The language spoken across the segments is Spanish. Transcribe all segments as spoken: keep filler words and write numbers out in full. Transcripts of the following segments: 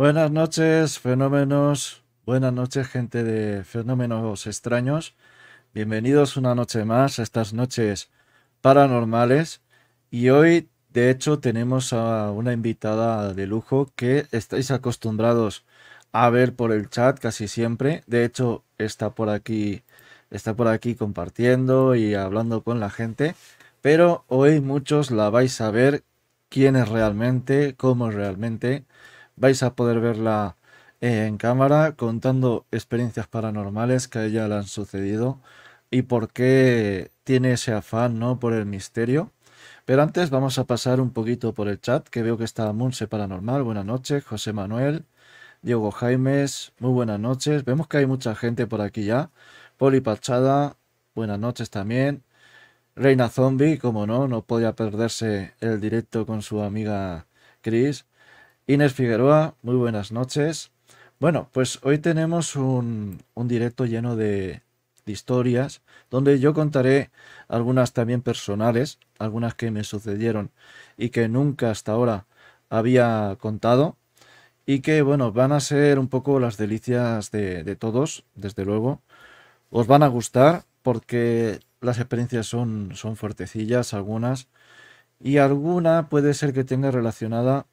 Buenas noches, fenómenos. Buenas noches, gente de fenómenos extraños. Bienvenidos una noche más a estas noches paranormales. Y hoy, de hecho, tenemos a una invitada de lujo que estáis acostumbrados a ver por el chat casi siempre. De hecho, está por aquí, está por aquí compartiendo y hablando con la gente. Pero hoy muchos la vais a ver quién es realmente, cómo es realmente. Vais a poder verla eh, en cámara contando experiencias paranormales que a ella le han sucedido y por qué tiene ese afán, ¿no? Por el misterio. Pero antes vamos a pasar un poquito por el chat, que veo que está Munse Paranormal, buenas noches, José Manuel, Diego Jaimes, muy buenas noches. Vemos que hay mucha gente por aquí ya. Poli Pachada, buenas noches también. Reina Zombie, como no, no podía perderse el directo con su amiga Chris. Inés Figueroa, muy buenas noches. Bueno, pues hoy tenemos un, un directo lleno de, de historias, donde yo contaré algunas también personales, algunas que me sucedieron y que nunca hasta ahora había contado, y que, bueno, van a ser un poco las delicias de, de todos, desde luego. Os van a gustar porque las experiencias son, son fuertecillas, algunas, y alguna puede ser que tenga relacionada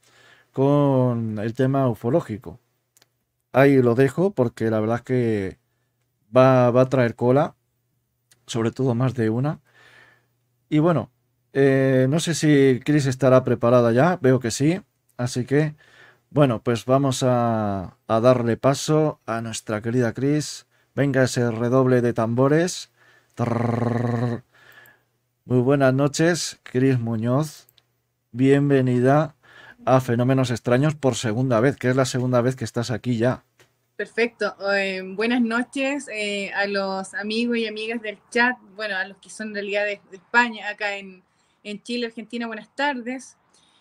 con el tema ufológico. Ahí lo dejo porque la verdad es que va, va a traer cola, sobre todo más de una. Y bueno, eh, no sé si Chris estará preparada ya, veo que sí. Así que, bueno, pues vamos a, a darle paso a nuestra querida Chris. Venga ese redoble de tambores. Trrrr. Muy buenas noches, Chris Muñoz. Bienvenida a Fenómenos Extraños por segunda vez, que es la segunda vez que estás aquí ya. Perfecto. Eh, buenas noches eh, a los amigos y amigas del chat, bueno, a los que son en realidad de, de España, acá en, en Chile, Argentina, buenas tardes.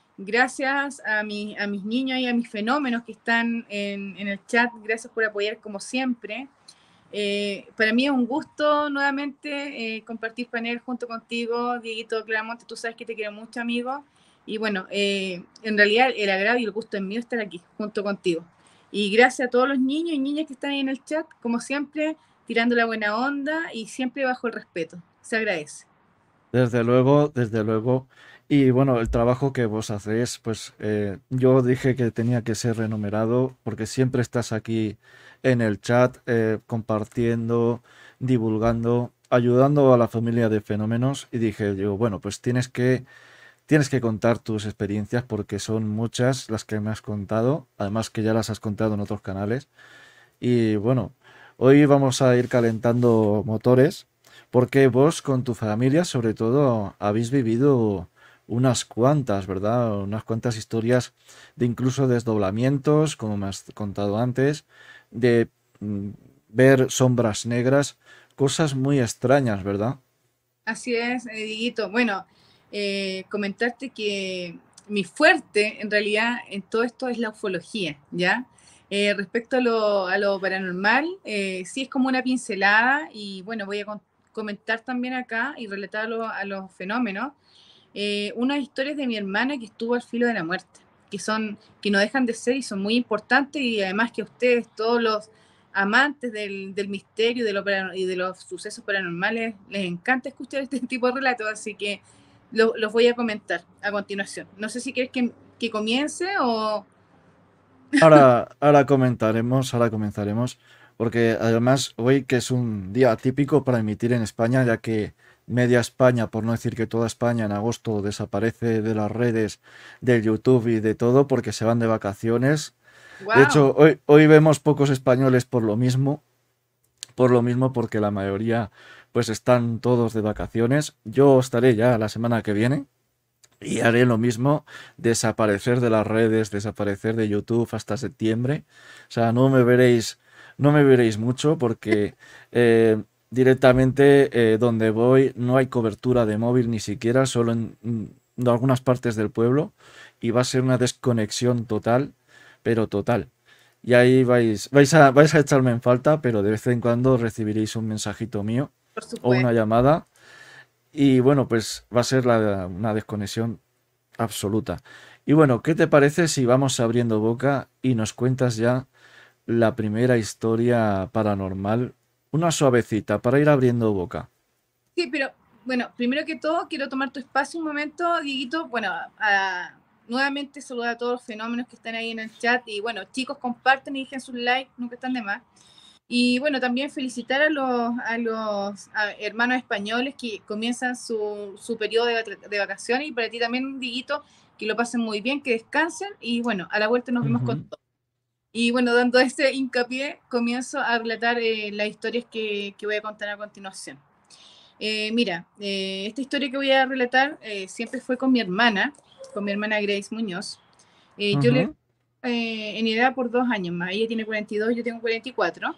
Gracias a, mi, a mis niños y a mis fenómenos que están en, en el chat, gracias por apoyar como siempre. Eh, para mí es un gusto nuevamente eh, compartir panel junto contigo, Dieguito Claramonte, tú sabes que te quiero mucho, amigo. Y bueno, eh, en realidad el agrado y el gusto es mío estar aquí junto contigo. Y gracias a todos los niños y niñas que están ahí en el chat, como siempre, tirando la buena onda y siempre bajo el respeto. Se agradece. Desde luego, desde luego. Y bueno, el trabajo que vos hacéis, pues eh, yo dije que tenía que ser remunerado porque siempre estás aquí en el chat eh, compartiendo, divulgando, ayudando a la familia de fenómenos. Y dije yo, bueno, pues tienes que, tienes que contar tus experiencias porque son muchas las que me has contado, además que ya las has contado en otros canales. Y bueno, hoy vamos a ir calentando motores porque vos con tu familia sobre todo habéis vivido unas cuantas, ¿verdad? Unas cuantas historias de incluso desdoblamientos, como me has contado antes, de mm, ver sombras negras, cosas muy extrañas, ¿verdad? Así es, eh, Dieguito. Bueno, eh, comentarte que mi fuerte en realidad en todo esto es la ufología, ¿ya? Eh, respecto a lo, a lo paranormal, eh, sí es como una pincelada y bueno, voy a con- comentar también acá y relatar a, lo- a los fenómenos eh, unas historias de mi hermana que estuvo al filo de la muerte, que son, que no dejan de ser y son muy importantes y además que a ustedes, todos los amantes del, del misterio de lo y de los sucesos paranormales, les encanta escuchar este tipo de relatos, así que lo, los voy a comentar a continuación. No sé si quieres que, que comience o... Ahora, ahora comentaremos, ahora comenzaremos, porque además hoy que es un día típico para emitir en España, ya que media España, por no decir que toda España en agosto desaparece de las redes, del YouTube y de todo, porque se van de vacaciones. De ¡Wow! hecho, hoy, hoy vemos pocos españoles por lo mismo, por lo mismo porque la mayoría pues están todos de vacaciones. Yo estaré ya la semana que viene. Y haré lo mismo, desaparecer de las redes, desaparecer de YouTube hasta septiembre. O sea, no me veréis, no me veréis mucho porque eh, directamente eh, donde voy no hay cobertura de móvil ni siquiera, solo en, en algunas partes del pueblo y va a ser una desconexión total, pero total. Y ahí vais, vais a, vais a echarme en falta, pero de vez en cuando recibiréis un mensajito mío Por o una supuesto. llamada y bueno, pues va a ser la- una desconexión absoluta. Y bueno, ¿qué te parece si vamos abriendo boca y nos cuentas ya la primera historia paranormal? Una suavecita para ir abriendo boca. Sí, pero bueno, primero que todo, quiero tomar tu espacio un momento, Dieguito. Bueno, a- nuevamente saludar a todos los fenómenos que están ahí en el chat. Y bueno, chicos, comparten y dejen sus likes, nunca están de más. Y bueno, también felicitar a los, a los a hermanos españoles que comienzan su, su periodo de, de vacaciones. Y para ti también, Dieguito, que lo pasen muy bien, que descansen. Y bueno, a la vuelta nos vemos con Ujú. todo. Y bueno, dando ese hincapié, comienzo a relatar eh, las historias que, que voy a contar a continuación. Eh, mira, eh, esta historia que voy a relatar eh, siempre fue con mi hermana, con mi hermana Grace Muñoz. Eh, yo le Ujú. eh, en edad por dos años más. Ella tiene cuarenta y dos, yo tengo cuarenta y cuatro.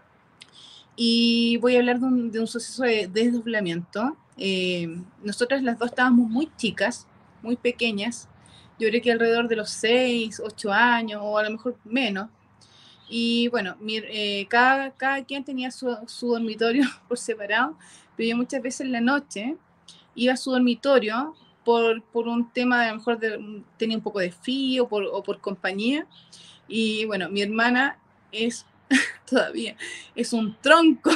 Y voy a hablar de un, de un suceso de desdoblamiento. Eh, nosotras las dos estábamos muy chicas, muy pequeñas. Yo creo que alrededor de los seis, ocho años o a lo mejor menos. Y bueno, mi, eh, cada, cada quien tenía su, su dormitorio por separado, pero yo muchas veces en la noche iba a su dormitorio por, por un tema de a lo mejor de, tenía un poco de frío por, o por compañía. Y bueno, mi hermana es todavía, es un tronco,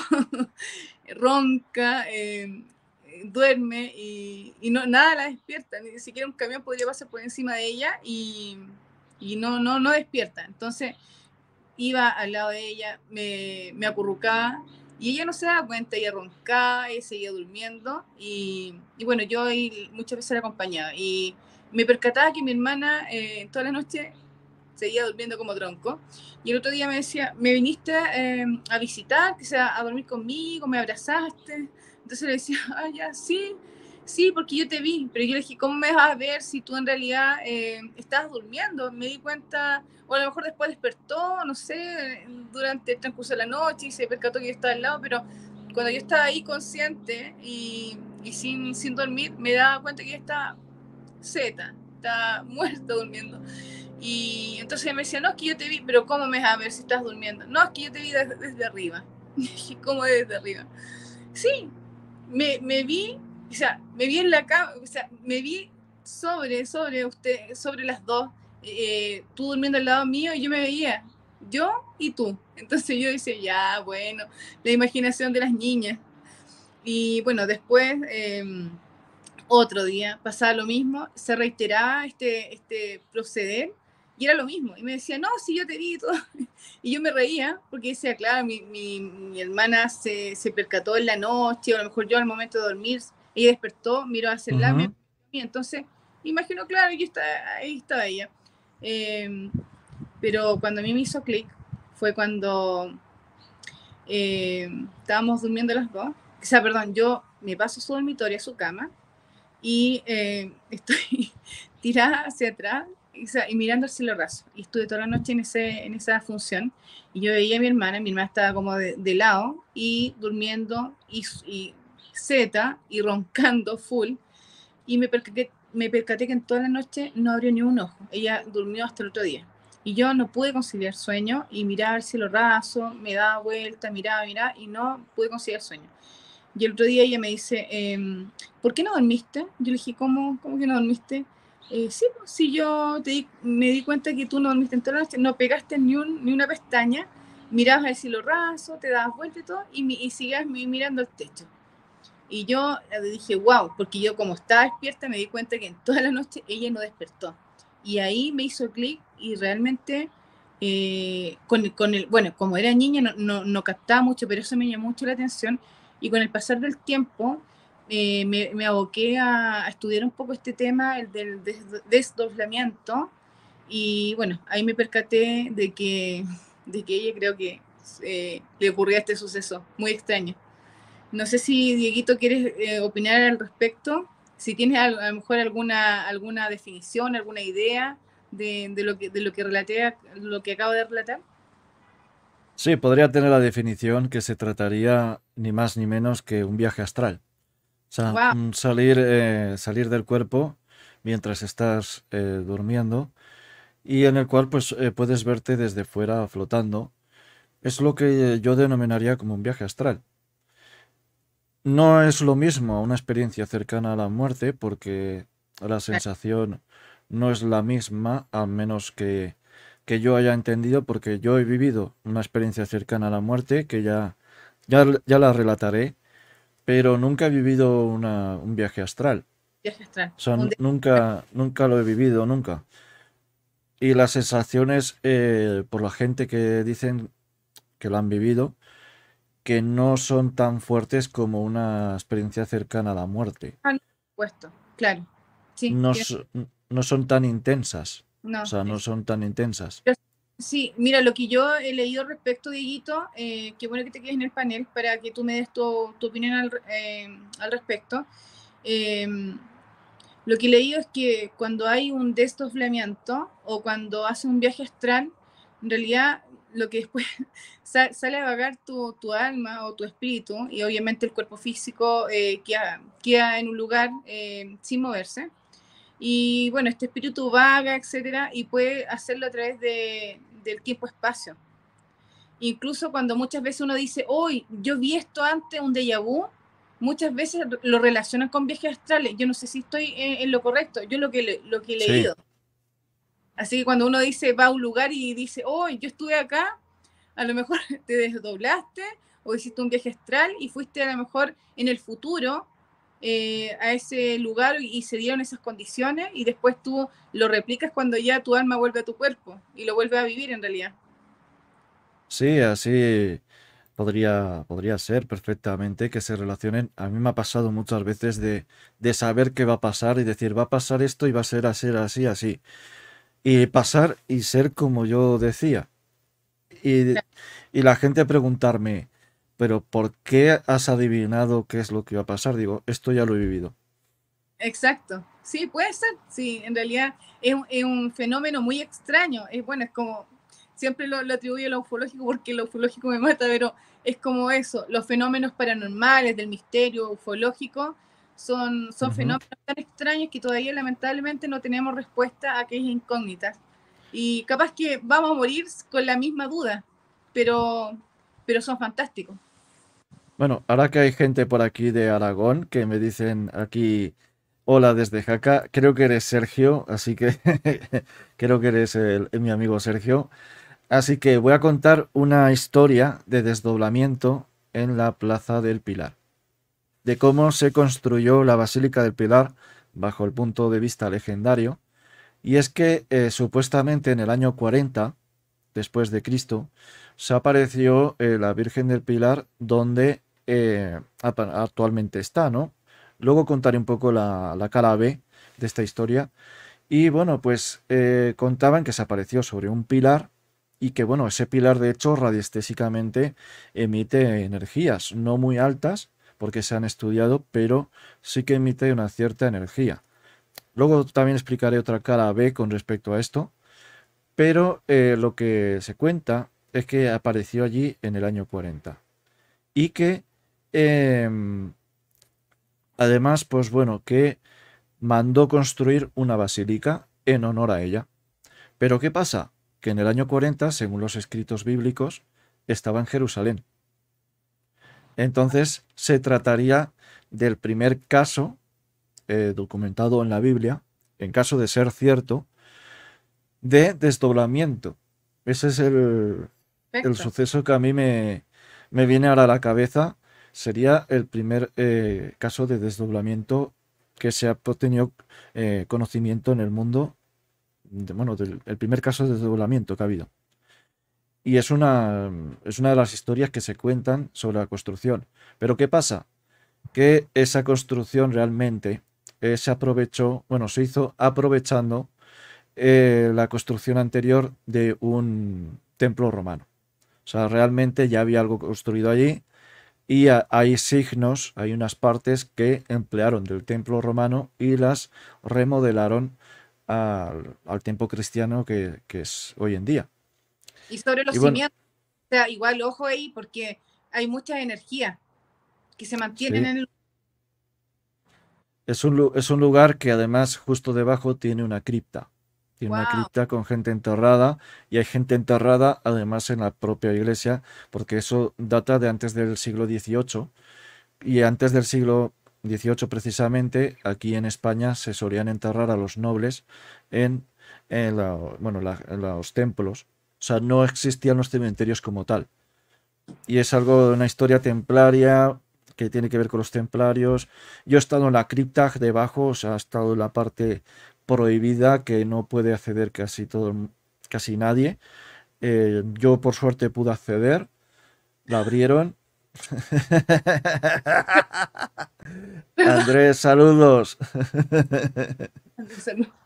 ronca, eh, duerme y, y, no, nada la despierta, ni siquiera un camión podría pasar por encima de ella y, y no, no, no despierta. Entonces iba al lado de ella, me, me acurrucaba y ella no se daba cuenta, ella roncaba, ella seguía durmiendo y, y bueno, yo ahí muchas veces la acompañaba y me percataba que mi hermana eh, toda la noche seguía durmiendo como tronco y el otro día me decía, me viniste eh, a visitar, que sea, a dormir conmigo, me abrazaste, entonces le decía, ah, ya, sí, sí, porque yo te vi, pero yo le dije, ¿cómo me vas a ver si tú en realidad eh, estabas durmiendo? Me di cuenta, o a lo mejor después despertó, no sé, durante el transcurso de la noche y se percató que yo estaba al lado, pero cuando yo estaba ahí consciente y, y sin, sin dormir, me daba cuenta que yo estaba zeta, estaba muerta durmiendo. Y entonces me decía, no, es que yo te vi, pero ¿cómo me vas a ver si estás durmiendo? No, es que yo te vi desde, desde arriba. Y dije, ¿cómo desde arriba? Sí, me, me vi, o sea, me vi en la cama, o sea, me vi sobre, sobre usted, sobre las dos, eh, tú durmiendo al lado mío y yo me veía, yo y tú. Entonces yo decía, ya, bueno, la imaginación de las niñas. Y bueno, después, eh, otro día, pasaba lo mismo, se reiteraba este, este proceder y era lo mismo. Y me decía, no, si yo te vi y todo. Y yo me reía porque decía, claro, mi, mi, mi hermana se, se percató en la noche, o a lo mejor yo al momento de dormir, ella despertó, miró hacia el lado, Ujú. y entonces, imagino, claro, yo estaba, ahí estaba ella. Eh, pero cuando a mí me hizo clic fue cuando eh, estábamos durmiendo las dos. O sea, perdón, yo me paso a su dormitorio, a su cama, y eh, estoy tirada hacia atrás y, o sea, y mirando el cielo raso. Y estuve toda la noche en, ese, en esa función y yo veía a mi hermana, mi hermana estaba como de, de lado y durmiendo y, y zeta y roncando full y me percaté, me percaté que en toda la noche no abrió ni un ojo. Ella durmió hasta el otro día. Y yo no pude conciliar sueño y miraba el cielo raso, me daba vuelta, miraba, miraba y no pude conciliar sueño. Y el otro día ella me dice, eh, ¿por qué no dormiste? Yo le dije, ¿cómo, cómo que no dormiste? Eh, sí, pues, si yo te di, me di cuenta que tú no dormiste en toda la noche, no pegaste ni, un, ni una pestaña, mirabas el cielo raso, te dabas vuelta y todo, y, y sigas mirando el techo. Y yo le dije, wow, porque yo como estaba despierta me di cuenta que en toda la noche ella no despertó. Y ahí me hizo clic y realmente, eh, con, con el, bueno, como era niña no, no, no captaba mucho, pero eso me llamó mucho la atención. Y con el pasar del tiempo eh, me, me aboqué a, a, estudiar un poco este tema, el del desdoblamiento. Y bueno, ahí me percaté de que, de que ella creo que eh, le ocurría este suceso muy extraño. No sé si, Dieguito, quieres eh, opinar al respecto, si tienes a, a lo mejor alguna, alguna definición, alguna idea de, de, lo que, de lo que relaté, lo que acabo de relatar. Sí, podría tener la definición que se trataría ni más ni menos que un viaje astral. O sea, Wow, un salir, eh, salir del cuerpo mientras estás eh, durmiendo y en el cual pues eh, puedes verte desde fuera flotando. Es lo que yo denominaría como un viaje astral. No es lo mismo una experiencia cercana a la muerte porque la sensación no es la misma, al menos que, que yo haya entendido, porque yo he vivido una experiencia cercana a la muerte, que ya, ya, ya la relataré, pero nunca he vivido una- un viaje astral. Viaje astral. O sea, Un nu- de- nunca, nunca lo he vivido, nunca. Y las sensaciones eh, por la gente que dicen que lo han vivido, que no son tan fuertes como una experiencia cercana a la muerte. Ah, no, por supuesto, claro. Sí, No, tiene- so- no son tan intensas. O no, sea, no es- son tan intensas. pero sí, mira, lo que yo he leído al respecto, Dieguito, eh, qué bueno que te quedes en el panel para que tú me des tu, tu opinión al, eh, al respecto. Eh, lo que he leído es que cuando hay un desdoblamiento o cuando haces un viaje astral, en realidad lo que después sa- sale a vagar tu, tu alma o tu espíritu, y obviamente el cuerpo físico eh, queda, queda en un lugar eh, sin moverse. Y bueno, este espíritu vaga, etcétera, y puede hacerlo a través de, del tiempo-espacio. Incluso cuando muchas veces uno dice, hoy yo vi esto antes, un déjà vu, muchas veces lo relacionan con viajes astrales. Yo no sé si estoy en, en lo correcto, yo lo que, le, lo que he Sí, leído. Así que cuando uno dice, va a un lugar y dice, hoy yo estuve acá, a lo mejor te desdoblaste o hiciste un viaje astral y fuiste a lo mejor en el futuro eh, a ese lugar y se dieron esas condiciones y después tú lo replicas cuando ya tu alma vuelve a tu cuerpo y lo vuelve a vivir en realidad. sí, así podría, podría ser perfectamente que se relacionen. A mí me ha pasado muchas veces de, de saber qué va a pasar y decir, va a pasar esto y va a ser así, así, así. Y pasar y ser como yo decía. Y, y la gente preguntarme, pero ¿por qué has adivinado qué es lo que va a pasar? Digo, esto ya lo he vivido. Exacto, sí, puede ser, sí, en realidad es, un- es un fenómeno muy extraño, es bueno, es como, siempre lo, lo atribuyo a lo ufológico porque lo ufológico me mata, pero es como eso, los fenómenos paranormales, del misterio ufológico, son, son Ujú. fenómenos tan extraños que todavía lamentablemente no tenemos respuesta a aquellas incógnitas. Y capaz que vamos a morir con la misma duda, pero, pero son fantásticos. Bueno, ahora que hay gente por aquí de Aragón que me dicen aquí, hola desde Jaca, creo que eres Sergio, así que creo que eres el- mi amigo Sergio. Así que voy a contar una historia de desdoblamiento en la Plaza del Pilar, de cómo se construyó la Basílica del Pilar bajo el punto de vista legendario. Y es que eh, supuestamente en el año cuarenta después de Cristo se apareció eh, la Virgen del Pilar donde eh, apa- actualmente está, ¿no? Luego contaré un poco la, la cara B de esta historia. Y bueno, pues eh, contaban que se apareció sobre un pilar y que bueno, ese pilar de hecho radiestésicamente emite energías no muy altas porque se han estudiado, pero sí que emite una cierta energía. Luego también explicaré otra cara B con respecto a esto, pero eh, lo que se cuenta es que apareció allí en el año cuarenta y que em, además, pues bueno, que mandó construir una basílica en honor a ella. Pero ¿qué pasa? Que en el año cuarenta, según los escritos bíblicos, estaba en Jerusalén. Entonces se trataría del primer caso eh, documentado en la Biblia, en caso de ser cierto, de desdoblamiento. Ese es el, el Perfecto. suceso que a mí me, me viene ahora a la cabeza. Sería el primer eh, caso de desdoblamiento que se ha tenido eh, conocimiento en el mundo. De- bueno, del, el primer caso de desdoblamiento que ha habido. Y es una, es una de las historias que se cuentan sobre la construcción. Pero ¿qué pasa? Que esa construcción realmente eh, se aprovechó, bueno, se hizo aprovechando eh, la construcción anterior de un templo romano. O sea, realmente ya había algo construido allí y a- hay signos, hay unas partes que emplearon del templo romano y las remodelaron al, al tiempo cristiano que, que es hoy en día. Y sobre los Y bueno, cimientos, o sea, igual ojo ahí porque hay mucha energía que se mantienen sí, en el... es un, lu- es un lugar que además justo debajo tiene una cripta. Tiene una Wow, cripta con gente enterrada y hay gente enterrada además en la propia iglesia, porque eso data de antes del siglo dieciocho y antes del siglo dieciocho precisamente, aquí en España se solían enterrar a los nobles en, en la- bueno, la- en los templos. O sea, no existían los cementerios como tal. Y es algo de una historia templaria que tiene que ver con los templarios. Yo he estado en la cripta debajo, o sea, he estado en la parte prohibida que no puede acceder casi todo, el mu- casi nadie. Eh, yo por suerte pude acceder, la abrieron. Andrés, saludos. Salud.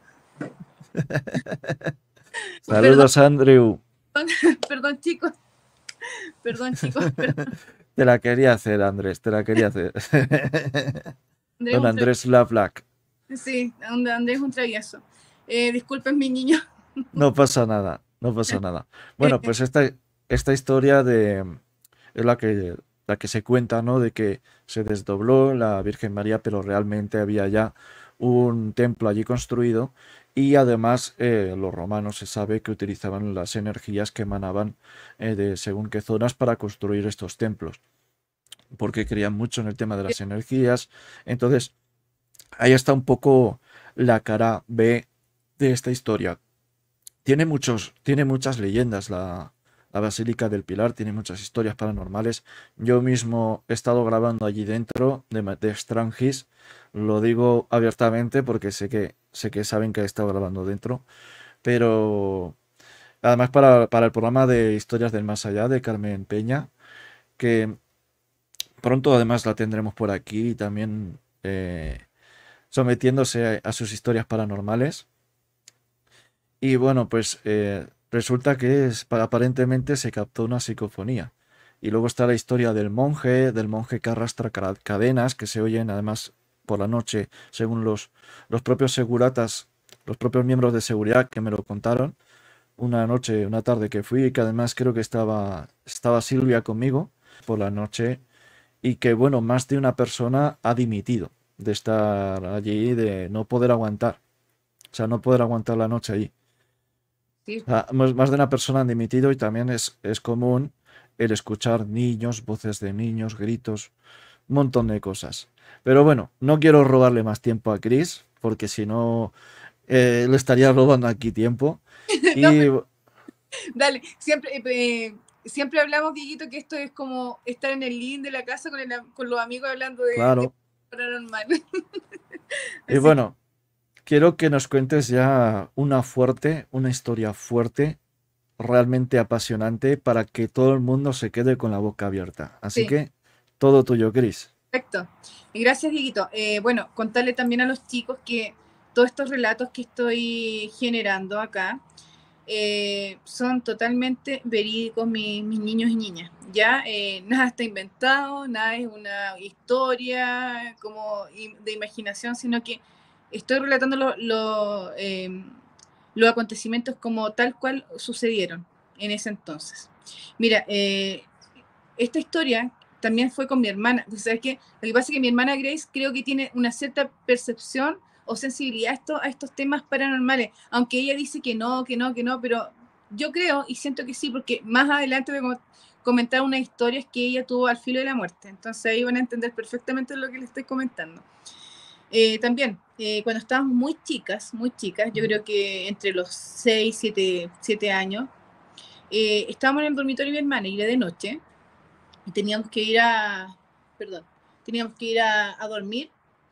Perdón, Saludos, Andrew. perdón, chicos, perdón, chicos, perdón. Te la quería hacer, Andrés, te la quería hacer. Andrés es Don un tra- Andrés Lavlac. sí, And- Andrés es un travieso. Eh, disculpen, mi niño. No pasa nada, no pasa nada. Bueno, Eh, pues esta, esta historia de, es la que, la que se cuenta, ¿no? De que se desdobló la Virgen María, pero realmente había ya un templo allí construido y además eh, los romanos se sabe que utilizaban las energías que emanaban eh, de según qué zonas para construir estos templos, porque creían mucho en el tema de las energías. Entonces, ahí está un poco la cara B de esta historia. Tiene muchos, tiene muchas leyendas la, la Basílica del Pilar, tiene muchas historias paranormales. Yo mismo he estado grabando allí dentro de, ma- de Strangis. Lo digo abiertamente porque sé que, sé que saben que he estado grabando dentro. Pero además para, para el programa de Historias del Más Allá de Carmen Peña, que pronto además la tendremos por aquí también eh, sometiéndose a, a sus historias paranormales. Y bueno, pues eh, resulta que es, pa- aparentemente se captó una psicofonía. Y luego está la historia del monje, del monje que arrastra cara- cadenas que se oyen además por la noche, según los, los propios seguratas, los propios miembros de seguridad que me lo contaron. Una noche, una tarde que fui, que además creo que estaba, estaba Silvia conmigo por la noche, y que bueno, más de una persona ha dimitido de estar allí, de no poder aguantar. O sea, no poder aguantar la noche allí. sí, Ah, más, más de una persona han dimitido y también es, es común el escuchar niños, voces de niños, gritos, un montón de cosas. Pero bueno, no quiero robarle más tiempo a Chris, porque si no, eh, le estaría robando aquí tiempo. no, Y dale, siempre, eh, siempre hablamos, Dieguito, que esto es como estar en el living de la casa con, el, con los amigos hablando de, de claro, paranormal. y Así que bueno, quiero que nos cuentes ya una fuerte, una historia fuerte, realmente apasionante, para que todo el mundo se quede con la boca abierta. Así sí, que, todo tuyo, Chris. perfecto. Y gracias, Dieguito. Eh, bueno, contarle también a los chicos que todos estos relatos que estoy generando acá eh, son totalmente verídicos, mi, mis niños y niñas. Ya eh, nada está inventado, nada es una historia como de imaginación, sino que estoy relatando lo, lo, eh, los acontecimientos como tal cual sucedieron en ese entonces. Mira, eh, esta historia también fue con mi hermana. ¿Sabes qué? Lo que pasa es que mi hermana Grace creo que tiene una cierta percepción o sensibilidad a, esto, a estos temas paranormales, aunque ella dice que no, que no, que no, pero yo creo y siento que sí, porque más adelante voy a comentar unas historias que ella tuvo al filo de la muerte. Entonces ahí van a entender perfectamente lo que les estoy comentando. Eh, también, eh, cuando estábamos muy chicas, muy chicas, yo creo que entre los seis siete años, eh, estábamos en el dormitorio de mi hermana y era de noche, y teníamos que ir a, perdón, teníamos que ir a, a dormir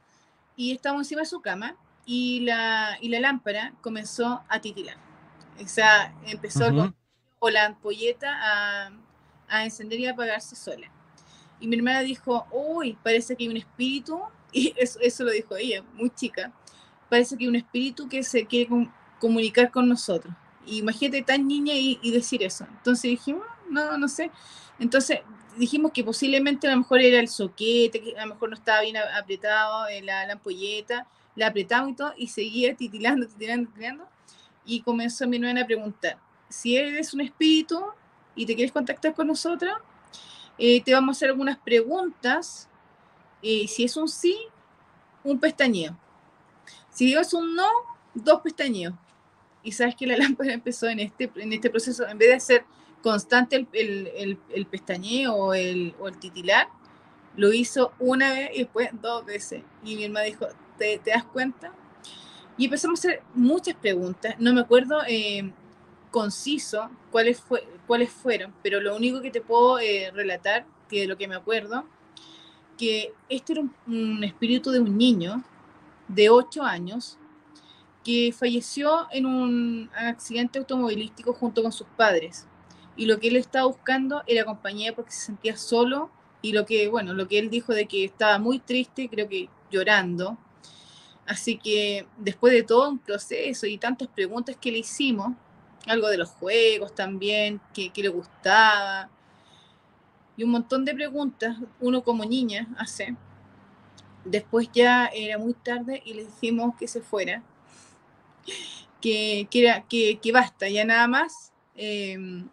y estábamos encima de su cama y la, y la lámpara comenzó a titilar. O sea, empezó el Ujú. bombillo o la ampolleta a, a encender y a apagarse sola. Y mi hermana dijo, uy, parece que hay un espíritu, y eso, eso lo dijo ella, muy chica, parece que hay un espíritu que se quiere com comunicar con nosotros. Y imagínate tan niña y, y decir eso. Entonces dijimos, no, no sé. Entonces dijimos que posiblemente a lo mejor era el soquete, que a lo mejor no estaba bien apretado, eh, la, la ampolleta, la apretamos y todo, y seguía titilando, titilando, titilando. Y comenzó mi hermana a preguntar, si eres un espíritu y te quieres contactar con nosotros, eh, te vamos a hacer algunas preguntas. Eh, si es un sí, un pestañeo. Si es un no, dos pestañeos. Y sabes que la lámpara empezó en este, en este proceso, en vez de hacer constante el, el, el, el pestañeo o el, o el titilar, Lo hizo una vez y después dos veces. Y mi hermana dijo, ¿te, te das cuenta? Y empezamos a hacer muchas preguntas. No me acuerdo eh, conciso cuáles, fue, cuáles fueron, pero lo único que te puedo eh, relatar, que de lo que me acuerdo, que este era un, un espíritu de un niño de ocho años que falleció en un accidente automovilístico junto con sus padres. Y lo que él estaba buscando era compañía porque se sentía solo y lo que, bueno, lo que él dijo de que estaba muy triste, creo que llorando. Así que después de todo un proceso y tantas preguntas que le hicimos, algo de los juegos también, que, que le gustaba, y un montón de preguntas, uno como niña hace. Después ya era muy tarde y le dijimos que se fuera, que, que, era, que, que basta, ya nada más, eh,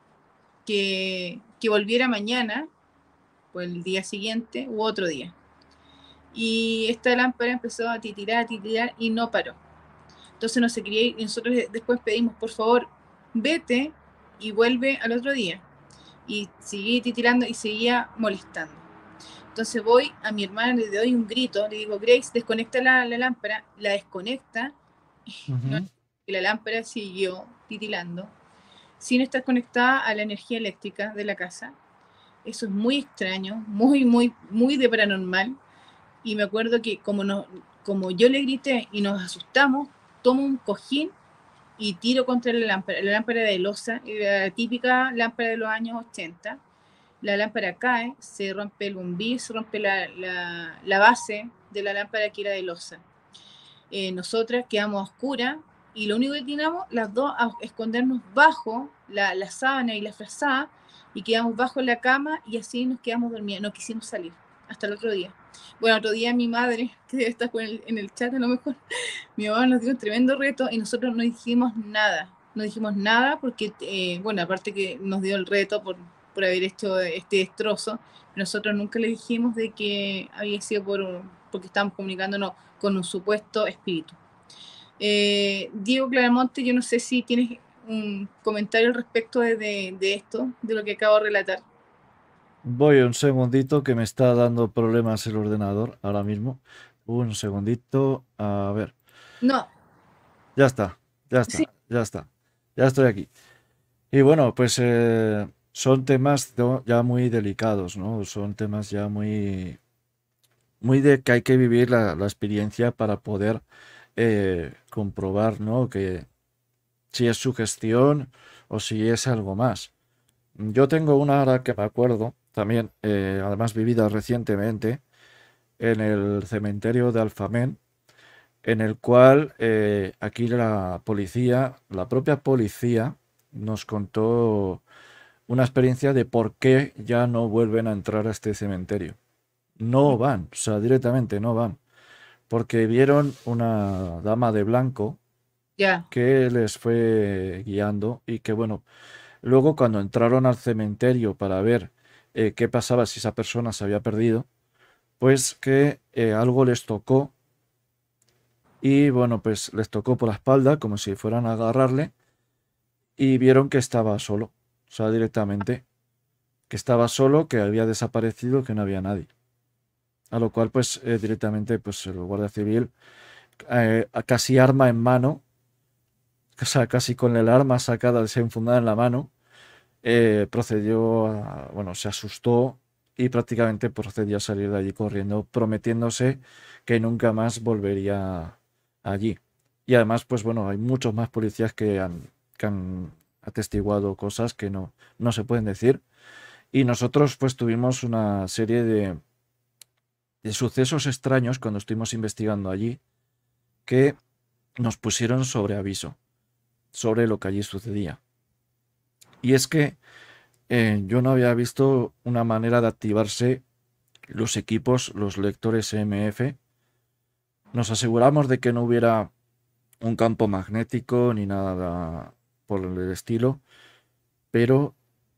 que, que volviera mañana, o el día siguiente, u otro día. Y esta lámpara empezó a titilar, a titilar y no paró. Entonces no se quería ir y nosotros después pedimos, por favor, vete y vuelve al otro día. Y seguía titilando y seguía molestando. Entonces voy a mi hermana, le doy un grito, le digo, Grace, desconecta la, la lámpara, la desconecta, no, Ujú. y la lámpara siguió titilando, sin estar conectada a la energía eléctrica de la casa. Eso es muy extraño, muy, muy, muy de paranormal. Y me acuerdo que como, no, como yo le grité y nos asustamos, tomo un cojín y tiro contra la lámpara. La lámpara de loza, la típica lámpara de los años ochenta. La lámpara cae, se rompe el bombillo, se rompe la, la, la base de la lámpara que era de loza. Eh, nosotras quedamos a oscuras y lo único que teníamos, las dos, a escondernos bajo la, la sábana y la frazada y quedamos bajo la cama y así nos quedamos dormidas, no quisimos salir hasta el otro día. Bueno, otro día mi madre, que debe estar el, en el chat a lo mejor, mi mamá nos dio un tremendo reto y nosotros no dijimos nada, no dijimos nada porque, eh, bueno, aparte que nos dio el reto por, por haber hecho este destrozo, nosotros nunca le dijimos de que había sido por, porque estábamos comunicándonos con un supuesto espíritu. Eh, Diego Claramonte, yo no sé si tienes un comentario al respecto de, de, de esto, de lo que acabo de relatar. Voy un segundito que me está dando problemas el ordenador ahora mismo. Un segundito. A ver. No, Ya está, ya sí, está, ya está. Ya estoy aquí. Y bueno, pues eh, son temas do- ya muy delicados, ¿no? Son temas ya muy, muy de que hay que vivir la, la experiencia para poder eh, comprobar, ¿no? Que si es sugestión o si es algo más. Yo tengo una ahora que me acuerdo, también, eh, además vivida recientemente, en el cementerio de Alfamén, en el cual eh, aquí la policía, la propia policía, nos contó una experiencia de por qué ya no vuelven a entrar a este cementerio. No van, o sea, directamente no van, porque vieron una dama de blanco ya, que les fue guiando y que, bueno, luego cuando entraron al cementerio para ver eh, qué pasaba si esa persona se había perdido, pues que eh, algo les tocó y, bueno, pues les tocó por la espalda como si fueran a agarrarle y vieron que estaba solo, o sea, directamente, que estaba solo, que había desaparecido, que no había nadie. A lo cual, pues, eh, directamente, pues, el guardia civil, eh, a casi arma en mano, o sea, casi con el arma sacada, desenfundada en la mano, eh, procedió a, bueno, se asustó y prácticamente procedió a salir de allí corriendo, prometiéndose que nunca más volvería allí. Y además, pues bueno, hay muchos más policías que han, que han atestiguado cosas que no, no se pueden decir. Y nosotros, pues, tuvimos una serie de, de sucesos extraños cuando estuvimos investigando allí que nos pusieron sobre aviso sobre lo que allí sucedía. Y es que eh, yo no había visto una manera de activarse los equipos, los lectores E M F. Nos aseguramos de que no hubiera un campo magnético ni nada por el estilo, pero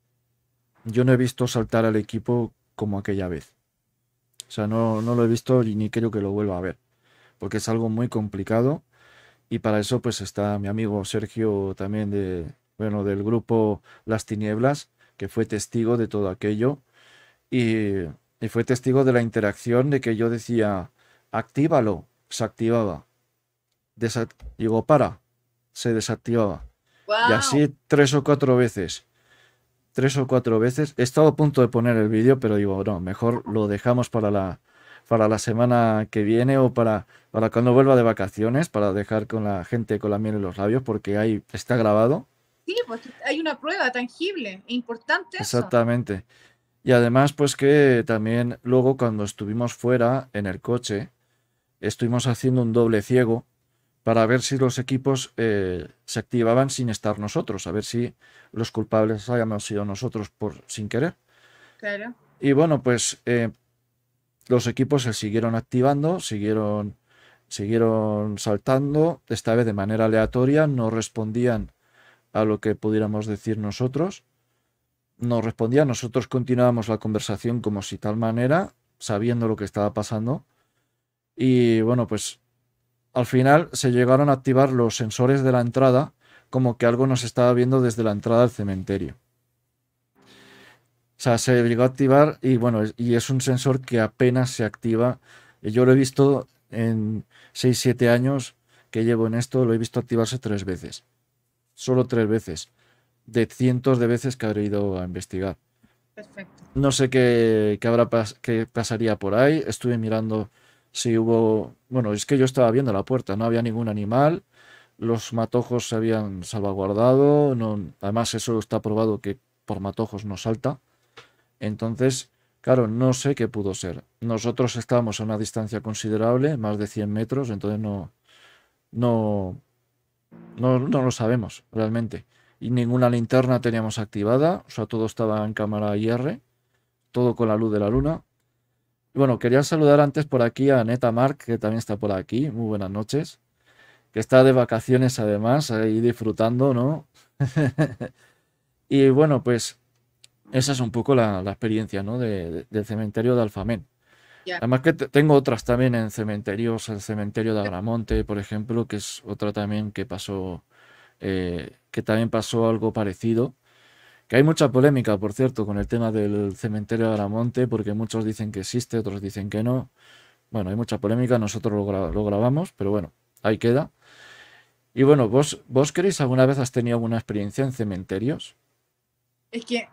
yo no he visto saltar al equipo como aquella vez. O sea, no, no lo he visto y ni creo que lo vuelva a ver, porque es algo muy complicado y para eso pues está mi amigo Sergio también de, bueno, del grupo Las Tinieblas, que fue testigo de todo aquello. Y y fue testigo de la interacción de que yo decía, actívalo, se activaba. Desa- Digo, para, se desactivaba. Y Wow. así tres o cuatro veces. Tres o cuatro veces. He estado a punto de poner el vídeo, pero digo, no, mejor lo dejamos para la, para la semana que viene o para, para cuando vuelva de vacaciones, para dejar con la gente con la miel en los labios, porque ahí está grabado. Sí, pues hay una prueba tangible, es importante eso. Exactamente. Y además, pues que también luego cuando estuvimos fuera en el coche, estuvimos haciendo un doble ciego para ver si los equipos eh, se activaban sin estar nosotros, a ver si los culpables habíamos sido nosotros por sin querer. Claro, Y bueno, pues eh, los equipos se siguieron activando, siguieron, siguieron saltando, esta vez de manera aleatoria, no respondían a lo que pudiéramos decir nosotros, no respondían, nosotros continuábamos la conversación como si tal manera, sabiendo lo que estaba pasando. Y bueno, pues al final se llegaron a activar los sensores de la entrada, como que algo nos estaba viendo desde la entrada al cementerio. O sea, se llegó a activar y bueno, es- y es un sensor que apenas se activa. Y yo lo he visto en seis siete años que llevo en esto, lo he visto activarse tres veces. Solo tres veces. De cientos de veces que habré ido a investigar. perfecto. No sé qué, qué habrá pas- qué pasaría por ahí. Estuve mirando si hubo. Bueno, es que yo estaba viendo la puerta, no había ningún animal. Los matojos se habían salvaguardado. No, además, eso está probado que por matojos no salta. Entonces, claro, no sé qué pudo ser. Nosotros estábamos a una distancia considerable, más de cien metros, entonces no, no, no, no lo sabemos realmente. Y ninguna linterna teníamos activada, o sea, todo estaba en cámara I R, todo con la luz de la luna. Y bueno, quería saludar antes por aquí a Neta Mark, que también está por aquí. Muy buenas noches. Que está de vacaciones además, ahí disfrutando, ¿no? Y bueno, pues esa es un poco la, la experiencia, ¿no? de- de- del cementerio de Alfamén. Ya, Además que te- tengo otras también en cementerios, el cementerio de Agramonte, por ejemplo, que es otra también que pasó, eh, que también pasó algo parecido. Que hay mucha polémica, por cierto, con el tema del cementerio de Agramonte, porque muchos dicen que existe, otros dicen que no. Bueno, hay mucha polémica, nosotros lo, gra- lo grabamos, pero bueno, ahí queda. Y bueno, ¿vos, vos queréis alguna vez has tenido alguna experiencia en cementerios? es que,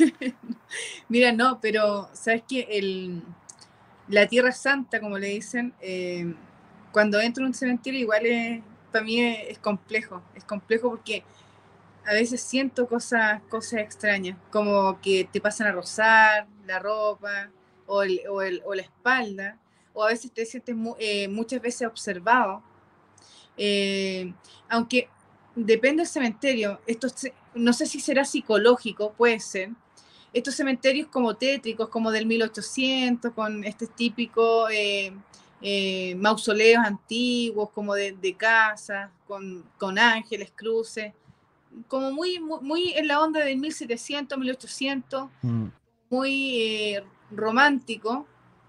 mira, no, pero sabes que el, la Tierra Santa, como le dicen, eh, cuando entro en un cementerio igual es, para mí es, es complejo, es complejo porque a veces siento cosas, cosas extrañas, como que te pasan a rozar la ropa o, el, o, el, o la espalda, o a veces te sientes mu eh, muchas veces observado. Eh, aunque depende del cementerio, esto no sé si será psicológico, puede ser. Estos cementerios como tétricos, como del mil ochocientos, con este típico eh, eh, mausoleos antiguos, como de, de casas, con, con ángeles, cruces, como muy, muy, muy en la onda del mil setecientos, mil ochocientos, Mm, muy eh, romántico.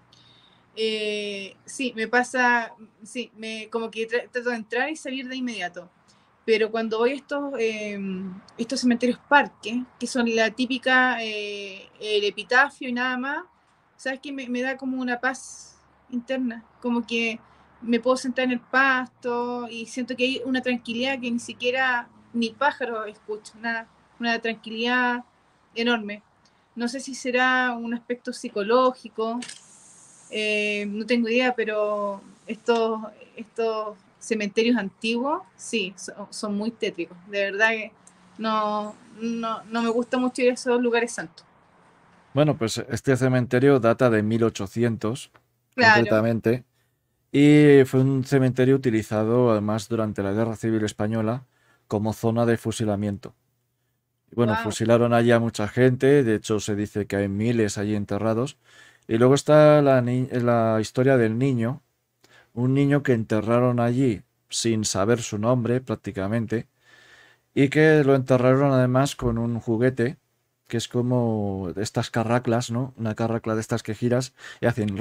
Eh, sí, me pasa, sí, me, como que tra- trato de entrar y salir de inmediato. Pero cuando voy a estos, eh, estos cementerios parques, que son la típica, eh, el epitafio y nada más, ¿sabes qué? Me, me da como una paz interna, como que me puedo sentar en el pasto y siento que hay una tranquilidad que ni siquiera ni pájaro escucho, nada, una tranquilidad enorme. No sé si será un aspecto psicológico, eh, no tengo idea, pero estos, estos cementerios antiguos, sí, son, son muy tétricos. De verdad que no, no, no me gusta mucho ir a esos lugares santos. Bueno, pues este cementerio data de mil ochocientos, Claro, concretamente, y fue un cementerio utilizado además durante la Guerra Civil Española como zona de fusilamiento. Bueno, wow, fusilaron allí a mucha gente, de hecho se dice que hay miles allí enterrados. Y luego está la, ni- la historia del niño, un niño que enterraron allí sin saber su nombre prácticamente, y que lo enterraron además con un juguete, que es como estas carraclas, ¿no? Una carracla de estas que giras y hacen...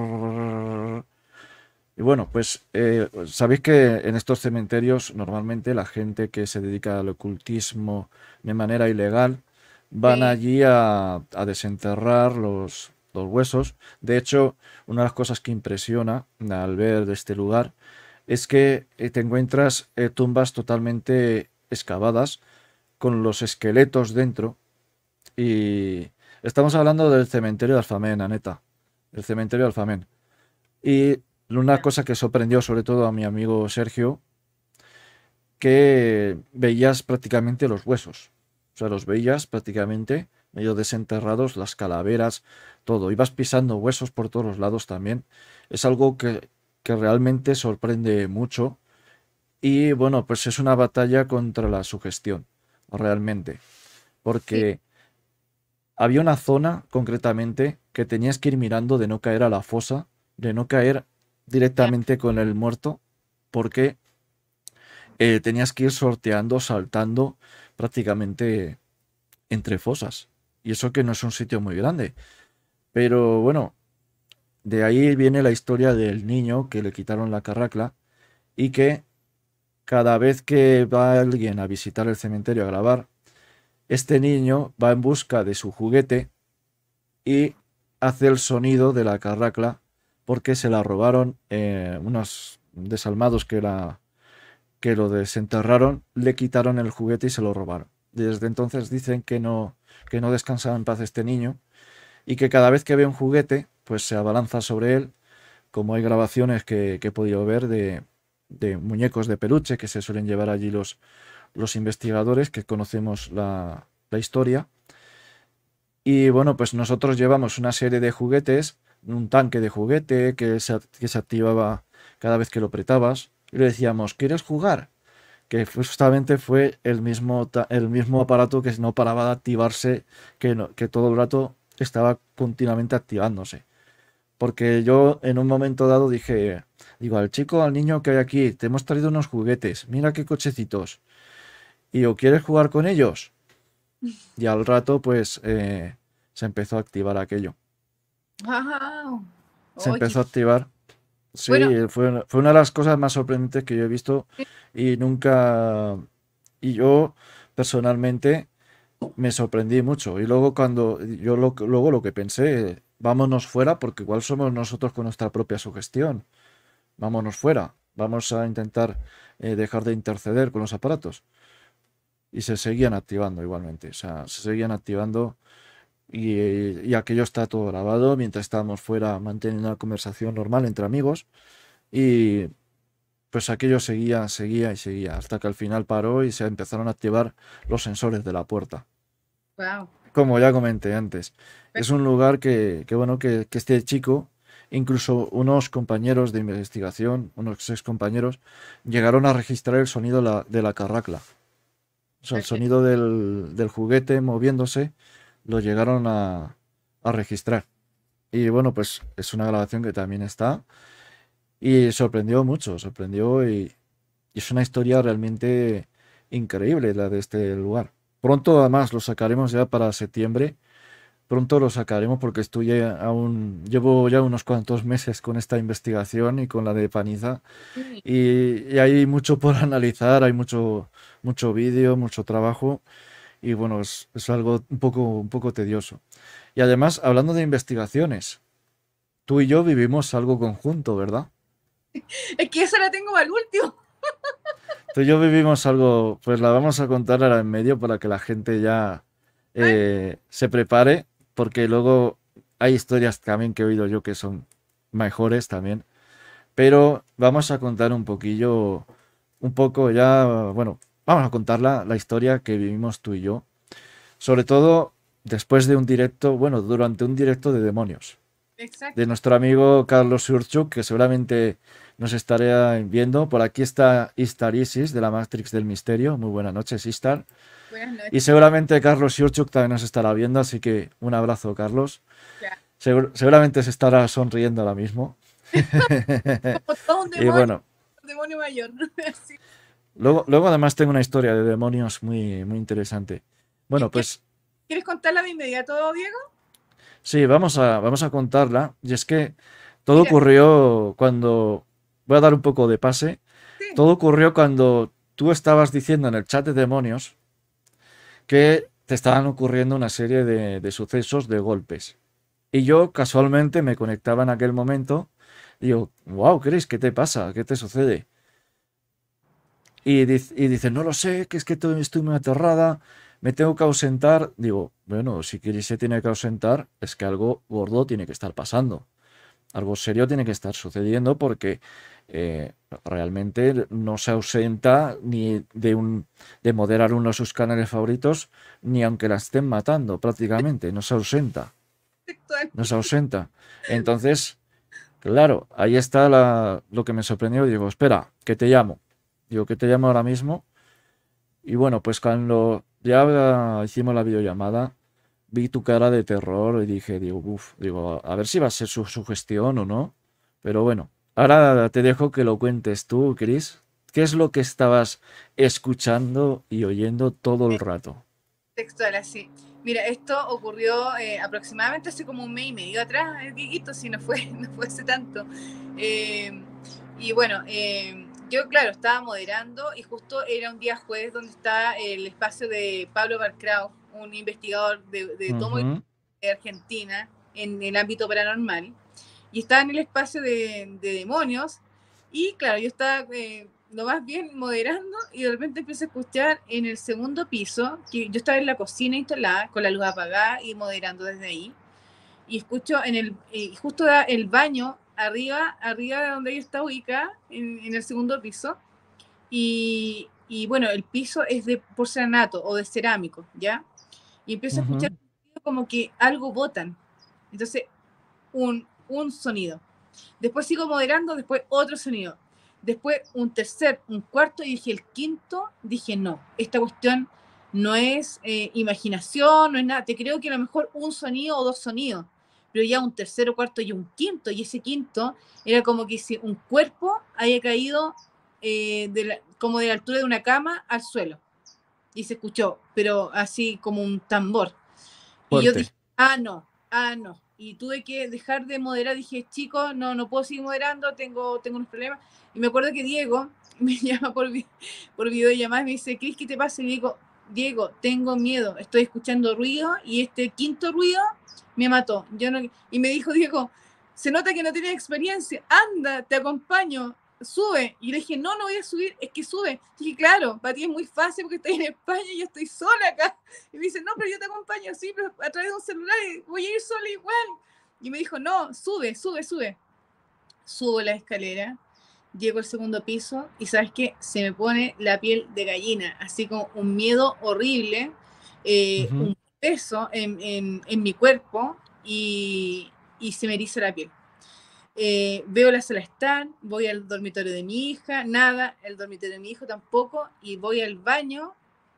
Y bueno, pues eh, sabéis que en estos cementerios normalmente la gente que se dedica al ocultismo de manera ilegal van sí, allí a, a desenterrar los, los huesos. De hecho, una de las cosas que impresiona al ver este lugar es que eh, te encuentras eh, tumbas totalmente excavadas con los esqueletos dentro. Y estamos hablando del cementerio de Alfamén, Aneta. El cementerio de Alfamén. Y una Ya. cosa que sorprendió sobre todo a mi amigo Sergio, que veías prácticamente los huesos. O sea, los veías prácticamente medio desenterrados, las calaveras, todo. Ibas pisando huesos por todos los lados también. Es algo que, que realmente sorprende mucho. Y bueno, pues es una batalla contra la sugestión, realmente. Sí, Porque había una zona concretamente que tenías que ir mirando de no caer a la fosa, de no caer ya. directamente con el muerto, porque eh, tenías que ir sorteando, saltando prácticamente entre fosas. Y eso que no es un sitio muy grande. Pero bueno, de ahí viene la historia del niño que le quitaron la carracla y que cada vez que va alguien a visitar el cementerio a grabar, este niño va en busca de su juguete y hace el sonido de la carracla porque se la robaron eh, unos desalmados que, la, que lo desenterraron, le quitaron el juguete y se lo robaron. Desde entonces dicen que no, que no descansa en paz este niño y que cada vez que ve un juguete, pues se abalanza sobre él, como hay grabaciones que, que he podido ver de, de muñecos de peluche que se suelen llevar allí los, los investigadores que conocemos la, la historia. Y bueno, pues nosotros llevamos una serie de juguetes, un tanque de juguete que se, que se activaba cada vez que lo apretabas. Y le decíamos, ¿quieres jugar? Que justamente fue el mismo, ta- el mismo aparato que no paraba de activarse, que, no- que todo el rato estaba continuamente activándose. Porque yo en un momento dado dije, digo, al chico, al niño que hay aquí, te hemos traído unos juguetes, mira qué cochecitos. ¿Y o quieres jugar con ellos? Y al rato, pues, eh, se empezó a activar aquello. Wow. Se Oye, empezó a activar. bueno, Sí, fue, fue una de las cosas más sorprendentes que yo he visto y nunca... Y yo personalmente me sorprendí mucho. Y luego cuando yo lo, luego lo que pensé, vámonos fuera porque igual somos nosotros con nuestra propia sugestión. Vámonos fuera. Vamos a intentar eh, dejar de interceder con los aparatos. Y se seguían activando igualmente. O sea, se seguían activando y, y aquello está todo grabado mientras estábamos fuera manteniendo una conversación normal entre amigos. Y pues aquello seguía, seguía y seguía, hasta que al final paró y se empezaron a activar los sensores de la puerta. wow. Como ya comenté antes, es un lugar que, que bueno, que, que este chico, incluso unos compañeros de investigación, unos ex compañeros, llegaron a registrar el sonido de la, de la carracla. O sea, el sonido del, del juguete moviéndose, lo llegaron a, a registrar. Y bueno, pues es una grabación que también está. Y sorprendió mucho, sorprendió y, y es una historia realmente increíble la de este lugar. Pronto además lo sacaremos ya para septiembre. Pronto lo sacaremos porque estoy ya aún, llevo ya unos cuantos meses con esta investigación y con la de Paniza Sí. y, y hay mucho por analizar, hay mucho, mucho vídeo, mucho trabajo y bueno, es, es algo un poco, un poco tedioso. Y además, hablando de investigaciones, tú y yo vivimos algo conjunto, ¿verdad? Es que esa la tengo al último. Tú y yo vivimos algo, pues la vamos a contar ahora en medio para que la gente ya Ay, eh, se prepare, porque luego hay historias también que he oído yo que son mejores también, pero vamos a contar un poquillo, un poco ya, bueno, vamos a contar la, la historia que vivimos tú y yo, sobre todo después de un directo, bueno, durante un directo de demonios de exacto. nuestro amigo Carlos Urchuk, que seguramente nos estará viendo. Por aquí está Istar Isis, de la Matrix del Misterio. Muy buenas noches, Istar. Buenas Y noches. seguramente Carlos Urchuk también nos estará viendo, así que un abrazo, Carlos. Ya. Segur- seguramente se estará sonriendo ahora mismo. Como todo un Y demonio, bueno, un demonio mayor. Sí. luego, luego además tengo una historia de demonios muy, muy interesante. Bueno, ¿Quieres, pues quieres contarla de inmediato, Diego? sí, vamos a, vamos a contarla. Y es que todo Mira, ocurrió cuando... Voy a dar un poco de pase. sí, Todo ocurrió cuando tú estabas diciendo en el chat de demonios que te estaban ocurriendo una serie de, de sucesos, de golpes. Y yo casualmente me conectaba en aquel momento. Digo, wow, Chris, ¿qué te pasa? ¿Qué te sucede? Y, dic- y dice, no lo sé, que es que to- estoy muy aterrada, me tengo que ausentar. Digo, bueno, si Chris se tiene que ausentar, es que algo gordo tiene que estar pasando. Algo serio tiene que estar sucediendo porque eh, realmente no se ausenta ni de un de moderar uno de sus canales favoritos, ni aunque la estén matando prácticamente, no se ausenta, Textual. no se ausenta. Entonces, claro, ahí está la- lo que me sorprendió. Digo, espera, que te llamo. Digo, que te llamo ahora mismo. Y bueno, pues cuando ya hicimos la videollamada, vi tu cara de terror y dije, digo, uff, digo, a ver si va a ser su sugestión o no. Pero bueno, ahora te dejo que lo cuentes tú, Chris. ¿Qué es lo que estabas escuchando y oyendo todo el rato? Textual, así. Mira, esto ocurrió eh, aproximadamente hace como un mes y medio atrás, eh, Dieguito, si no fue, no fue hace tanto. Eh, y bueno, eh, yo, claro, estaba moderando y justo era un día jueves donde está el espacio de Pablo Barcrao, un investigador de, de tomo Ujú, de Argentina en el ámbito paranormal. Y estaba en el espacio de, de demonios. Y claro, yo estaba eh, lo más bien moderando y de repente empecé a escuchar en el segundo piso, que yo estaba en la cocina instalada con la luz apagada y moderando desde ahí. Y escucho en el, eh, justo el baño arriba, arriba de donde ella está ubicada, en, en el segundo piso. Y, y bueno, el piso es de porcelanato o de cerámico, ¿ya? Y empiezo a escuchar ujú, como que algo botan. Entonces, un, un sonido. Después sigo moderando, después otro sonido. Después un tercer, un cuarto, y dije el quinto, dije no, esta cuestión no es eh, imaginación, no es nada. Te creo que a lo mejor un sonido o dos sonidos, pero ya un tercero, cuarto y un quinto, y ese quinto era como que si un cuerpo haya caído eh, de la, como de la altura de una cama al suelo. Y se escuchó, pero así como un tambor. Y yo dije, fuerte. ah, no, ah, no. Y tuve que dejar de moderar. Dije, chicos, no, no puedo seguir moderando, tengo, tengo unos problemas. Y me acuerdo que Diego me llama por, por videollamada y me dice, Cris, ¿qué te pasa? Y digo, Diego, tengo miedo, estoy escuchando ruido y este quinto ruido me mató. Yo no, y me dijo, Diego, se nota que no tienes experiencia, anda, te acompaño, sube. Y le dije, no, no voy a subir, es que sube. Y dije, claro, para ti es muy fácil porque estoy en España y yo estoy sola acá. Y me dice, no, pero yo te acompaño, sí, pero a través de un celular y voy a ir sola igual. Y me dijo, no, sube, sube, sube. Subo la escalera, llego al segundo piso y ¿sabes qué? Se me pone la piel de gallina, así como un miedo horrible, eh, Ujú, un peso en, en, en mi cuerpo y, y, se me eriza la piel. Eh, veo la sala estar, voy al dormitorio de mi hija, nada, el dormitorio de mi hijo tampoco, y voy al baño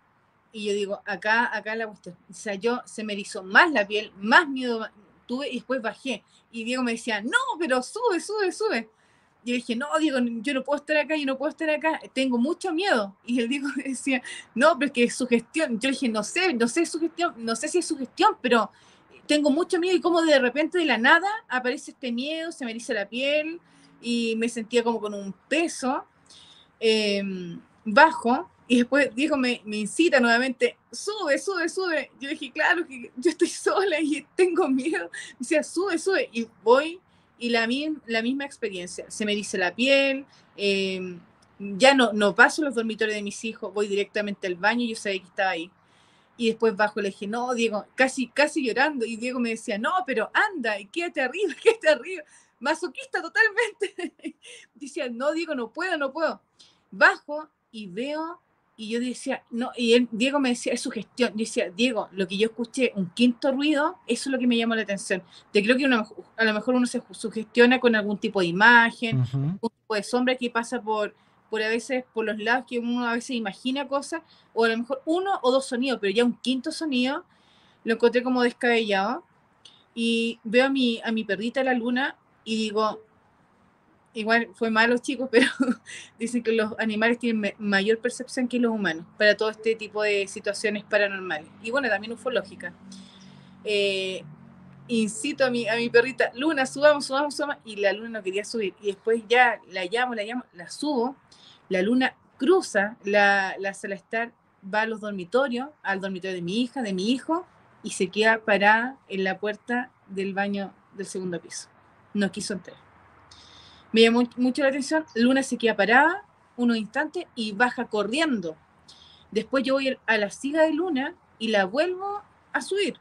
y yo digo, acá, acá la cuestión. O sea, yo se me erizó más la piel, más miedo tuve y después bajé. Y Diego me decía, no, pero sube, sube, sube. Y yo dije, no, Diego, yo no puedo estar acá, yo no puedo estar acá, tengo mucho miedo. Y el Diego decía, no, pero es que es sugestión. Yo le dije, no sé, no sé sugestión, no sé si es sugestión, pero tengo mucho miedo y como de repente de la nada aparece este miedo, se me eriza la piel y me sentía como con un peso eh, bajo y después Diego me, me, incita nuevamente, sube, sube, sube. Yo dije, claro que yo estoy sola y tengo miedo. Me decía, sube, sube. Y voy y la, la misma experiencia. Se me dice la piel, eh, ya no, no paso los dormitorios de mis hijos, voy directamente al baño y yo sabía que estaba ahí. Y después bajo le dije, no, Diego, casi, casi llorando. Y Diego me decía, no, pero anda, quédate arriba, quédate arriba. Masoquista totalmente. Decía, no, Diego, no puedo, no puedo. Bajo y veo, y yo decía, no, y él, Diego me decía, es su gestión. Yo decía, Diego, lo que yo escuché, un quinto ruido, eso es lo que me llamó la atención. Te creo que uno, a lo mejor uno se sugestiona con algún tipo de imagen, ujú. un tipo de sombra que pasa por, por a veces, por los lados que uno a veces imagina cosas, o a lo mejor uno o dos sonidos, pero ya un quinto sonido lo encontré como descabellado. Y veo a mi, a mi perrita la luna y digo, igual fue malo, chicos, pero dicen que los animales tienen mayor percepción que los humanos para todo este tipo de situaciones paranormales. Y bueno, también ufológica. Eh, incito a mi, a mi perrita, Luna, subamos, subamos, subamos, y la luna no quería subir. Y después ya la llamo, la llamo, la subo, la luna cruza la, la sala estar, va a los dormitorios, al dormitorio de mi hija, de mi hijo, y se queda parada en la puerta del baño del segundo piso. No quiso entrar. Me llamó mucho la atención. Luna se queda parada unos instantes y baja corriendo. Después yo voy a la silla de Luna y la vuelvo a subir.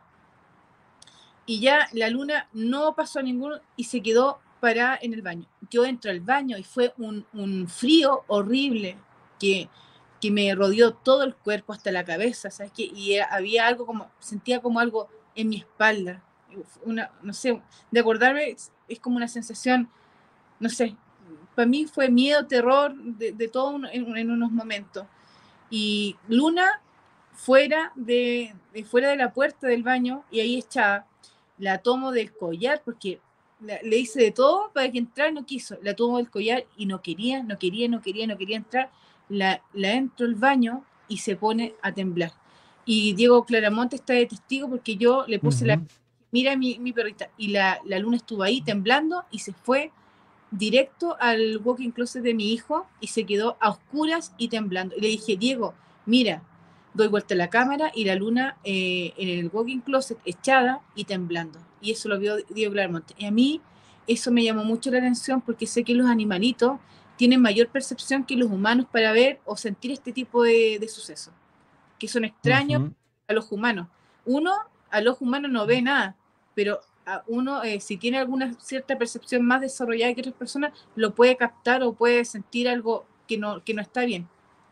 Y ya la Luna no pasó a ninguno y se quedó parada en el baño. Yo entro al baño y fue un, un frío horrible que, que me rodeó todo el cuerpo hasta la cabeza, ¿sabes qué? Y había algo como, sentía como algo en mi espalda. Una, no sé, de acordarme es, es como una sensación, no sé, para mí fue miedo, terror, de, de todo en, en unos momentos. Y Luna fuera de, de, fuera de la puerta del baño y ahí echada, la tomo del collar porque la, le hice de todo para que entrara, no quiso, la tomo del collar y no quería, no quería, no quería, no quería entrar, la, la entro al baño y se pone a temblar. Y Diego Claramonte está de testigo porque yo le puse Uh-huh. la, mira mi, mi perrita, y la, la Luna estuvo ahí temblando y se fue directo al walk-in closet de mi hijo y se quedó a oscuras y temblando. Y le dije, Diego, mira, doy vuelta a la cámara y la Luna eh, en el walk-in closet echada y temblando. Y eso lo vio Diego Claramente. Y a mí eso me llamó mucho la atención porque sé que los animalitos tienen mayor percepción que los humanos para ver o sentir este tipo de, de sucesos, que son extraños Uh-huh. a los humanos. Uno, a los humanos no ve nada, pero a uno, eh, si tiene alguna cierta percepción más desarrollada que otras personas, lo puede captar o puede sentir algo que no, que no está bien.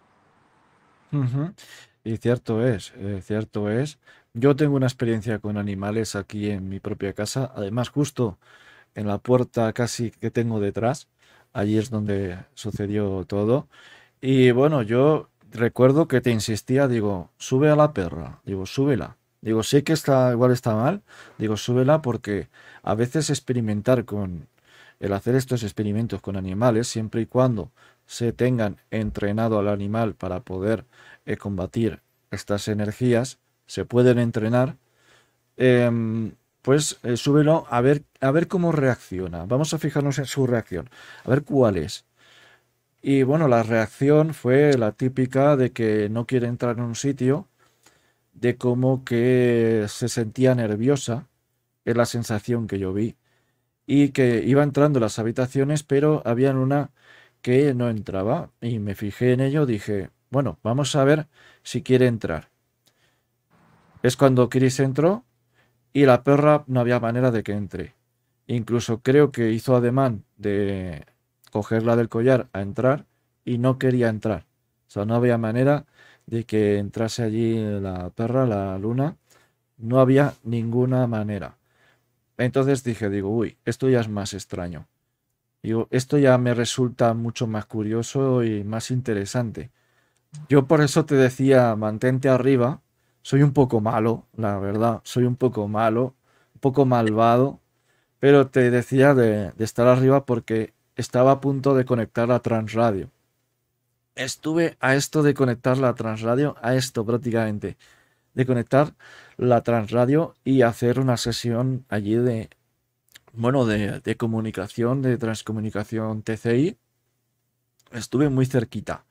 Uh-huh. Y cierto es, eh, cierto es. Yo tengo una experiencia con animales aquí en mi propia casa, además justo en la puerta casi que tengo detrás. Allí es donde sucedió todo. Y bueno, yo recuerdo que te insistía, digo, sube a la perra, digo, súbela. Digo, sé que está, igual está mal, digo, súbela porque a veces experimentar con, el hacer estos experimentos con animales, siempre y cuando se tengan entrenado al animal para poder eh, combatir estas energías, se pueden entrenar, em, pues eh, súbelo a ver, a ver cómo reacciona. Vamos a fijarnos en su reacción, a ver cuál es. Y bueno, la reacción fue la típica de que no quiere entrar en un sitio, de como que se sentía nerviosa, es la sensación que yo vi, y que iba entrando en las habitaciones, pero había una que no entraba, y me fijé en ello, dije, bueno, vamos a ver si quiere entrar. Es cuando Chris entró y la perra no había manera de que entre. Incluso creo que hizo ademán de cogerla del collar a entrar y no quería entrar. O sea, no había manera de que entrase allí la perra, la Luna. No había ninguna manera. Entonces dije, digo, uy, esto ya es más extraño. Digo, esto ya me resulta mucho más curioso y más interesante. Yo por eso te decía, mantente arriba. Soy un poco malo, la verdad. Soy un poco malo, un poco malvado. Pero te decía de, de estar arriba porque estaba a punto de conectar la Transradio. Estuve a esto de conectar la Transradio, a esto prácticamente, de conectar la Transradio y hacer una sesión allí de, bueno, de, de comunicación, de transcomunicación T C I. Estuve muy cerquita.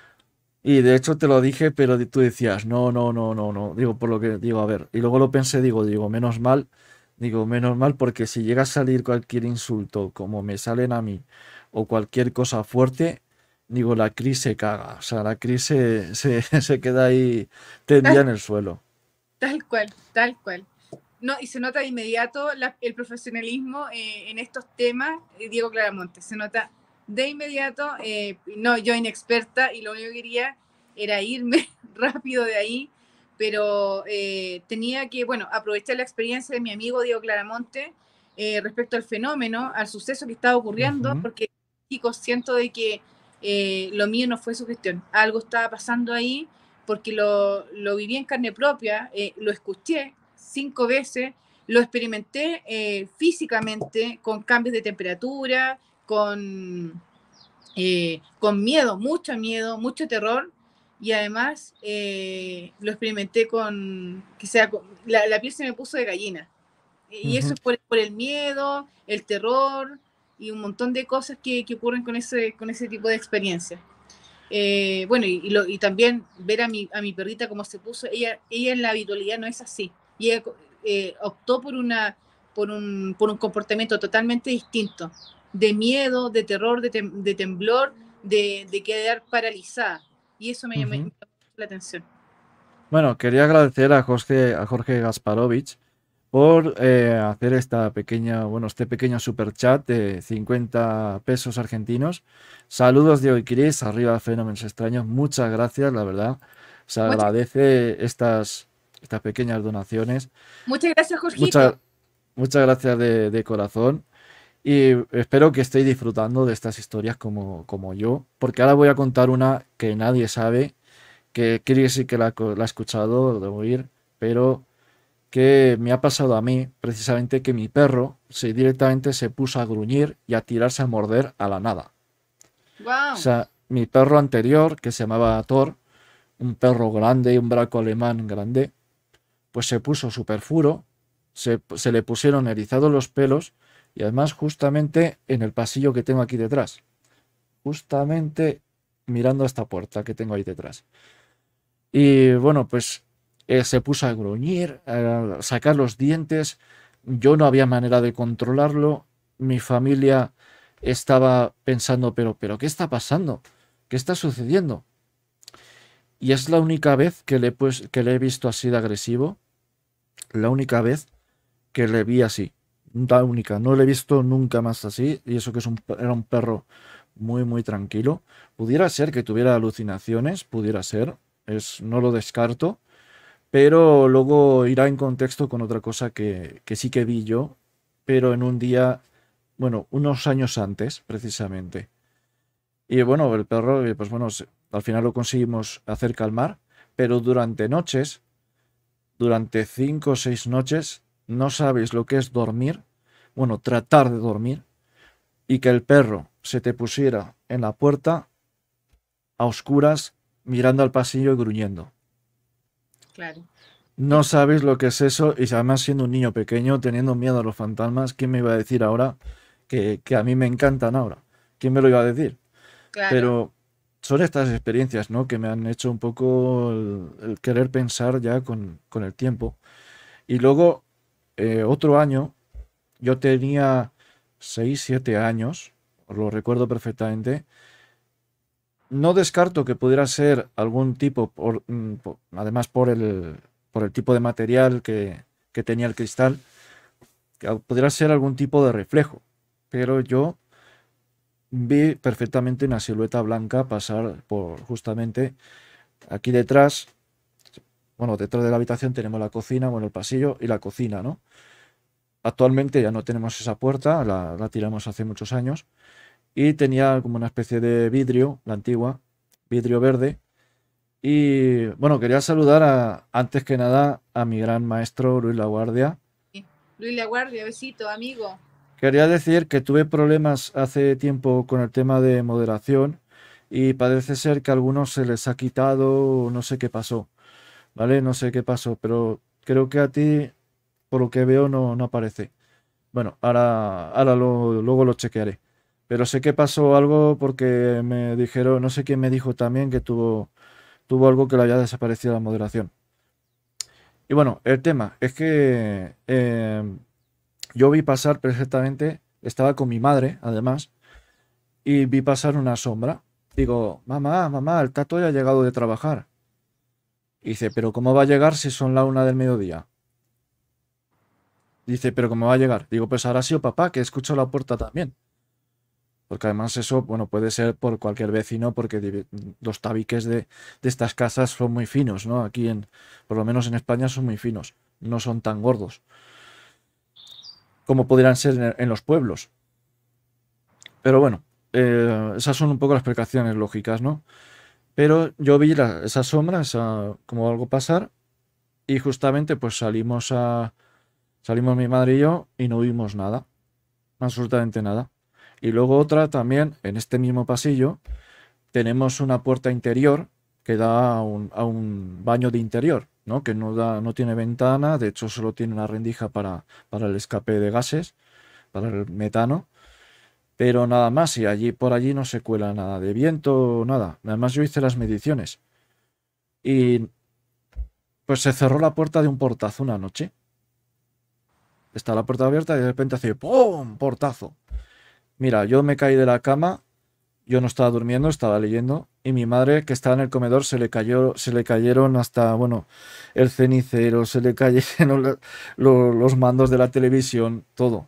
Y de hecho te lo dije, pero tú decías, no, no, no, no, no. Digo, por lo que digo, a ver. Y luego lo pensé, digo, digo, menos mal, digo, menos mal, porque si llega a salir cualquier insulto, como me salen a mí, o cualquier cosa fuerte, digo, la Cris se caga. O sea, la Cris se, se, se queda ahí tendida Tal, en el suelo. tal cual, tal cual. No, y se nota de inmediato la, el profesionalismo eh, en estos temas, eh, Diego Claramonte, se nota de inmediato, eh, no, yo inexperta y lo único que quería era irme rápido de ahí, pero eh, tenía que, bueno, aprovechar la experiencia de mi amigo Diego Claramonte eh, respecto al fenómeno, al suceso que estaba ocurriendo, Ujú, porque chicos, siento de que eh, lo mío no fue su gestión, algo estaba pasando ahí, porque lo, lo viví en carne propia, eh, lo escuché cinco veces, lo experimenté eh, físicamente con cambios de temperatura, con, eh, con miedo, mucho miedo, mucho terror, y además eh, lo experimenté con, que sea, la, la piel se me puso de gallina. Y eso ujú. es por, por el miedo, el terror y un montón de cosas que, que ocurren con ese, con ese tipo de experiencias. Eh, bueno, y, y, lo, y, también ver a mi, a mi perrita cómo se puso, ella, ella en la habitualidad no es así. y ella eh, optó por, una, por, un, por un comportamiento totalmente distinto, de miedo, de terror, de, tem de temblor, de, de quedar paralizada. Y eso me llamó Ujú. la atención. Bueno, quería agradecer a Jorge, a Jorge Gasparovich por eh, hacer esta pequeña, bueno, este pequeño super chat de cincuenta pesos argentinos. Saludos de Oikiris, arriba Fenómenos Extraños. Muchas gracias, la verdad. Se Muchas, agradece estas, estas pequeñas donaciones. muchas gracias, Jorgito. Muchas, muchas gracias de, de corazón. Y espero que estéis disfrutando de estas historias como, como yo, porque ahora voy a contar una que nadie sabe, que creo que sí que la, la he escuchado de oír, pero que me ha pasado a mí, precisamente que mi perro se directamente se puso a gruñir y a tirarse a morder a la nada. O Wow. sea, mi perro anterior, que se llamaba Thor, un perro grande, un braco alemán grande, pues se puso súper furo, se, se le pusieron erizados los pelos y además justamente en el pasillo que tengo aquí detrás, justamente mirando a esta puerta que tengo ahí detrás. Y bueno, pues eh, se puso a gruñir, a sacar los dientes. Yo no había manera de controlarlo. Mi familia estaba pensando, pero, pero, ¿qué está pasando? ¿Qué está sucediendo? Y es la única vez que le, pues, que le he visto así de agresivo. La única vez que le vi así. La única. No le he visto nunca más así. Y eso que es un, era un perro muy, muy tranquilo. Pudiera ser que tuviera alucinaciones, pudiera ser. Es, no lo descarto. Pero luego irá en contexto con otra cosa que, que sí que vi yo, pero en un día, bueno, unos años antes, precisamente. Y bueno, el perro, eh, pues bueno, se- al final lo conseguimos hacer calmar, pero durante noches, durante cinco o seis noches, no sabéis lo que es dormir, bueno, tratar de dormir, y que el perro se te pusiera en la puerta a oscuras, mirando al pasillo y gruñendo. Claro. No sabes lo que es eso, y además siendo un niño pequeño, teniendo miedo a los fantasmas, ¿quién me iba a decir ahora que, que a mí me encantan ahora? ¿Quién me lo iba a decir? Claro. Pero son estas experiencias, ¿no? Que me han hecho un poco el, el querer pensar ya con, con el tiempo. Y luego, eh, otro año, yo tenía seis siete años, os lo recuerdo perfectamente. No descarto que pudiera ser algún tipo, por, mm, por- además por el, por el tipo de material que, que tenía el cristal, que al- pudiera ser algún tipo de reflejo. Pero yo vi perfectamente una silueta blanca pasar por justamente aquí detrás. Bueno, detrás de la habitación tenemos la cocina, bueno, el pasillo y la cocina, ¿no? Actualmente ya no tenemos esa puerta, la, la tiramos hace muchos años. Y tenía como una especie de vidrio, la antigua, vidrio verde. Y bueno, quería saludar a, antes que nada a mi gran maestro Luis Laguardia. Luis La Guardia, besito, amigo. Quería decir que tuve problemas hace tiempo con el tema de moderación y parece ser que a algunos se les ha quitado, no sé qué pasó, ¿vale? No sé qué pasó, pero creo que a ti, por lo que veo, no, no aparece. Bueno, ahora, ahora lo- luego lo chequearé. Pero sé que pasó algo porque me dijeron, no sé quién me dijo también que tuvo, tuvo algo que le había desaparecido la moderación. Y bueno, el tema es que eh, yo vi pasar perfectamente, estaba con mi madre, además, y vi pasar una sombra. Digo, mamá, mamá, el tato ya ha llegado de trabajar. Y dice, pero ¿cómo va a llegar si son la una del mediodía? Dice, pero ¿cómo va a llegar? Digo, pues ahora ha sido papá, que escucho la puerta también. Porque además eso, bueno, puede ser por cualquier vecino, porque di- los tabiques de, de estas casas son muy finos, ¿no? Aquí en, por lo menos en España son muy finos, no son tan gordos como podrían ser en, en los pueblos. Pero bueno, eh, esas son un poco las explicaciones lógicas, ¿no? Pero yo vi la- esa sombra, esa, como algo pasar, y justamente pues salimos a, salimos mi madre y yo y no vimos nada, absolutamente nada. Y luego otra también, en este mismo pasillo, tenemos una puerta interior que da a un, a un baño de interior, ¿no? Que no da, no tiene ventana, de hecho solo tiene una rendija para, para el escape de gases, para el metano. Pero nada más, y allí por allí no se cuela nada de viento, nada. Además yo hice las mediciones y pues se cerró la puerta de un portazo una noche. Está la puerta abierta y de repente hace ¡pum! Portazo. Mira, yo me caí de la cama, yo no estaba durmiendo, estaba leyendo, y mi madre, que estaba en el comedor, se le cayó, se le cayeron hasta, bueno, el cenicero, se le cayeron lo- lo- los mandos de la televisión, todo.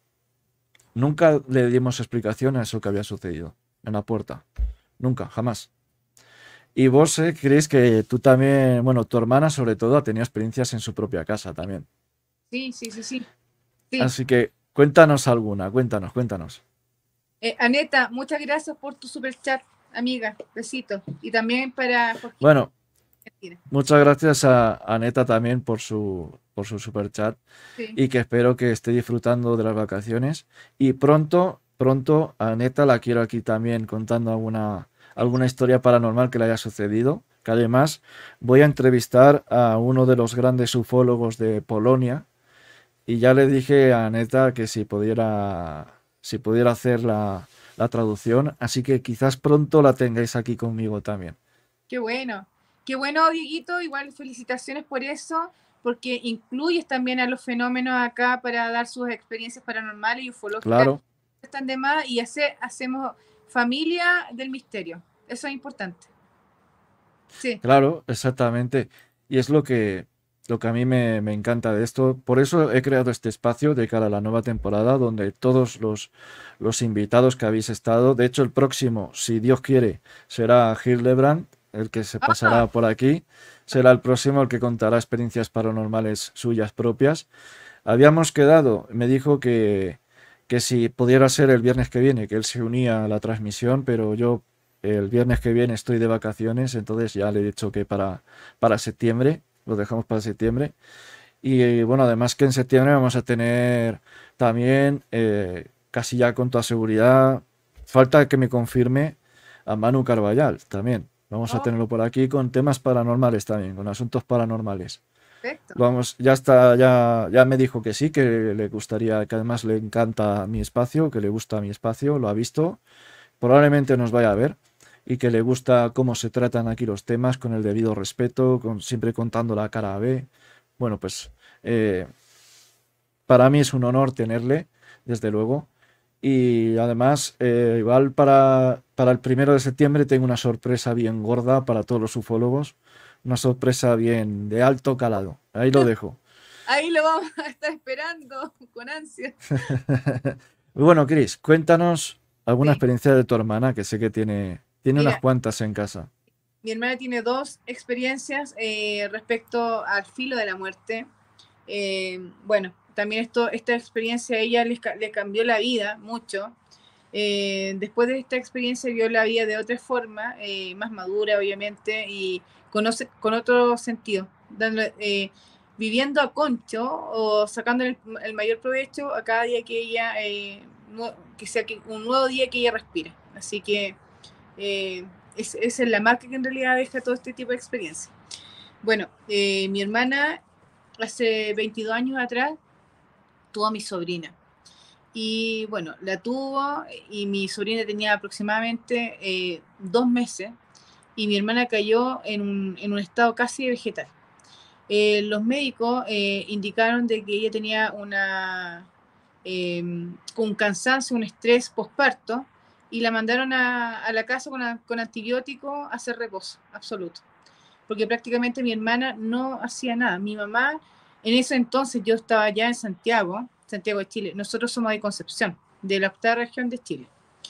Nunca le dimos explicación a eso que había sucedido en la puerta. Nunca, jamás. Y vos eh, crees que tú también, bueno, tu hermana sobre todo ha tenido experiencias en su propia casa también. Sí, sí, sí, sí. Sí. Así que cuéntanos alguna, cuéntanos, cuéntanos. Eh, Aneta, muchas gracias por tu super chat, amiga. Besitos. Y también para Jorge. Bueno, Mentira. muchas gracias a, a Neta también por su, por su super chat Sí. y que espero que esté disfrutando de las vacaciones. Y pronto, pronto a Neta la quiero aquí también contando alguna, alguna historia paranormal que le haya sucedido. Que además voy a entrevistar a uno de los grandes ufólogos de Polonia y ya le dije a Neta que si pudiera, si pudiera hacer la, la traducción, así que quizás pronto la tengáis aquí conmigo también. Qué bueno. Qué bueno, Dieguito. Igual felicitaciones por eso, porque incluyes también a los fenómenos acá para dar sus experiencias paranormales y ufológicas. Claro. Están de más y hace, hacemos familia del misterio. Eso es importante. Sí. Claro, exactamente. Y es lo que, lo que a mí me, me encanta de esto. Por eso he creado este espacio de cara a la nueva temporada, donde todos los, los invitados que habéis estado, de hecho el próximo, si Dios quiere, será Hildebrand, el que se Ah, pasará por aquí. Será el próximo el que contará experiencias paranormales suyas propias. Habíamos quedado, me dijo que, que si pudiera ser el viernes que viene, que él se unía a la transmisión, pero yo el viernes que viene estoy de vacaciones, entonces ya le he dicho que para, para septiembre, lo dejamos para septiembre. Y eh, bueno, además que en septiembre vamos a tener también, eh, casi ya con toda seguridad, falta que me confirme a Manu Carballal también. Vamos a oh, tenerlo por aquí con temas paranormales también, con asuntos paranormales. perfecto. Vamos, ya está, ya, ya me dijo que sí, que le gustaría, que además le encanta mi espacio, que le gusta mi espacio, lo ha visto. Probablemente nos vaya a ver y que le gusta cómo se tratan aquí los temas con el debido respeto, con, siempre contando la cara a B. Bueno, pues eh, para mí es un honor tenerle, desde luego. Y además, eh, igual para, para el primero de septiembre tengo una sorpresa bien gorda para todos los ufólogos. Una sorpresa bien de alto calado. Ahí lo dejo. Ahí lo vamos a estar esperando con ansia. Bueno, Chris, cuéntanos alguna Sí. experiencia de tu hermana, que sé que tiene, tiene unas Mira, cuantas en casa. mi hermana tiene dos experiencias eh, respecto al filo de la muerte. Eh, bueno, también esto, esta experiencia a ella le, le cambió la vida mucho. Eh, después de esta experiencia vio la vida de otra forma, eh, más madura obviamente, y conoce, con otro sentido, dando, eh, viviendo a concho o sacando el, el, mayor provecho a cada día que ella, eh, no, que sea que un nuevo día que ella respire. Así que eh, es, esa es la marca que en realidad deja todo este tipo de experiencia. Bueno, eh, mi hermana hace veintidós años atrás tuvo a mi sobrina. Y bueno, la tuvo y mi sobrina tenía aproximadamente eh, dos meses y mi hermana cayó en un, en un estado casi vegetal. Eh, los médicos eh, indicaron de que ella tenía una, eh, un cansancio, un estrés postparto y la mandaron a, a la casa con, a, con antibióticos a hacer reposo absoluto. Porque prácticamente mi hermana no hacía nada. Mi mamá, en ese entonces yo estaba ya en Santiago, Santiago de Chile. Nosotros somos de Concepción, de la octava región de Chile.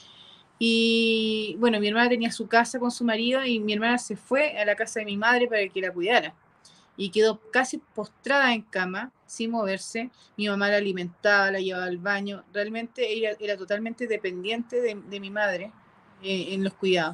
Y bueno, mi hermana tenía su casa con su marido y mi hermana se fue a la casa de mi madre para que la cuidara. Y quedó casi postrada en cama, sin moverse. Mi mamá la alimentaba, la llevaba al baño. Realmente ella era totalmente dependiente de, de mi madre eh, en los cuidados.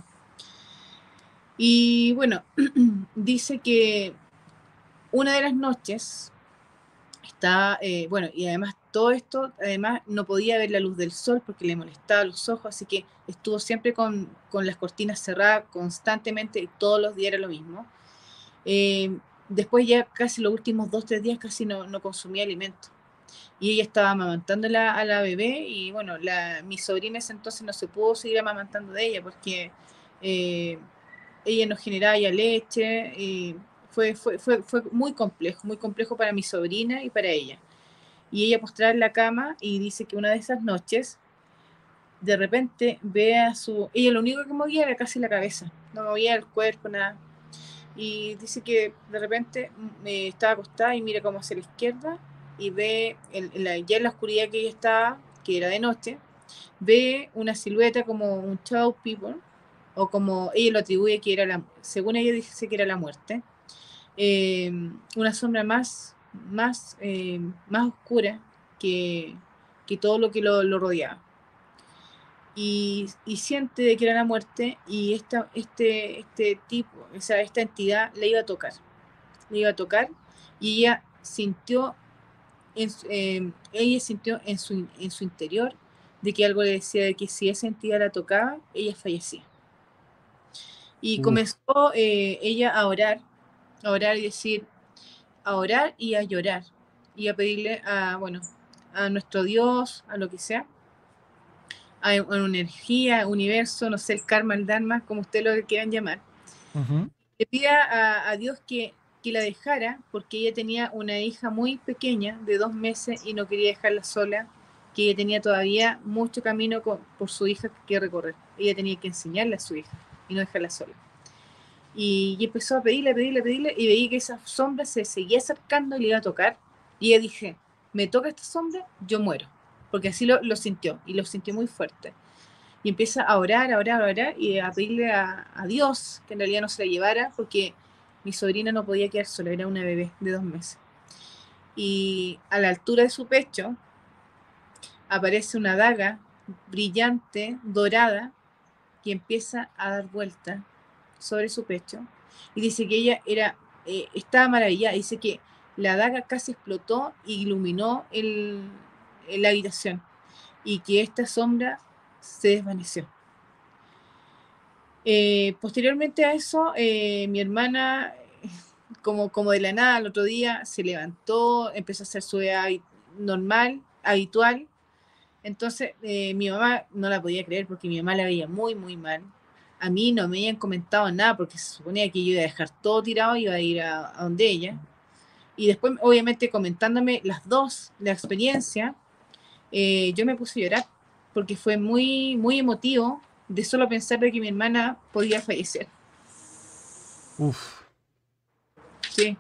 Y bueno, dice que una de las noches está, eh, bueno, y además todo esto, además no podía ver la luz del sol porque le molestaba los ojos, así que estuvo siempre con, con las cortinas cerradas constantemente y todos los días era lo mismo. Eh, después ya casi los últimos dos, tres días casi no, no consumía alimento. Y ella estaba amamantando la, a la bebé y bueno, la, mi sobrina ese entonces no se pudo seguir amamantando de ella porque eh, ella nos generaba ya leche y fue, fue, fue, fue muy complejo, muy complejo para mi sobrina y para ella. Y ella postrada en la cama y dice que una de esas noches, de repente ve a su... Ella lo único que movía era casi la cabeza, no movía el cuerpo, nada. Y dice que de repente eh, estaba acostada y mira como hacia la izquierda y ve, en, en la, ya en la oscuridad que ella estaba, que era de noche, ve una silueta como un shadow people, o como ella lo atribuye que era la, según ella dice que era la muerte, eh, una sombra más, más, eh, más oscura que, que todo lo que lo, lo rodeaba. Y, y siente de que era la muerte y esta, este, este tipo, o sea, esta entidad le iba a tocar, le iba a tocar y ella sintió, en, eh, ella sintió en su, en su interior de que algo le decía de que si esa entidad la tocaba, ella fallecía. Y Uf, comenzó eh, ella a orar, a orar y decir, a orar y a llorar y a pedirle a, bueno, a nuestro Dios, a lo que sea, a, a una energía, universo, no sé, el karma, el dharma, como ustedes lo quieran llamar. ujú. Le pida a, a Dios que, que la dejara porque ella tenía una hija muy pequeña de dos meses y no quería dejarla sola, que ella tenía todavía mucho camino con, por su hija que recorrer. Ella tenía que enseñarle a su hija y no dejarla sola. Y, y empezó a pedirle, a pedirle, a pedirle, y veía que esa sombra se seguía acercando y le iba a tocar. Y ella dije, me toca esta sombra, yo muero. Porque así lo, lo sintió, y lo sintió muy fuerte. Y empieza a orar, a orar, a orar, y a pedirle a, a Dios que en realidad no se la llevara, porque mi sobrina no podía quedar sola, era una bebé de dos meses. Y a la altura de su pecho aparece una daga brillante, dorada, que empieza a dar vuelta sobre su pecho y dice que ella era, eh, estaba maravillada, dice que la daga casi explotó e iluminó el, el, la habitación y que esta sombra se desvaneció. Eh, posteriormente a eso, eh, mi hermana, como, como de la nada, el otro día se levantó, empezó a hacer su vida normal, habitual. Entonces, eh, mi mamá no la podía creer porque mi mamá la veía muy, muy mal. A mí no me habían comentado nada porque se suponía que yo iba a dejar todo tirado y iba a ir a, a donde ella. Y después, obviamente, comentándome las dos, la experiencia, eh, yo me puse a llorar porque fue muy, muy emotivo de solo pensar de que mi hermana podía fallecer. uf. Sí,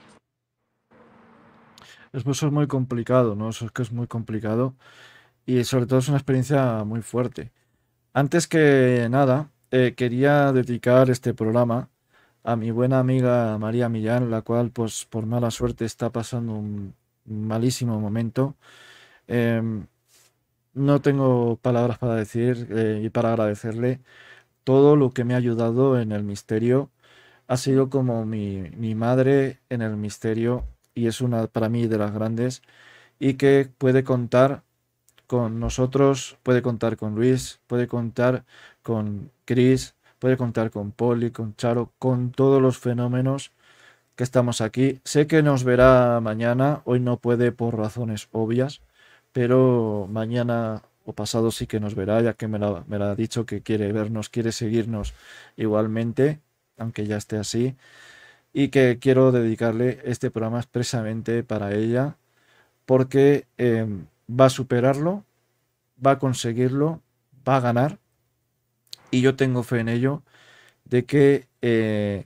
Eso es muy complicado, ¿no? Eso es que es muy complicado y sobre todo es una experiencia muy fuerte. Antes que nada, eh, quería dedicar este programa a mi buena amiga María Millán, la cual, pues, por mala suerte está pasando un malísimo momento. Em, no tengo palabras para decir eh, y para agradecerle todo lo que me ha ayudado en el misterio. Ha sido como mi, mi madre en el misterio y es una para mí de las grandes y que puede contar con nosotros, puede contar con Luis, puede contar con Chris, puede contar con Poli, con Charo, con todos los fenómenos que estamos aquí. Sé que nos verá mañana, hoy no puede por razones obvias, pero mañana o pasado sí que nos verá, ya que me lo, me lo ha dicho que quiere vernos, quiere seguirnos igualmente, aunque ya esté así, y que quiero dedicarle este programa expresamente para ella, porque eh, va a superarlo, va a conseguirlo, va a ganar, y yo tengo fe en ello, de que eh,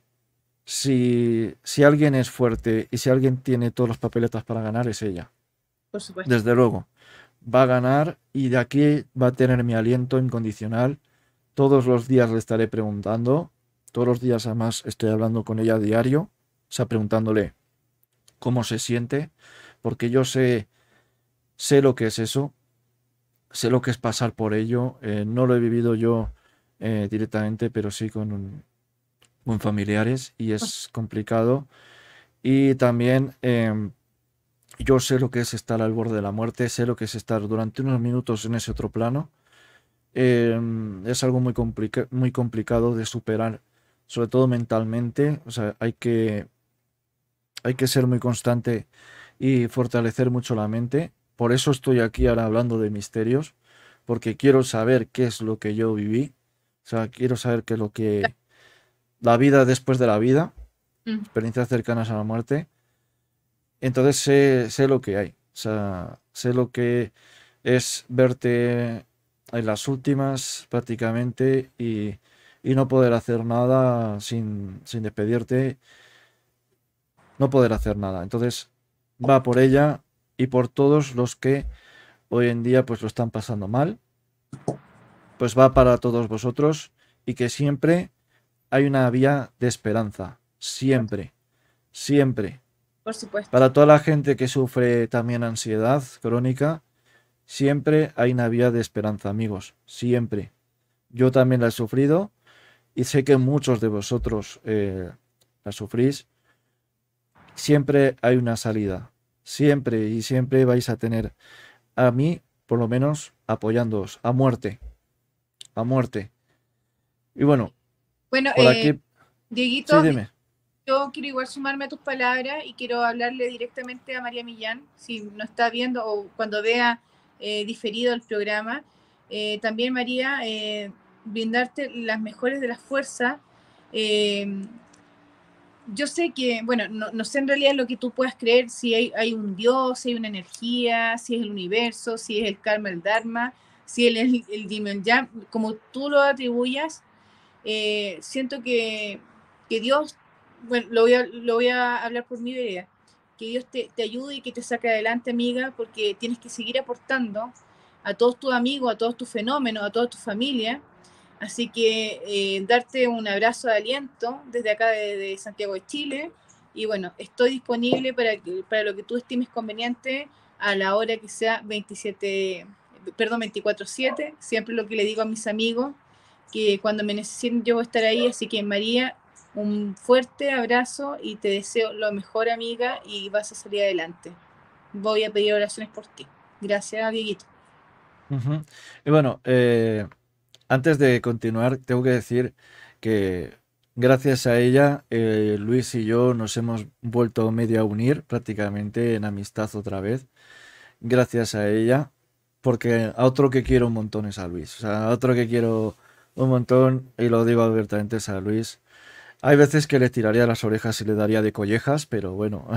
si, si alguien es fuerte y si alguien tiene todos los papeletas para ganar, es ella. por supuesto. Desde luego, va a ganar y de aquí va a tener mi aliento incondicional. Todos los días le estaré preguntando, todos los días además estoy hablando con ella a diario, o sea, preguntándole cómo se siente, porque yo sé, sé lo que es eso, sé lo que es pasar por ello. Eh, no lo he vivido yo eh, directamente, pero sí con, un- con familiares y es complicado. Y también em, yo sé lo que es estar al borde de la muerte, sé lo que es estar durante unos minutos en ese otro plano. Em, es algo muy complica- muy complicado de superar, sobre todo mentalmente. O sea, hay que, hay que ser muy constante y fortalecer mucho la mente. Por eso estoy aquí ahora hablando de misterios, porque quiero saber qué es lo que yo viví. O sea, quiero saber qué es lo que... La vida después de la vida. Mm. experiencias cercanas a la muerte. Entonces sé, sé lo que hay. O sea, sé lo que es verte en las últimas prácticamente y, y no poder hacer nada sin, sin despedirte, no poder hacer nada. Entonces va por ella y por todos los que hoy en día pues lo están pasando mal, pues va para todos vosotros y que siempre hay una vía de esperanza, Por, siempre, siempre. por supuesto. Para toda la gente que sufre también ansiedad crónica, siempre hay una vía de esperanza, amigos, siempre. Yo también la he sufrido y sé que muchos de vosotros eh, la sufrís. Siempre hay una salida, siempre y siempre vais a tener a mí, por lo menos, apoyándoos a muerte, a muerte. Y bueno, Bueno, por eh, aquí, sí, Dieguito, dime. yo quiero igual sumarme a tus palabras y quiero hablarle directamente a María Millán, si no está viendo o cuando vea eh, diferido el programa. Eh, también, María, eh, brindarte las mejores de las fuerzas. Eh, yo sé que, bueno, no, no, sé en realidad lo que tú puedas creer, si hay, hay, un Dios, si hay una energía, si es el universo, si es el karma, el dharma, si es el, el Dimen Yam, como tú lo atribuyas. Eh, siento que, que Dios, bueno, lo voy, a, lo voy a hablar por mi idea, que Dios te, te ayude y que te saque adelante, amiga, porque tienes que seguir aportando a todos tus amigos, a todos tus fenómenos, a toda tu familia. Así que eh, darte un abrazo de aliento desde acá de, de Santiago de Chile. Y bueno, estoy disponible para, que, para lo que tú estimes conveniente a la hora que sea veintisiete, perdón, veinticuatro siete. Siempre lo que le digo a mis amigos, que cuando me necesiten yo voy a estar ahí. Así que, María, un fuerte abrazo y te deseo lo mejor, amiga, y vas a salir adelante. Voy a pedir oraciones por ti. Gracias, Dieguito. Uh -huh. Y bueno, eh, antes de continuar, tengo que decir que gracias a ella, eh, Luis y yo nos hemos vuelto medio a unir prácticamente en amistad otra vez. Gracias a ella, porque a otro que quiero un montón es a Luis. O sea, a otro que quiero un montón, y lo digo abiertamente, es a Luis. Hay veces que le tiraría las orejas y le daría de collejas, pero bueno,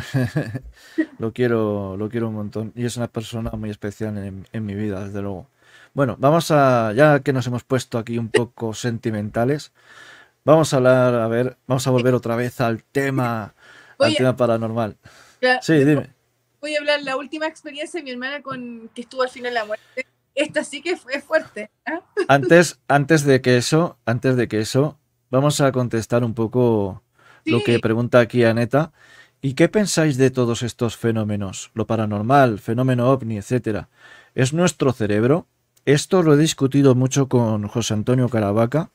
lo quiero, lo quiero un montón. Y es una persona muy especial en, en mi vida, desde luego. Bueno, vamos a, ya que nos hemos puesto aquí un poco sentimentales, vamos a hablar, a ver, vamos a volver otra vez al tema, al Voy a, tema paranormal. ya, Sí, dime. voy a hablar la última experiencia de mi hermana con que estuvo al final de la muerte. Esta sí que fue fuerte. ¿eh? Antes, antes de que eso, antes de que eso, vamos a contestar un poco lo que Sí, pregunta aquí Aneta. ¿Y qué pensáis de todos estos fenómenos? Lo paranormal, fenómeno ovni, etcétera. ¿Es nuestro cerebro? Esto lo he discutido mucho con José Antonio Caravaca.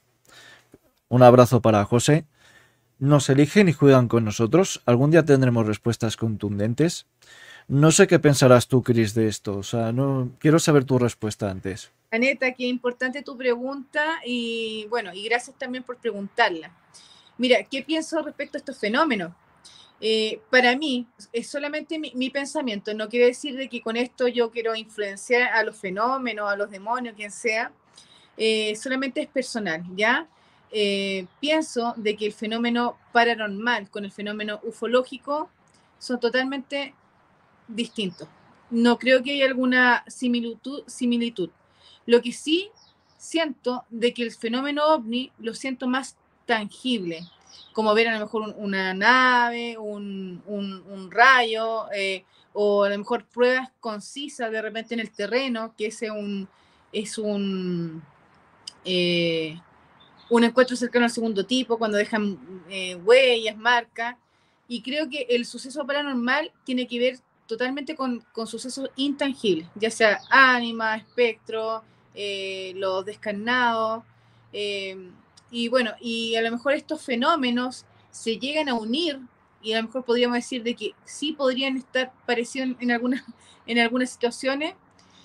Un abrazo para José. ¿Nos eligen y juegan con nosotros? ¿Algún día tendremos respuestas contundentes? No sé qué pensarás tú, Chris, de esto. O sea, no quiero saber tu respuesta antes. Aneta, qué importante tu pregunta y bueno, y gracias también por preguntarla. Mira, ¿qué pienso respecto a estos fenómenos? Eh, para mí, es solamente mi, mi, pensamiento, no quiere decir de que con esto yo quiero influenciar a los fenómenos, a los demonios, quien sea, eh, solamente es personal, ¿ya? Eh, pienso de que el fenómeno paranormal con el fenómeno ufológico son totalmente distintos. No creo que haya alguna similitud, similitud. Lo que sí siento de que el fenómeno ovni lo siento más tangible, como ver a lo mejor un, una nave, un, un, un rayo, eh, o a lo mejor pruebas concisas de repente en el terreno, que ese un, es un, eh, un encuentro cercano al segundo tipo, cuando dejan eh, huellas, marcas. Y creo que el suceso paranormal tiene que ver totalmente con, con sucesos intangibles, ya sea ánima, espectro, eh, los descarnados. Eh, y bueno, y a lo mejor estos fenómenos se llegan a unir y a lo mejor podríamos decir de que sí podrían estar parecidos en, en, algunas, en algunas situaciones,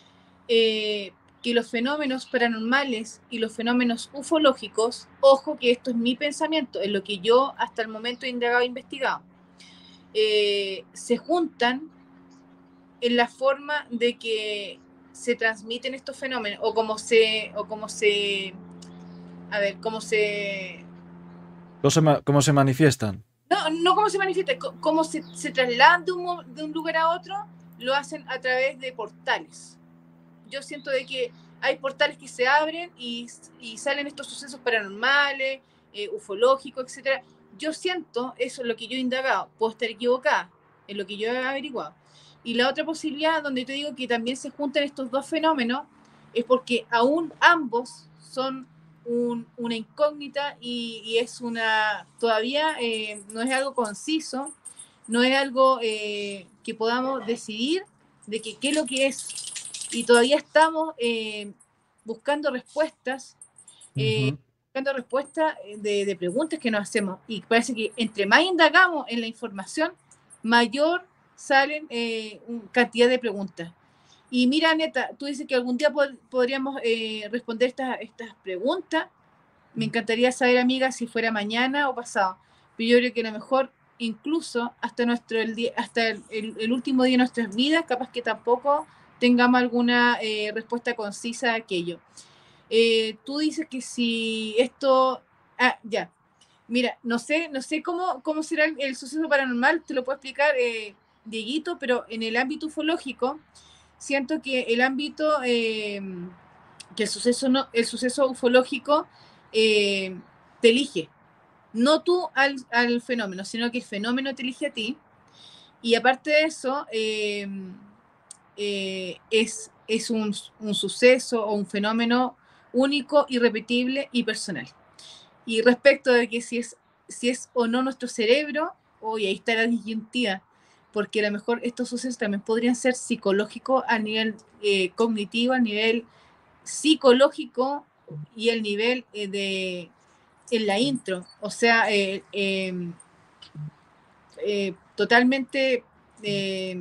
eh, que los fenómenos paranormales y los fenómenos ufológicos, ojo que esto es mi pensamiento, es lo que yo hasta el momento he indagado e investigado, eh, se juntan en la forma de que se transmiten estos fenómenos, o como se, o como se, a ver, cómo se... ¿Cómo se, ma- cómo se manifiestan? No, no cómo se manifiesta, cómo se, se trasladan de un, de un lugar a otro, lo hacen a través de portales. Yo siento de que hay portales que se abren y, y salen estos sucesos paranormales, eh, ufológicos, etcétera. Yo siento, eso es lo que yo he indagado, puedo estar equivocada, en lo que yo he averiguado. Y la otra posibilidad, donde te digo que también se juntan estos dos fenómenos, es porque aún ambos son un, una incógnita y, y, es una, todavía eh, no es algo conciso, no es algo eh, que podamos decidir de que, qué es lo que es. Y todavía estamos eh, buscando respuestas, eh, Ujú. buscando respuestas de, de preguntas que nos hacemos. Y parece que entre más indagamos en la información, mayor salen eh, cantidad de preguntas. Y mira, Neta, tú dices que algún día pod podríamos eh, responder estas, estas preguntas. Me encantaría saber, amiga, si fuera mañana o pasado. Pero yo creo que a lo mejor, incluso hasta nuestro el día, hasta el, el, el último día de nuestras vidas, capaz que tampoco tengamos alguna eh, respuesta concisa a aquello. Eh, tú dices que si esto... Ah, ya. Mira, no sé, no sé cómo, cómo será el, el suceso paranormal, te lo puedo explicar, eh, Dieguito, pero en el ámbito ufológico, siento que el ámbito, eh, que el suceso, no, el suceso ufológico eh, te elige, no tú al, al, fenómeno, sino que el fenómeno te elige a ti. Y aparte de eso, eh, eh, es, es un, un suceso o un fenómeno único, irrepetible y personal. Y respecto de que si es, si es o no nuestro cerebro, hoy ahí está la disyuntiva, porque a lo mejor estos sucesos también podrían ser psicológicos a nivel eh, cognitivo, a nivel psicológico y el nivel eh, de en la intro, o sea, eh, eh, eh, totalmente eh,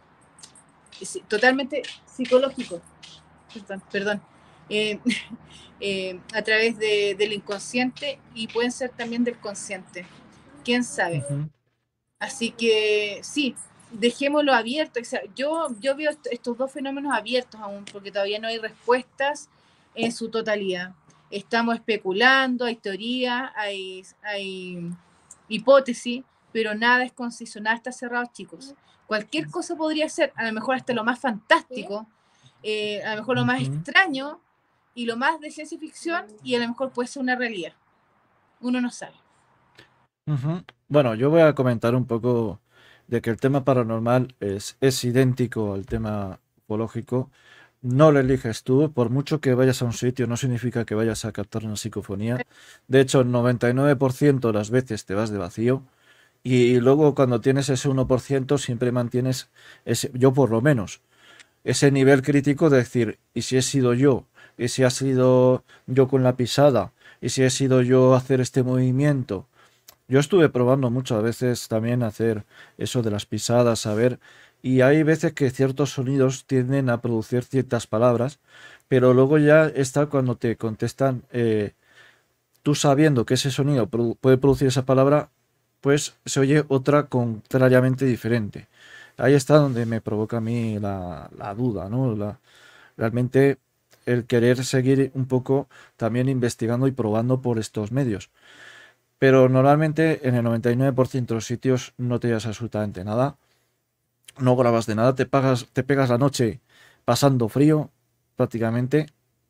totalmente psicológico, perdón, perdón. Eh, eh, a través de, del inconsciente y pueden ser también del consciente, quién sabe. Ujú. Así que sí, dejémoslo abierto. O sea, yo, yo veo est estos dos fenómenos abiertos aún, porque todavía no hay respuestas en su totalidad. Estamos especulando, hay teorías, hay, hay hipótesis, pero nada es conciso, nada está cerrado, chicos. Cualquier cosa podría ser, a lo mejor hasta lo más fantástico, eh, a lo mejor lo más Ujú. extraño y lo más de ciencia ficción, y a lo mejor puede ser una realidad. Uno no sabe. Ujú. Bueno, yo voy a comentar un poco de que el tema paranormal es, es idéntico al tema ufológico. No lo eliges tú, por mucho que vayas a un sitio, no significa que vayas a captar una psicofonía. De hecho, el noventa y nueve por ciento de las veces te vas de vacío y luego cuando tienes ese uno por ciento siempre mantienes ese, yo por lo menos, ese nivel crítico de decir, ¿y si he sido yo? ¿Y si ha sido yo con la pisada? ¿Y si he sido yo hacer este movimiento? Yo estuve probando muchas veces también hacer eso de las pisadas, a ver, y hay veces que ciertos sonidos tienden a producir ciertas palabras, pero luego ya está cuando te contestan, eh, tú sabiendo que ese sonido produ- puede producir esa palabra, pues se oye otra contrariamente diferente. Ahí está donde me provoca a mí la, la duda, ¿no? La, realmente el querer seguir un poco también investigando y probando por estos medios. Pero normalmente en el noventa y nueve por ciento de los sitios no te llevas absolutamente nada, no grabas de nada, te, pagas, te pegas la noche pasando frío prácticamente.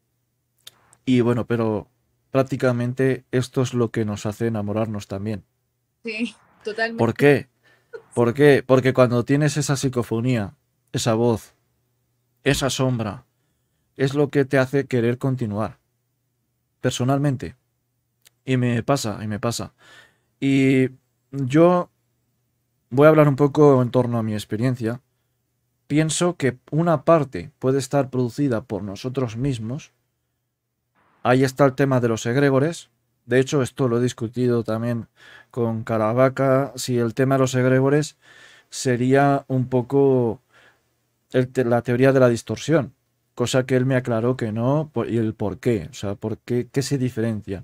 Y bueno, pero prácticamente esto es lo que nos hace enamorarnos también. Sí, ¿Por totalmente. qué? ¿Por qué? Porque cuando tienes esa psicofonía, esa voz, esa sombra, es lo que te hace querer continuar, personalmente. Y me pasa, y me pasa. Y yo voy a hablar un poco en torno a mi experiencia. Pienso que una parte puede estar producida por nosotros mismos. Ahí está el tema de los egregores. De hecho, esto lo he discutido también con Caravaca. Si el tema de los egregores sería un poco el te- la teoría de la distorsión, cosa que él me aclaró que no, por- y el por qué, o sea, por qué, qué se diferencian.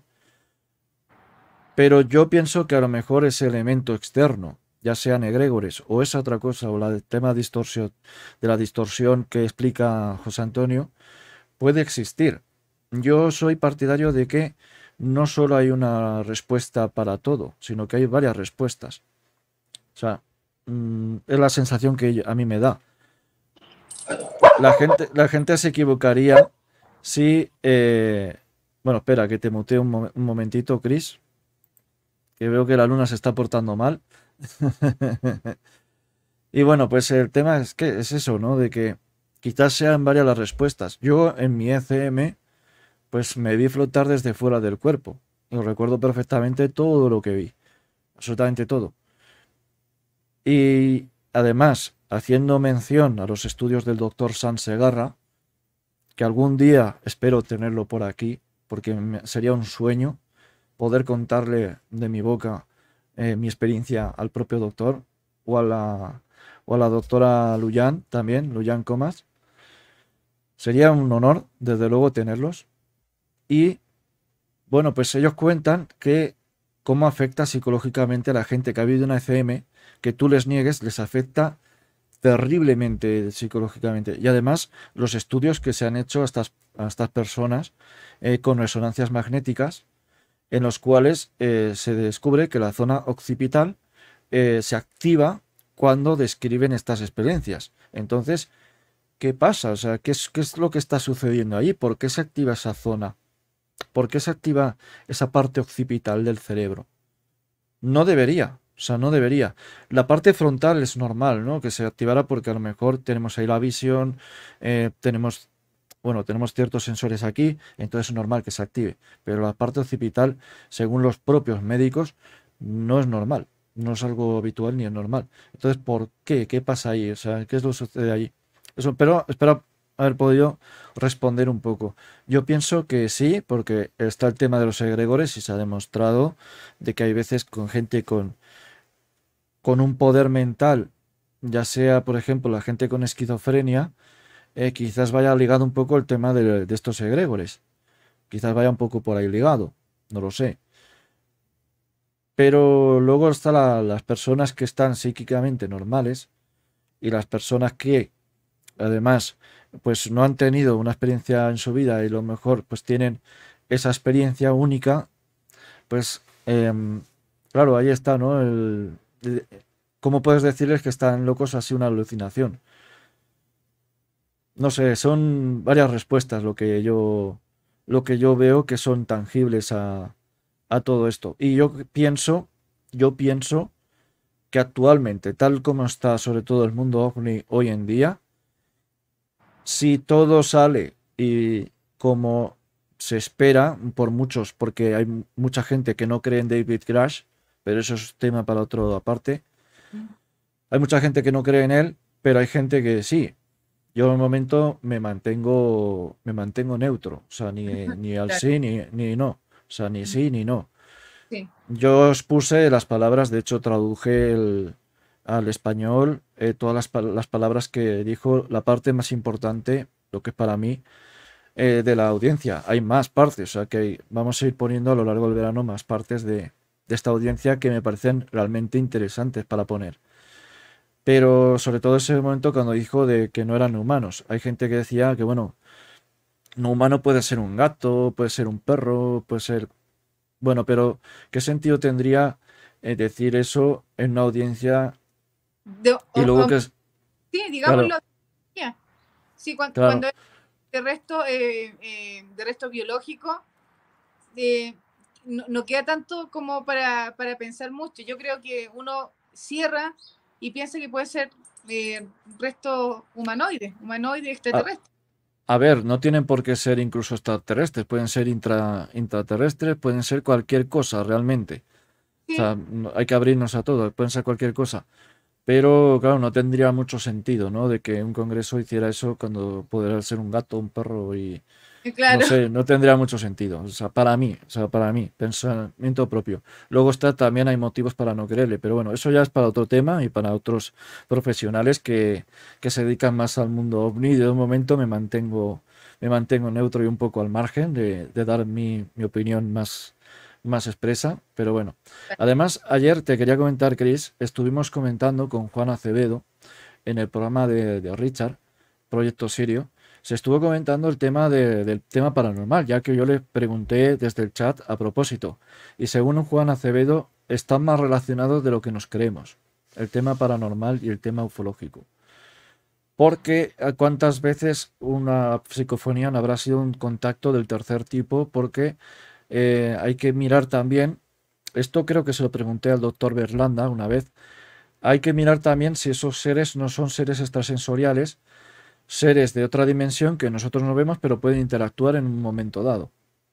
Pero yo pienso que a lo mejor ese elemento externo, ya sean egregores o esa otra cosa, o la del tema distorsión, de la distorsión que explica José Antonio, puede existir. Yo soy partidario de que no solo hay una respuesta para todo, sino que hay varias respuestas. O sea, mm, es la sensación que yo- a mí me da. La gente, la gente se equivocaría si... eh, bueno, espera, que te muteo un, mo- un momentito, Chris, que veo que la luna se está portando mal. Y bueno, pues el tema es que es eso, ¿no? De que quizás sean varias las respuestas. Yo en mi E C M, pues me vi flotar desde fuera del cuerpo. Y recuerdo perfectamente todo lo que vi, absolutamente todo. Y además, haciendo mención a los estudios del doctor Sansegarra, que algún día espero tenerlo por aquí, porque me- sería un sueño poder contarle de mi boca eh, mi experiencia al propio doctor o a la, o a la doctora Luyan también, Luyan Comas. Sería un honor, desde luego, tenerlos. Y bueno, pues ellos cuentan que cómo afecta psicológicamente a la gente que ha vivido una E C M, que tú les niegues, les afecta terriblemente psicológicamente. Y además, los estudios que se han hecho a estas, a estas personas eh, con resonancias magnéticas, en los cuales eh, se descubre que la zona occipital eh, se activa cuando describen estas experiencias. Entonces, ¿qué pasa? O sea, ¿qué es, qué es lo que está sucediendo ahí? ¿Por qué se activa esa zona? ¿Por qué se activa esa parte occipital del cerebro? No debería, o sea, no debería. La parte frontal es normal, ¿no? Que se activara porque a lo mejor tenemos ahí la visión, eh, tenemos, bueno, tenemos ciertos sensores aquí, entonces es normal que se active. Pero la parte occipital, según los propios médicos, no es normal, no es algo habitual ni es normal. Entonces, ¿por qué? ¿Qué pasa ahí? O sea, ¿qué es lo que sucede ahí? Eso, pero espero haber podido responder un poco. Yo pienso que sí, porque está el tema de los egregores y se ha demostrado de que hay veces con gente con, con un poder mental, ya sea, por ejemplo, la gente con esquizofrenia, eh, quizás vaya ligado un poco el tema de, de estos egregores. Quizás vaya un poco por ahí ligado, no lo sé. Pero luego están la- las personas que están psíquicamente normales y las personas que además pues no han tenido una experiencia en su vida y a lo mejor pues tienen esa experiencia única, pues em, claro, ahí está, ¿no? El, el- ¿cómo puedes decirles que están locos así una alucinación? No sé, son varias respuestas lo que yo, lo que yo veo que son tangibles a, a todo esto. Y yo pienso, yo pienso que actualmente, tal como está sobre todo el mundo ovni hoy en día, si todo sale y como se espera por muchos, porque hay mucha gente que no cree en David Crash, pero eso es tema para otro aparte. Hay mucha gente que no cree en él, pero hay gente que sí. Yo de momento me mantengo, me mantengo neutro, o sea, ni, ni al Claro, sí ni, ni no, o sea, ni sí ni no. sí. Yo os puse las palabras, de hecho traduje el- al español eh, todas las, pa- las palabras que dijo la parte más importante, lo que es para mí, eh, de la audiencia. Hay más partes, o sea que hay- vamos a ir poniendo a lo largo del verano más partes de, de esta audiencia que me parecen realmente interesantes para poner. Pero sobre todo ese momento cuando dijo de que no eran humanos. Hay gente que decía que, bueno, no humano puede ser un gato, puede ser un perro, puede ser... Bueno, pero ¿qué sentido tendría eh, decir eso en una audiencia De- y o- luego o- que es... sí, Claro, digámoslo. Ya. Sí, cuan- claro. cuando, es de resto, eh, eh, de resto biológico, eh, no, no queda tanto como para, para pensar mucho. Yo creo que uno cierra y piensa que puede ser eh, resto humanoide, humanoide A, extraterrestre. a ver, no tienen por qué ser incluso extraterrestres, pueden ser intra, intraterrestres, pueden ser cualquier cosa realmente. O Sí, sea, no- hay que abrirnos a todo, pueden ser cualquier cosa. Pero claro, no tendría mucho sentido, ¿no? De que un congreso hiciera eso cuando podría ser un gato, un perro y eh, no claro. sé, no tendría mucho sentido. O sea, para mí, o sea, para mí, pensamiento propio. Luego está, también hay motivos para no creerle, pero bueno, eso ya es para otro tema y para otros profesionales que, que se dedican más al mundo ovni. De un momento me mantengo, me mantengo neutro y un poco al margen de, de dar mi, mi opinión más, más expresa, pero bueno. Además, ayer te quería comentar, Chris, estuvimos comentando con Juan Acevedo en el programa de, de Richard, Proyecto Sirio, se estuvo comentando el tema de- del tema paranormal, ya que yo le pregunté desde el chat a propósito. Y según Juan Acevedo, están más relacionados de lo que nos creemos, el tema paranormal y el tema ufológico. Porque eh, cuántas veces una psicofonía no habrá sido un contacto del tercer tipo, porque eh, hay que mirar también, esto creo que se lo pregunté al doctor Berlanda una vez, hay que mirar también si esos seres no son seres extrasensoriales, seres de otra dimensión que nosotros no vemos, pero pueden interactuar en un momento dado.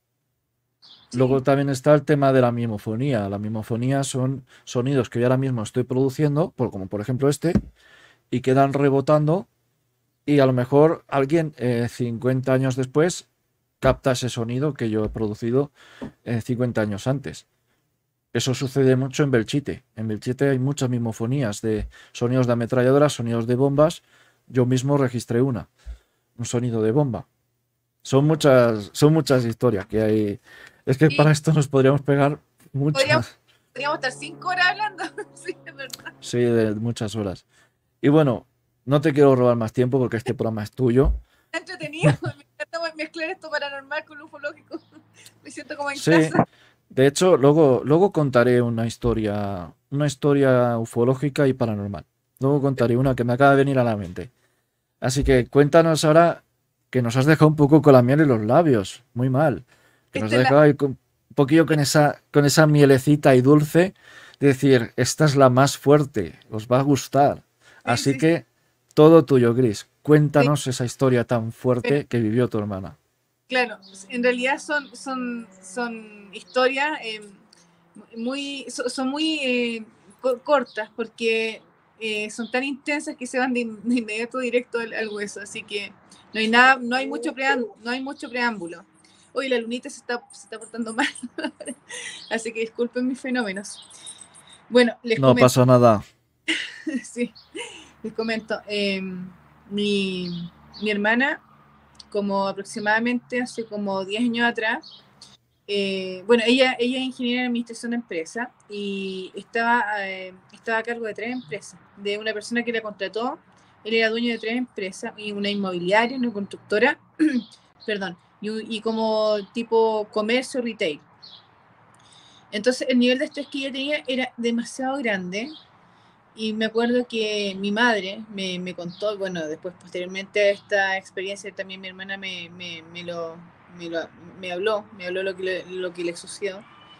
Sí, Luego también está el tema de la mimofonía. La mimofonía son sonidos que yo ahora mismo estoy produciendo, por, como por ejemplo este, y quedan rebotando y a lo mejor alguien eh, cincuenta años después capta ese sonido que yo he producido eh, cincuenta años antes. Eso sucede mucho en Belchite. En Belchite hay muchas mimofonías de sonidos de ametralladoras, sonidos de bombas. Yo mismo registré una, un sonido de bomba. Son muchas, son muchas historias que hay. Es que para sí. esto nos podríamos pegar Podríamos, muchas, podríamos estar cinco horas hablando. Sí, es verdad. sí, de muchas horas. Y bueno, no te quiero robar más tiempo porque este programa es tuyo. Entretenido. Me encanta mezclar esto paranormal con lo ufológico. Me siento como en Sí, casa. de hecho, luego, luego contaré una historia, una historia ufológica y paranormal. Luego contaré una que me acaba de venir a la mente. Así que cuéntanos ahora que nos has dejado un poco con la miel en los labios. Muy mal. Que nos Esta has es la, dejado ahí con- un poquillo con esa, con esa mielecita y dulce. De decir, esta es la más fuerte. Os va a gustar. sí, Así sí, sí. que todo tuyo, Gris. Sí. Cuéntanos esa historia tan Bueno, fuerte que vivió tu hermana. claro, en realidad son, son, son historias eh, muy, son, son muy eh, co- cortas porque eh, son tan intensas que se van de, de inmediato directo al, al hueso, así que no hay nada, no hay mucho preámbulo, no hay mucho preámbulo. Hoy la lunita se está, se está portando mal, así que disculpen mis fenómenos. Bueno, les No comento, pasa nada. sí, les comento. Eh, mi, mi hermana, como aproximadamente hace como diez años atrás, eh, bueno, ella, ella es ingeniera en administración de empresa y estaba, eh, estaba a cargo de tres empresas, de una persona que la contrató. Él era dueño de tres empresas, y una inmobiliaria, una constructora, perdón, y, y como tipo comercio, retail. Entonces el nivel de estrés que ella tenía era demasiado grande. Y me acuerdo que mi madre me, me contó, bueno, después posteriormente a esta experiencia también mi hermana me, me, me lo, me, lo, me habló, me habló lo que le, lo que le sucedió.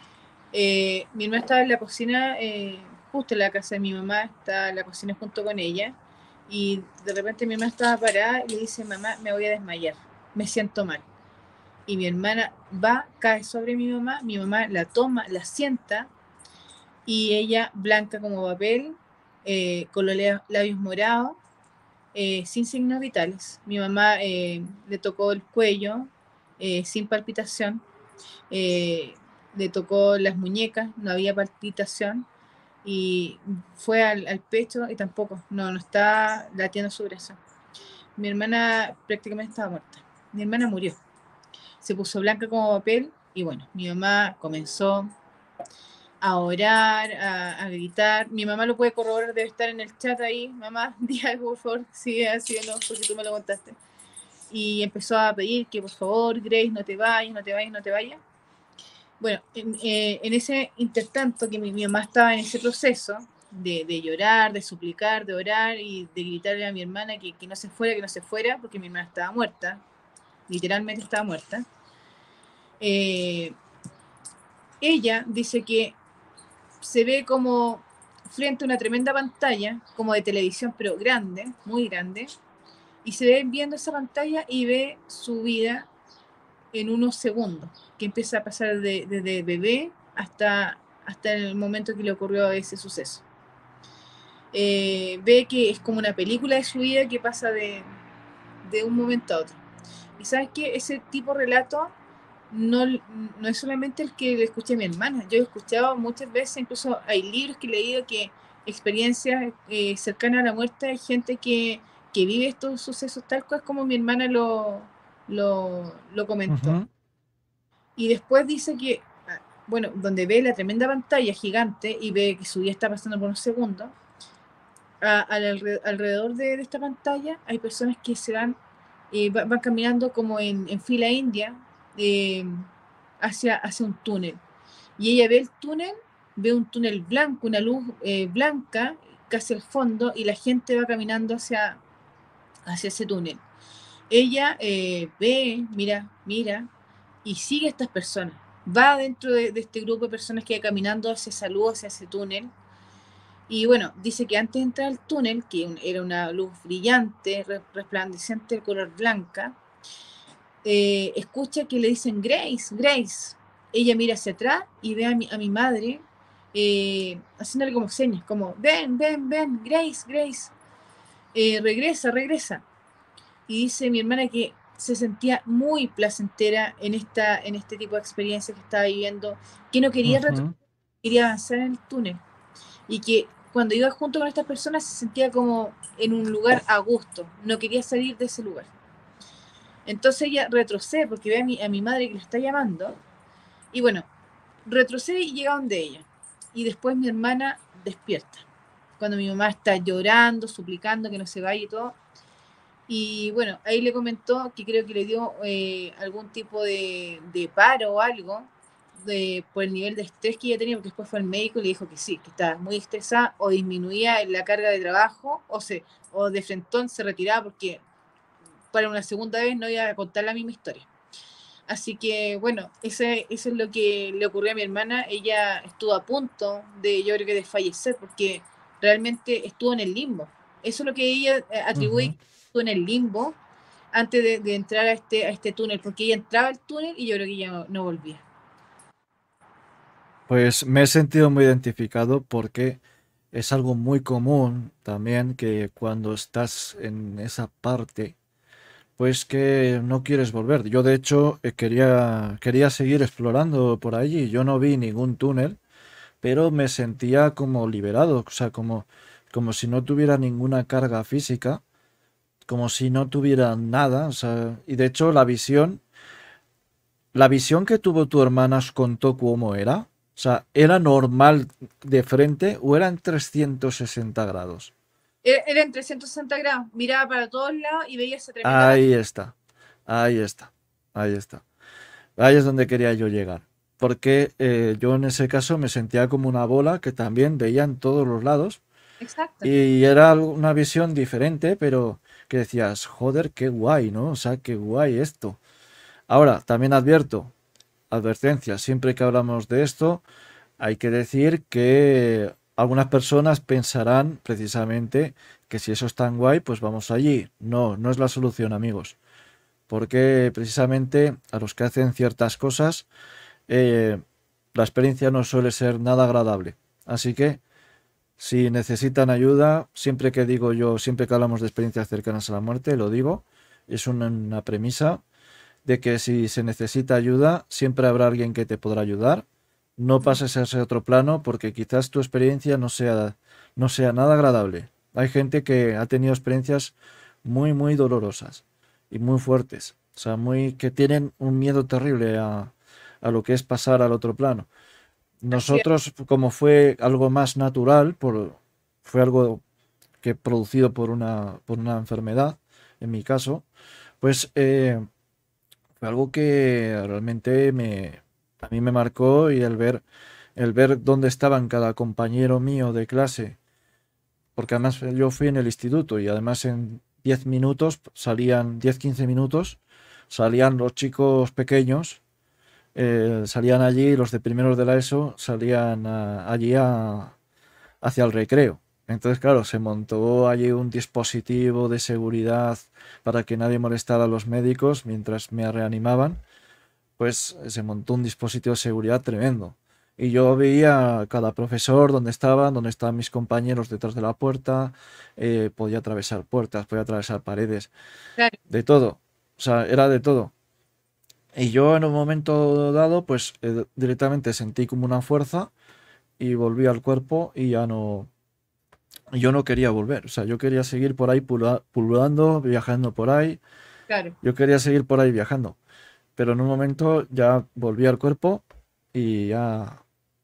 Eh, mi hermana estaba en la cocina, eh, justo en la casa de mi mamá, estaba en la cocina junto con ella, y de repente mi hermana estaba parada y le dice, mamá, me voy a desmayar, me siento mal. Y mi hermana va, cae sobre mi mamá, mi mamá la toma, la sienta, y ella, blanca como papel, eh, con los labios morados, eh, sin signos vitales. Mi mamá eh, le tocó el cuello, eh, sin palpitación, eh, le tocó las muñecas, no había palpitación, y fue al, al pecho y tampoco, no, no está latiendo su brazo. Mi hermana prácticamente estaba muerta. Mi hermana murió. Se puso blanca como papel y bueno, mi mamá comenzó a orar, a, a gritar. Mi mamá lo puede corroborar, debe estar en el chat ahí. Mamá, di algo, por favor, si es así o no, porque tú me lo contaste. Y empezó a pedir que por favor, Grace, no te vayas, no te vayas, no te vayas. Bueno, en, eh, en ese intertanto que mi, mi, mamá estaba en ese proceso de, de, llorar, de suplicar, de orar y de gritarle a mi hermana que, que no se fuera, que no se fuera, porque mi hermana estaba muerta, literalmente estaba muerta. Eh, ella dice que se ve como frente a una tremenda pantalla, como de televisión, pero grande, muy grande, y se ve viendo esa pantalla y ve su vida en unos segundos, que empieza a pasar desde de, de bebé hasta, hasta el momento que le ocurrió ese suceso. Eh, ve que es como una película de su vida que pasa de, de un momento a otro. Y sabes que ese tipo de relato no, no es solamente el que le escuché a mi hermana, yo he escuchado muchas veces, incluso hay libros que he leído que experiencias eh, cercanas a la muerte, hay gente que, que vive estos sucesos tal cual como mi hermana lo, lo, lo comentó. Ujú. Y después dice que, bueno, donde ve la tremenda pantalla gigante y ve que su vida está pasando por unos segundos, a, al, alrededor de, de esta pantalla hay personas que se van eh, va- van caminando como en, en fila india eh, hacia, hacia un túnel. Y ella ve el túnel, ve un túnel blanco, una luz eh, blanca casi al fondo, y la gente va caminando hacia, hacia ese túnel. Ella eh, ve, mira, mira, y sigue a estas personas. Va dentro de, de este grupo de personas que va caminando hacia esa luz, hacia ese túnel. Y bueno, dice que antes de entrar al túnel, que un- era una luz brillante, re- resplandeciente de color blanca, eh, escucha que le dicen Grace, Grace. Ella mira hacia atrás y ve a mi, a mi madre eh, haciéndole como señas, como ven, ven, ven, Grace, Grace. Eh, regresa, regresa. Y dice mi hermana que se sentía muy placentera en, esta, en este tipo de experiencia que estaba viviendo, que no quería retroceder, Ujú. quería avanzar en el túnel. Y que cuando iba junto con estas personas se sentía como en un lugar a gusto, no quería salir de ese lugar. Entonces ella retrocede porque ve a mi, a mi madre que la está llamando. Y bueno, retrocede y llega donde ella. Y después mi hermana despierta. Cuando mi mamá está llorando, suplicando que no se vaya y todo. Y bueno, ahí le comentó que creo que le dio eh, algún tipo de, de paro o algo de, por el nivel de estrés que ella tenía, porque después fue al médico y le dijo que sí, que estaba muy estresada o disminuía la carga de trabajo o, se, o de frentón se retiraba porque para una segunda vez no iba a contar la misma historia. Así que bueno, ese, eso es lo que le ocurrió a mi hermana. Ella estuvo a punto de, yo creo que de fallecer, porque realmente estuvo en el limbo. Eso es lo que ella eh, atribuye, Ujú. que estuvo en el limbo antes de, de entrar a este, a este túnel, porque ella entraba al túnel y yo creo que ella no, no volvía. Pues me he sentido muy identificado porque es algo muy común también que cuando estás en esa parte, pues que no quieres volver. Yo de hecho eh, quería, quería seguir explorando por allí. Yo no vi ningún túnel, pero me sentía como liberado, o sea, como, como si no tuviera ninguna carga física, como si no tuviera nada. O sea, y de hecho la visión, la visión que tuvo tu hermana os contó cómo era. O sea, ¿era normal de frente o era en trescientos sesenta grados? Era, era en trescientos sesenta grados, miraba para todos lados y veía esa tremenda Ahí está, ahí está, ahí está. Ahí es donde quería yo llegar. Porque eh, yo en ese caso me sentía como una bola que también veía en todos los lados. exacta. Y era una visión diferente, pero que decías, joder, qué guay, ¿no? O sea, qué guay esto. Ahora, también advierto, advertencia, siempre que hablamos de esto, hay que decir que algunas personas pensarán precisamente que si eso es tan guay, pues vamos allí. No, no es la solución, amigos. Porque precisamente a los que hacen ciertas cosas, eh, la experiencia no suele ser nada agradable. Así que si necesitan ayuda, siempre que digo yo, siempre que hablamos de experiencias cercanas a la muerte, lo digo, es una, una premisa de que si se necesita ayuda, siempre habrá alguien que te podrá ayudar. No pases a ese otro plano porque quizás tu experiencia no sea, no sea nada agradable. Hay gente que ha tenido experiencias muy, muy dolorosas y muy fuertes. O sea, muy que tienen un miedo terrible a, a lo que es pasar al otro plano. Así es. Nosotros, como fue algo más natural, por, fue algo que producido por una, por una enfermedad, en mi caso, pues eh, fue algo que realmente me, a mí me marcó y el ver, el ver dónde estaban cada compañero mío de clase, porque además yo fui en el instituto y además en diez minutos salían, diez quince minutos, salían los chicos pequeños, eh, salían allí, los de primeros de la ESO, salían a- allí a, hacia el recreo. Entonces, claro, se montó allí un dispositivo de seguridad para que nadie molestara a los médicos mientras me reanimaban. Pues se montó un dispositivo de seguridad tremendo. Y yo veía a cada profesor dónde estaban, dónde estaban mis compañeros detrás de la puerta, eh, podía atravesar puertas, podía atravesar paredes, Claro. de todo. O sea, era de todo. Y yo en un momento dado, pues eh, directamente sentí como una fuerza y volví al cuerpo y ya no, yo no quería volver. O sea, yo quería seguir por ahí pula- pululando, viajando por ahí. Claro. Yo quería seguir por ahí viajando. Pero en un momento ya volví al cuerpo y ya,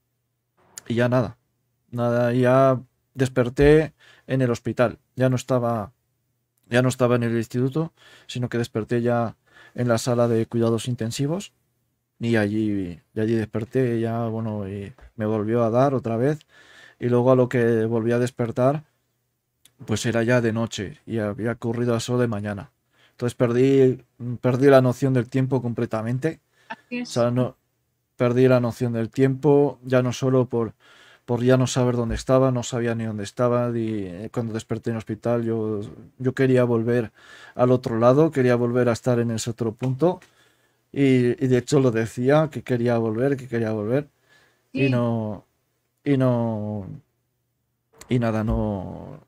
y ya nada. Nada, ya desperté en el hospital. Ya no estaba, Ya no estaba en el instituto, sino que desperté ya en la sala de cuidados intensivos y allí, y allí desperté ya, bueno, y me volvió a dar otra vez y luego a lo que volví a despertar, pues era ya de noche y había ocurrido eso de mañana. Entonces perdí, perdí la noción del tiempo completamente. Así O es. sea, no, perdí la noción del tiempo, ya no solo por, por ya no saber dónde estaba, no sabía ni dónde estaba, y eh, cuando desperté en el hospital yo, yo quería volver al otro lado, quería volver a estar en ese otro punto, y, y de hecho lo decía, que quería volver, que quería volver, y Sí, no, y no, y nada, no,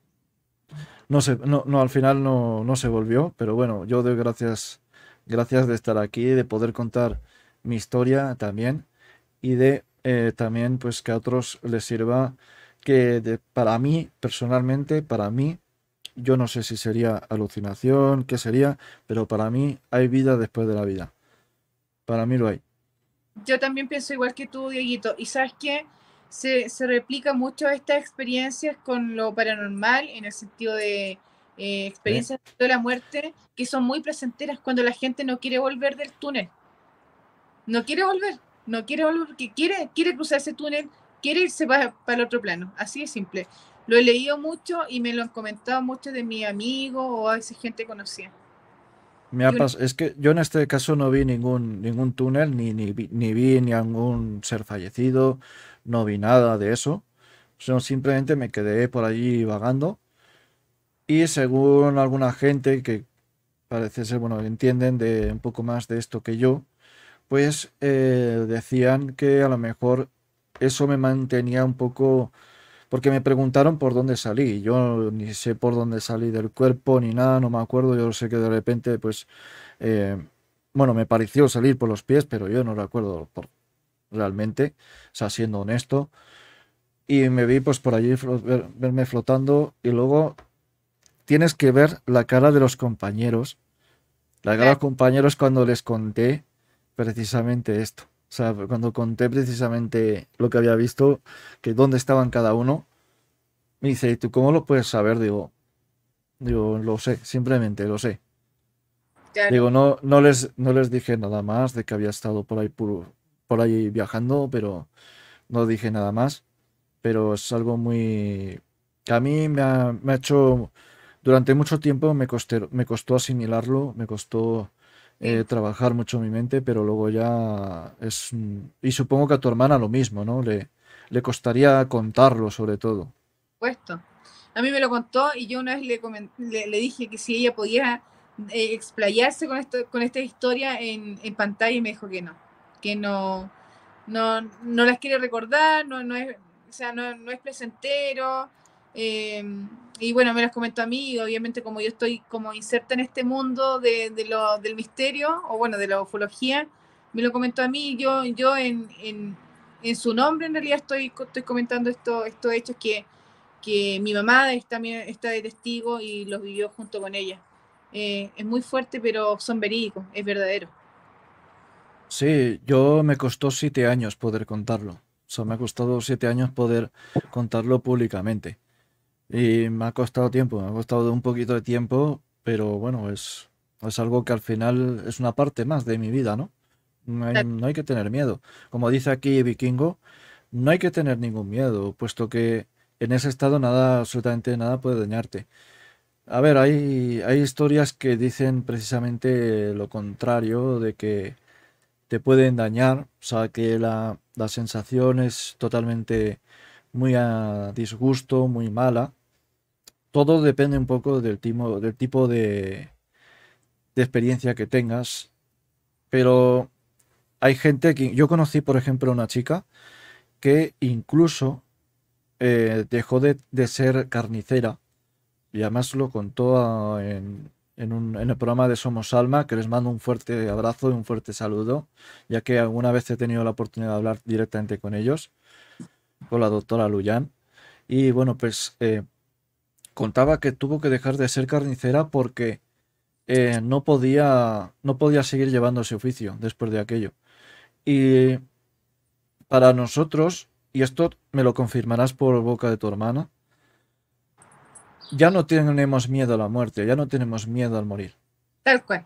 no sé, no, no, al final no, no se volvió, pero bueno, yo doy gracias, gracias de estar aquí, de poder contar mi historia también y de eh, también pues que a otros les sirva que de- para mí, personalmente, para mí, yo no sé si sería alucinación, qué sería, pero para mí hay vida después de la vida. Para mí lo hay. yo también pienso igual que tú, Dieguito. Y sabes qué, se, se replica mucho estas experiencias con lo paranormal en el sentido de eh, ¿Eh? experiencias de la muerte que son muy placenteras cuando la gente no quiere volver del túnel. No quiere volver, no quiere volver porque quiere, quiere cruzar ese túnel, quiere irse para, para el otro plano. Así de simple. Lo he leído mucho y me lo han comentado muchos de mis amigos o a veces gente conocida. Me Y ha una, pas- es que yo en este caso no vi ningún, ningún túnel, ni, ni, vi, ni vi ni algún ser fallecido, no vi nada de eso. Sino simplemente me quedé por allí vagando. Y según alguna gente que parece ser, bueno, entienden de un poco más de esto que yo, pues eh, decían que a lo mejor eso me mantenía un poco, porque me preguntaron por dónde salí. Yo ni sé por dónde salí del cuerpo ni nada, no me acuerdo. Yo sé que de repente, pues, eh, bueno, me pareció salir por los pies, pero yo no recuerdo por, realmente, o sea, siendo honesto. Y me vi pues por allí flo- ver- verme flotando y luego tienes que ver la cara de los compañeros. La cara de claro, los compañeros cuando les conté precisamente esto. O sea, cuando conté precisamente lo que había visto, que dónde estaban cada uno, me dice, ¿y tú cómo lo puedes saber? Digo, digo, lo sé, simplemente lo sé. claro. Digo, no, no les, no les dije nada más de que había estado por ahí por, por ahí viajando, pero no dije nada más. Pero es algo muy que a mí me ha, me ha hecho durante mucho tiempo me costé- me costó asimilarlo, me costó Sí, eh, trabajar mucho mi mente, pero luego ya es mm, y supongo que a tu hermana lo mismo, ¿no? Le, le costaría contarlo sobre todo. puesto. A mí me lo contó y yo una vez le, comen- le, le dije que si ella podía eh, explayarse con, esto, con esta historia en, en pantalla y me dijo que no, que no, no, no las quiere recordar, no, no es, o sea, no, no es placentero. eh, y bueno, me las comentó a mí y obviamente como yo estoy como inserta en este mundo de, de lo, del misterio o bueno, de la ufología, me lo comentó a mí y yo, yo en, en, en su nombre en realidad estoy, estoy comentando esto, estos hechos que que mi mamá está, está de testigo y los vivió junto con ella. Eh, es muy fuerte, pero son verídicos, es verdadero. Sí, yo me costó siete años poder contarlo. O sea, me ha costado siete años poder contarlo públicamente. Y me ha costado tiempo, me ha costado un poquito de tiempo, pero bueno, es, es algo que al final es una parte más de mi vida, ¿no? No hay, Claro, no hay que tener miedo. Como dice aquí Vikingo, no hay que tener ningún miedo, puesto que en ese estado nada, absolutamente nada puede dañarte. A ver, hay, hay historias que dicen precisamente lo contrario, de que te pueden dañar, o sea, que la, la sensación es totalmente muy a disgusto, muy mala. Todo depende un poco del tipo, del tipo de, de experiencia que tengas, pero hay gente que yo conocí, por ejemplo, una chica que incluso eh, dejó de, de ser carnicera y además lo contó a- en, en un- en el programa de Somos Alma, que les mando un fuerte abrazo y un fuerte saludo, ya que alguna vez he tenido la oportunidad de hablar directamente con ellos, con la doctora Luyan. Y bueno, pues eh, contaba que tuvo que dejar de ser carnicera porque eh, no podía, no podía seguir llevando ese oficio después de aquello. Y para nosotros, y esto me lo confirmarás por boca de tu hermana, ya no tenemos miedo a la muerte, ya no tenemos miedo al morir. Tal cual.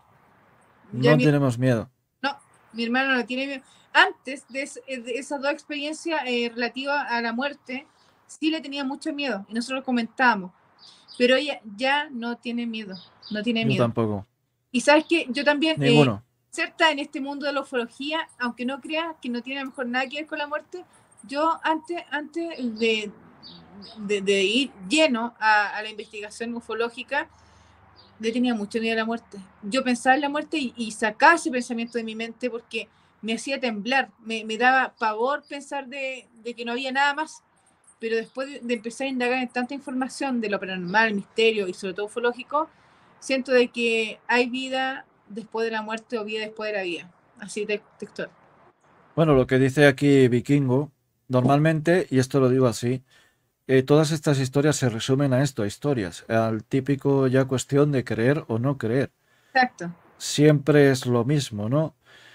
Ya No mi, tenemos miedo. no, mi hermano no tiene miedo. Antes de, es, de esas dos experiencias eh, relativas a la muerte, sí le tenía mucho miedo y nosotros lo comentábamos. Pero ella ya no tiene miedo, no tiene Yo miedo. tampoco. Y sabes que yo también, eh, Ninguno. inserta en este mundo de la ufología, aunque no creas que no tiene a lo mejor nada que ver con la muerte, yo antes, antes de, de, de ir lleno a, a la investigación ufológica, le tenía mucho miedo a la muerte. Yo pensaba en la muerte y, y sacaba ese pensamiento de mi mente porque me hacía temblar, me, me daba pavor pensar de, de que no había nada más. Pero después de, de empezar a indagar en tanta información de lo paranormal, misterio y sobre todo ufológico, siento de que hay vida después de la muerte o vida después de la vida. Así de textual. Bueno, lo que dice aquí Vikingo, normalmente, y esto lo digo así, eh, todas estas historias se resumen a esto, a historias, al típico ya cuestión de creer o no creer. Exacto. Siempre es lo mismo, ¿no?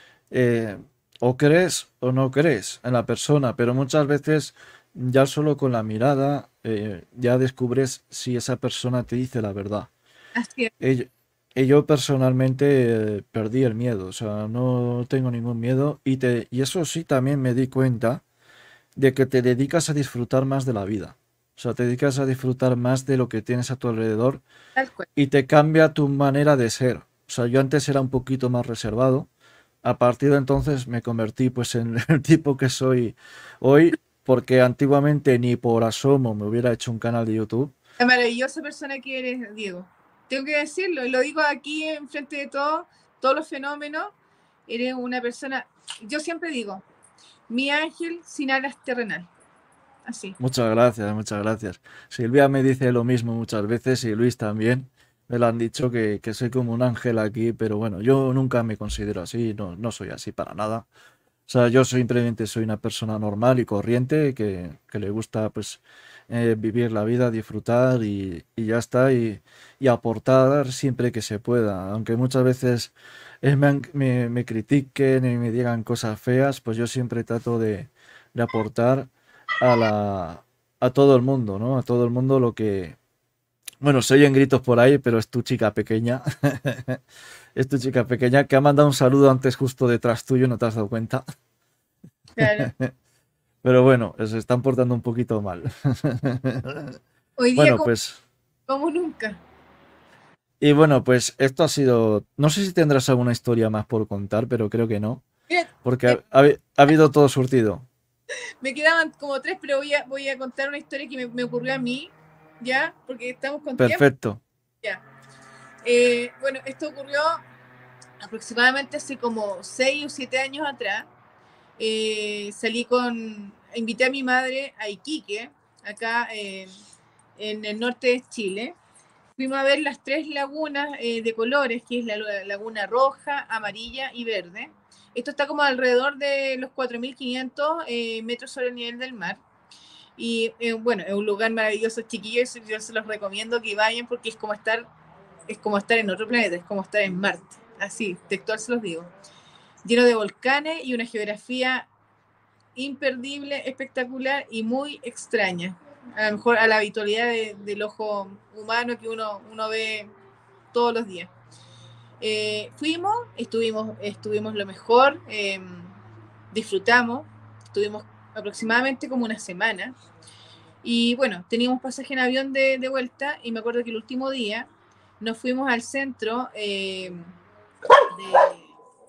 Eh, o crees o no crees en la persona, pero muchas veces ya solo con la mirada eh, ya descubres si esa persona te dice la verdad. Así es. Y, y yo personalmente eh, perdí el miedo, o sea, no tengo ningún miedo y, te, y eso sí también me di cuenta de que te dedicas a disfrutar más de la vida. O sea, te dedicas a disfrutar más de lo que tienes a tu alrededor Tal cual. y te cambia tu manera de ser. O sea, yo antes era un poquito más reservado. A partir de entonces me convertí pues en el tipo que soy hoy, porque antiguamente ni por asomo me hubiera hecho un canal de YouTube. La maravillosa persona que eres, Diego. Tengo que decirlo, y lo digo aquí en frente de todos, todos los fenómenos. Eres una persona, yo siempre digo, mi ángel sin alas terrenal. Así. Muchas gracias, muchas gracias. Silvia me dice lo mismo muchas veces y Luis también. Me lo han dicho que, que soy como un ángel aquí, pero bueno, yo nunca me considero así, no, no soy así para nada. O sea, yo simplemente soy una persona normal y corriente que, que le gusta pues eh, vivir la vida, disfrutar y, y ya está, y, y aportar siempre que se pueda. Aunque muchas veces eh, me, han- me- me critiquen y me digan cosas feas, pues yo siempre trato de, de aportar a la, a todo el mundo, ¿no? A todo el mundo lo que... Bueno, se oyen gritos por ahí, pero es tu chica pequeña. Es tu chica pequeña que ha mandado un saludo antes justo detrás tuyo, ¿no te has dado cuenta? Claro. Pero bueno, se están portando un poquito mal. Hoy día Bueno, como, pues, como nunca. y bueno, pues esto ha sido. No sé si tendrás alguna historia más por contar, pero creo que no, Mira, porque ha, ha- ha habido todo surtido. me quedaban como tres, pero voy a, voy a contar una historia que me, me ocurrió a mí, ¿ya? Porque estamos con tiempo, Perfecto. ya. Eh, bueno, esto ocurrió aproximadamente hace como seis o siete años atrás. Eh, salí con, invité a mi madre a Iquique, acá eh, en el norte de Chile. Fuimos a ver las tres lagunas eh, de colores, que es la laguna roja, amarilla y verde. Esto está como alrededor de los cuatro mil quinientos eh, metros sobre el nivel del mar. Y eh, bueno, es un lugar maravilloso, chiquillos. Yo se los recomiendo que vayan porque es como estar, es como estar en otro planeta, es como estar en Marte. Así, textual se los digo. Lleno de volcanes y una geografía imperdible, espectacular y muy extraña. A lo mejor a la habitualidad de, del ojo humano que uno, uno ve todos los días. Eh, fuimos, estuvimos, estuvimos lo mejor, eh, disfrutamos, estuvimos aproximadamente como una semana. Y bueno, teníamos pasaje en avión de, de vuelta y me acuerdo que el último día nos fuimos al centro eh, de,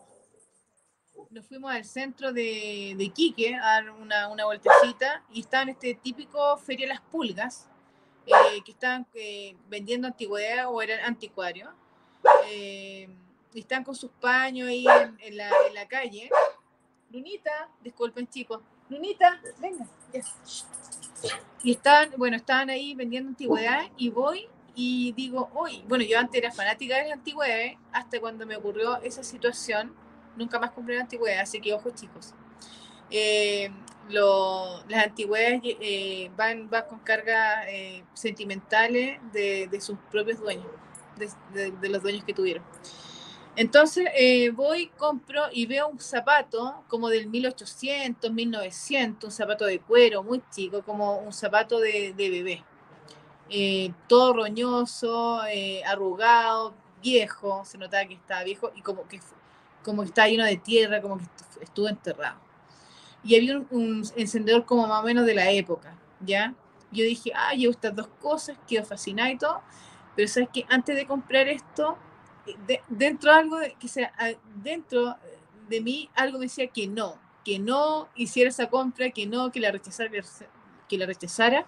nos fuimos al centro de, de Iquique a dar una, una vueltecita y estaban este típico Feria de las Pulgas, eh, que estaban eh, vendiendo antigüedades o eran anticuarios. Eh, y están con sus paños ahí en, en, la, en la calle. Lunita, disculpen chicos, Lunita, venga. Yes. Y estaban, bueno, estaban ahí vendiendo antigüedades y voy y digo, uy, bueno, yo antes era fanática de las antigüedades hasta cuando me ocurrió esa situación, nunca más compré antigüedades, así que ojo chicos. Eh, lo, las antigüedades eh, van, van con cargas eh, sentimentales de, de, sus propios dueños, de, de, de los dueños que tuvieron. Entonces eh, voy, compro y veo un zapato como del mil ochocientos, mil novecientos, un zapato de cuero muy chico, como un zapato de, de bebé. eh, todo roñoso, eh, arrugado, viejo, se notaba que estaba viejo y como que, como que estaba lleno de tierra, como que estuvo enterrado. Y había un, un encendedor como más o menos de la época, ¿ya? Yo dije, ah, llevo estas dos cosas, quedo fascinada y todo, pero sabes que antes de comprar esto, de, dentro de algo de, que sea, dentro de mí algo me decía que no, que no hiciera esa compra, que no, que la rechazara, que la rechazara.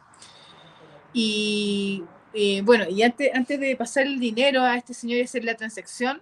Y eh, bueno, y antes, antes de pasar el dinero a este señor y hacer la transacción,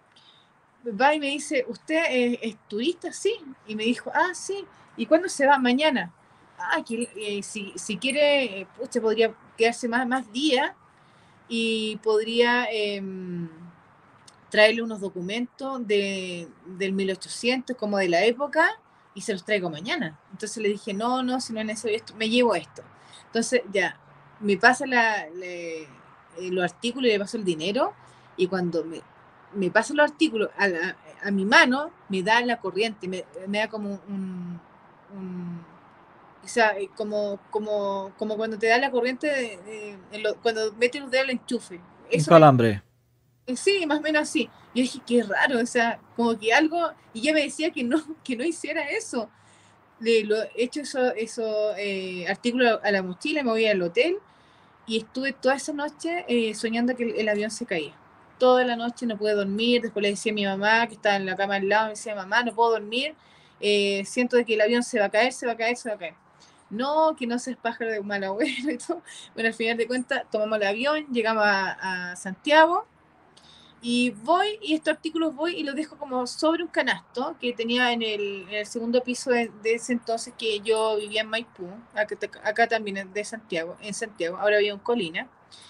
va y me dice, ¿usted es, es turista? Sí. Y me dijo, ah, sí. ¿Y cuándo se va? Mañana. Ah, que, eh, si, si quiere, eh, usted podría quedarse más, más días y podría eh, traerle unos documentos de, del mil ochocientos, como de la época, y se los traigo mañana. Entonces le dije, no, no, si no es necesario esto, me llevo esto. Entonces ya, me pasa la, le, eh, los artículos y le paso el dinero, y cuando me, me pasan los artículos a, la, a mi mano, me da la corriente, me, me da como un... un o sea, como, como, como cuando te da la corriente, de, de, lo, cuando metes los dedos al enchufe. Un Eso me, calambre. sí, más o menos así. Yo dije, qué raro, o sea, como que algo, y ella me decía que no, que no hiciera eso. Le lo he hecho eso, eso eh, artículo a la mochila, me voy al hotel y estuve toda esa noche eh, soñando que el, el avión se caía. Toda la noche no pude dormir, después le decía a mi mamá, que estaba en la cama al lado, me decía, mamá, no puedo dormir, eh, siento de que el avión se va a caer, se va a caer, se va a caer. No, que no seas pájaro de un mal abuelo y todo. Bueno, al final de cuentas, tomamos el avión, llegamos a, a Santiago, y voy, y estos artículos voy y los dejo como sobre un canasto que tenía en el, en el segundo piso de, de, ese entonces que yo vivía en Maipú, acá, acá también de Santiago, en Santiago, ahora vivo en Colina.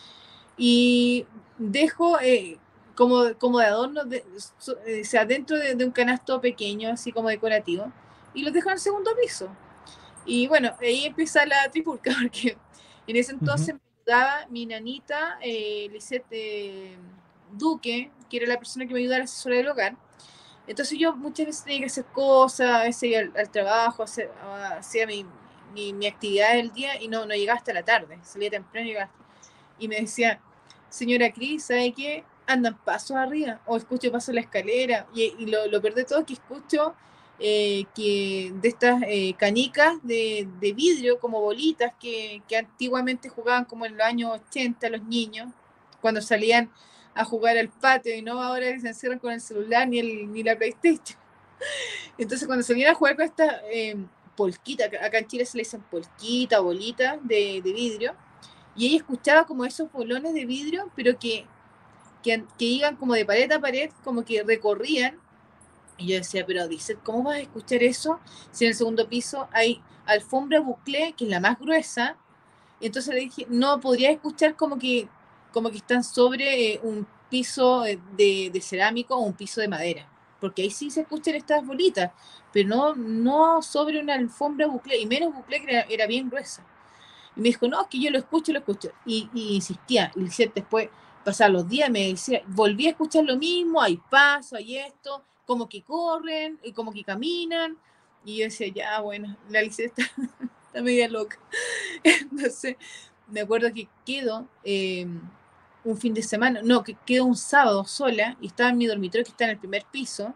Y dejo eh, como, como de adorno, de, o sea, dentro de, de un canasto pequeño, así como decorativo, y los dejo en el segundo piso. Y bueno, ahí empieza la trifulca, porque en ese entonces uh-huh. me ayudaba mi nanita, eh, Lisette eh, Duque, que era la persona que me ayudaba a la asesora del hogar. Entonces yo muchas veces tenía que hacer cosas, a veces iba al, al trabajo, hacer, hacía mi, mi, mi actividad del día y no, no llegaba hasta la tarde, salía temprano y llegaba. Y me decía, señora Cris, ¿sabe qué? Andan pasos arriba, o escucho pasos en la escalera, y, y lo, lo peor de todo es que escucho eh, que de estas eh, canicas de, de vidrio, como bolitas, que, que antiguamente jugaban como en los años ochenta los niños, cuando salían a jugar al patio, y no ahora que se encierran con el celular ni, el, ni la PlayStation. Entonces cuando salían a jugar con estas eh, polquitas, acá en Chile se le dicen polquita, bolitas de, de vidrio, y ella escuchaba como esos bolones de vidrio, pero que, que, que iban como de pared a pared, como que recorrían. Y yo decía, pero dice, ¿cómo vas a escuchar eso si en el segundo piso hay alfombra buclé, que es la más gruesa? Y entonces le dije, no, podría escuchar como que, como que están sobre eh, un piso de, de cerámico o un piso de madera, porque ahí sí se escuchan estas bolitas, pero no, no sobre una alfombra buclé, y menos buclé que era, era bien gruesa. Y me dijo, no, es que yo lo escucho, lo escucho. Y, y insistía. Y después, pasaban los días, me decía, volví a escuchar lo mismo, hay paso, hay esto, como que corren, y como que caminan. Y yo decía, ya, bueno, la Alicia está, está media loca. Entonces, me acuerdo que quedo eh, un fin de semana, no, que quedo un sábado sola, y estaba en mi dormitorio que está en el primer piso,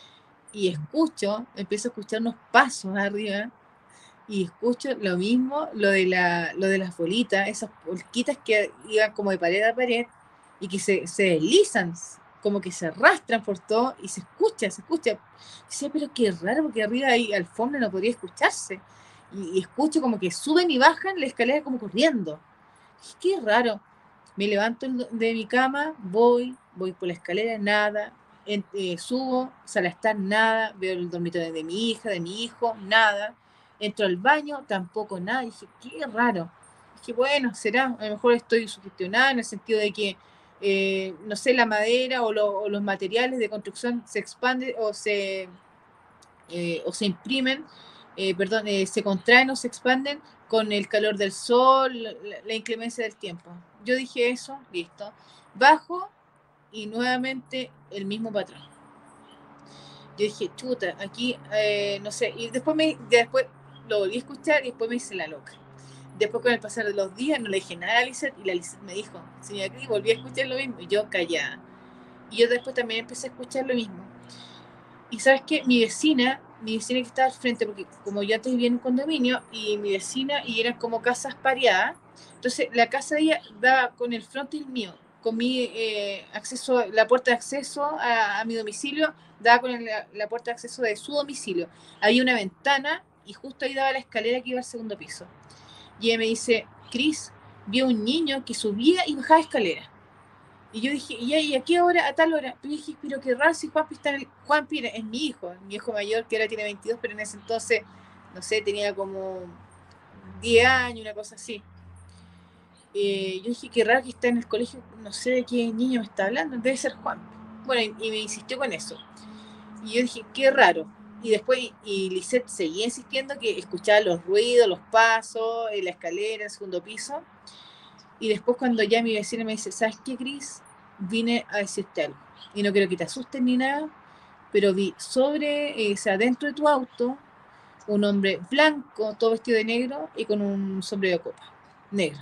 y escucho, empiezo a escuchar unos pasos arriba, y escucho lo mismo, lo de, la, lo de las bolitas, esas bolquitas que iban como de pared a pared y que se, se deslizan, como que se arrastran por todo y se escucha, se escucha. Dice, pero qué raro, porque arriba hay alfombra, no podría escucharse. Y, y escucho como que suben y bajan la escalera como corriendo. Dije, qué raro. Me levanto de mi cama, voy, voy por la escalera, nada. En, eh, subo, sala estar, nada. Veo el dormitorio de mi hija, de mi hijo, nada. Entro al baño, tampoco nada. Dije, qué raro. Dije, bueno, será, a lo mejor estoy sugestionada en el sentido de que, eh, no sé, la madera o, lo, o los materiales de construcción se expanden o se, eh, o se imprimen, eh, perdón, eh, se contraen o se expanden con el calor del sol, la, la inclemencia del tiempo. Yo dije eso, listo. Bajo y nuevamente el mismo patrón. Yo dije, chuta, aquí, eh, no sé, y después me, después lo volví a escuchar y después me hice la loca. Después con el pasar de los días no le dije nada a Lisette y la Lisette me dijo, señora Cris, volví a escuchar lo mismo y yo callada. Y yo después también empecé a escuchar lo mismo. Y sabes qué, mi vecina, mi vecina que estaba al frente, porque como yo antes vivía en un condominio, y mi vecina, y eran como casas pareadas, entonces la casa de ella daba con el frontis mío, con mi eh, acceso, la puerta de acceso a, a mi domicilio, daba con el, la, la puerta de acceso de su domicilio. Había una ventana y justo ahí daba la escalera que iba al segundo piso. Y ella me dice, Cris, vi a un niño que subía y bajaba escaleras. Y yo dije, ¿y, y a qué hora? A tal hora. Y dije, pero qué raro si Juanpi está en el... Juanpi es mi hijo, mi hijo mayor, que ahora tiene veintidós, pero en ese entonces, no sé, tenía como diez años, una cosa así. Eh, yo dije, qué raro que está en el colegio, no sé de qué niño me está hablando, debe ser Juanpi. Bueno, y, y me insistió con eso. Y yo dije, qué raro. Y después, y Lisette seguía insistiendo que escuchaba los ruidos, los pasos, en la escalera, el segundo piso. Y después cuando ya mi vecina me dice, ¿sabes qué, Cris? Vine a decirte algo. Y no quiero que te asustes ni nada, pero vi sobre, eh, o sea, dentro de tu auto, un hombre blanco, todo vestido de negro y con un sombrero de copa, negro.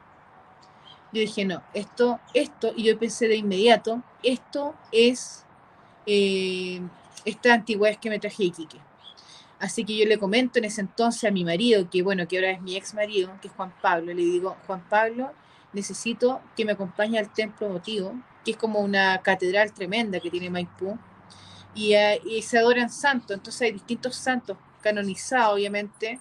Yo dije, no, esto, esto, y yo pensé de inmediato, esto es eh, esta antigüedad que me traje de Iquique. Así que yo le comento en ese entonces a mi marido, que bueno, que ahora es mi ex marido, que es Juan Pablo, le digo, Juan Pablo, necesito que me acompañe al templo votivo, que es como una catedral tremenda que tiene Maipú, y, uh, y se adoran santos, entonces hay distintos santos canonizados, obviamente,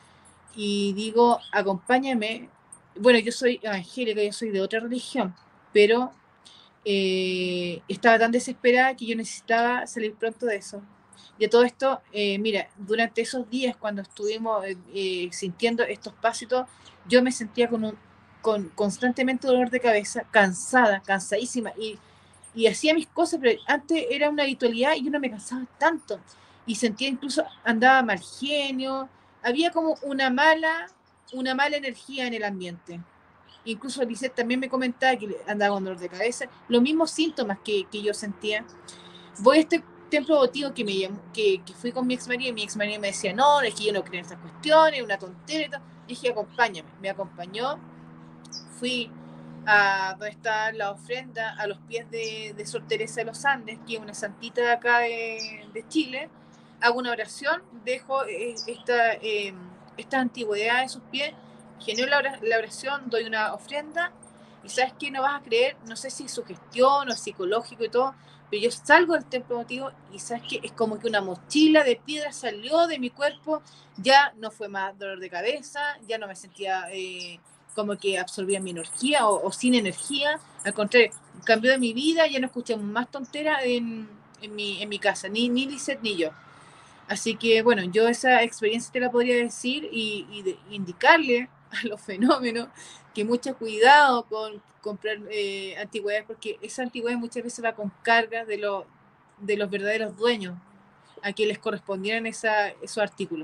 y digo, acompáñame, bueno, yo soy evangélica, yo soy de otra religión, pero eh, estaba tan desesperada que yo necesitaba salir pronto de eso. Y a todo esto, eh, mira, durante esos días cuando estuvimos eh, eh, sintiendo estos pasitos, yo me sentía con un con constantemente dolor de cabeza, cansada, cansadísima, y, y hacía mis cosas, pero antes era una habitualidad y yo no me cansaba tanto. Y sentía incluso, andaba mal genio, había como una mala, una mala energía en el ambiente. Incluso Lisette también me comentaba que andaba con dolor de cabeza, los mismos síntomas que, que yo sentía. Voy a este templo votivo que, me llamó, que, que fui con mi ex marido y mi ex marido me decía, no, es que yo no creo en estas cuestiones, una tontera y todo. Y dije, acompáñame. Me acompañó, fui a donde está la ofrenda a los pies de, de Sor Teresa de los Andes, que es una santita de acá de, de Chile. Hago una oración, dejo eh, esta, eh, esta antigüedad en sus pies, genero la, la oración, doy una ofrenda, y ¿sabes qué? No vas a creer, no sé si es sugestión o psicológico y todo, pero yo salgo del templo motivo y ¿sabes qué? Es como que una mochila de piedra salió de mi cuerpo, ya no fue más dolor de cabeza, ya no me sentía eh, como que absorbía mi energía o, o sin energía, al contrario, cambió de mi vida, ya no escuchamos más tonteras en, en, mi, en mi casa, ni, ni Lisette ni yo. Así que bueno, yo esa experiencia te la podría decir y, y de, indicarle a los fenómenos que mucho cuidado con comprar eh, antigüedades, porque esa antigüedad muchas veces va con cargas de, lo, de los verdaderos dueños a quienes les correspondieran esa, esos artículos.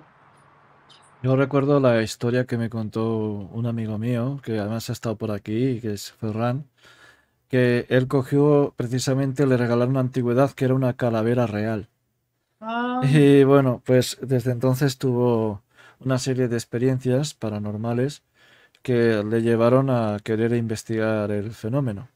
Yo recuerdo la historia que me contó un amigo mío, que además ha estado por aquí, que es Ferran, que él cogió precisamente, le regalaron una antigüedad que era una calavera real. Ah, Y bueno, pues desde entonces tuvo una serie de experiencias paranormales que le llevaron a querer investigar el fenómeno.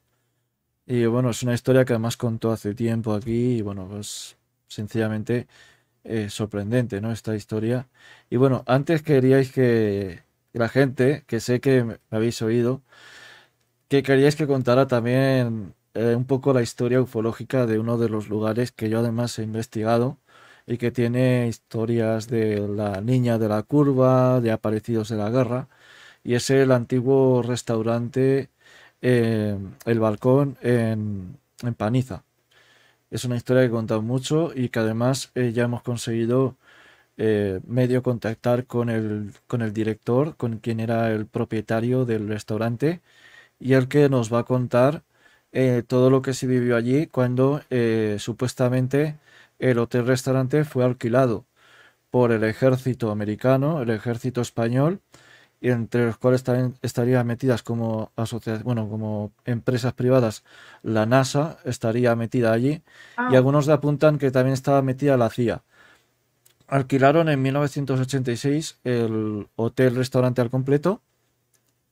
Y bueno, es una historia que además contó hace tiempo aquí y bueno, pues sencillamente eh, sorprendente, ¿no? Esta historia. Y bueno, antes queríais que la gente, que sé que me habéis oído, que queríais que contara también eh, un poco la historia ufológica de uno de los lugares que yo además he investigado y que tiene historias de la niña de la curva, de aparecidos de la guerra, y es el antiguo restaurante eh, El Balcón en, en Paniza. Es una historia que he contado mucho y que además eh, ya hemos conseguido eh, medio contactar con el, con el director, con quien era el propietario del restaurante, y el que nos va a contar eh, todo lo que se vivió allí cuando eh, supuestamente el hotel-restaurante fue alquilado por el ejército americano, el ejército español, y entre los cuales también estarían metidas como asociaciones, bueno, como empresas privadas, la NASA estaría metida allí, y ah, algunos le apuntan que también estaba metida la C I A. Alquilaron en mil novecientos ochenta y seis el hotel-restaurante al completo,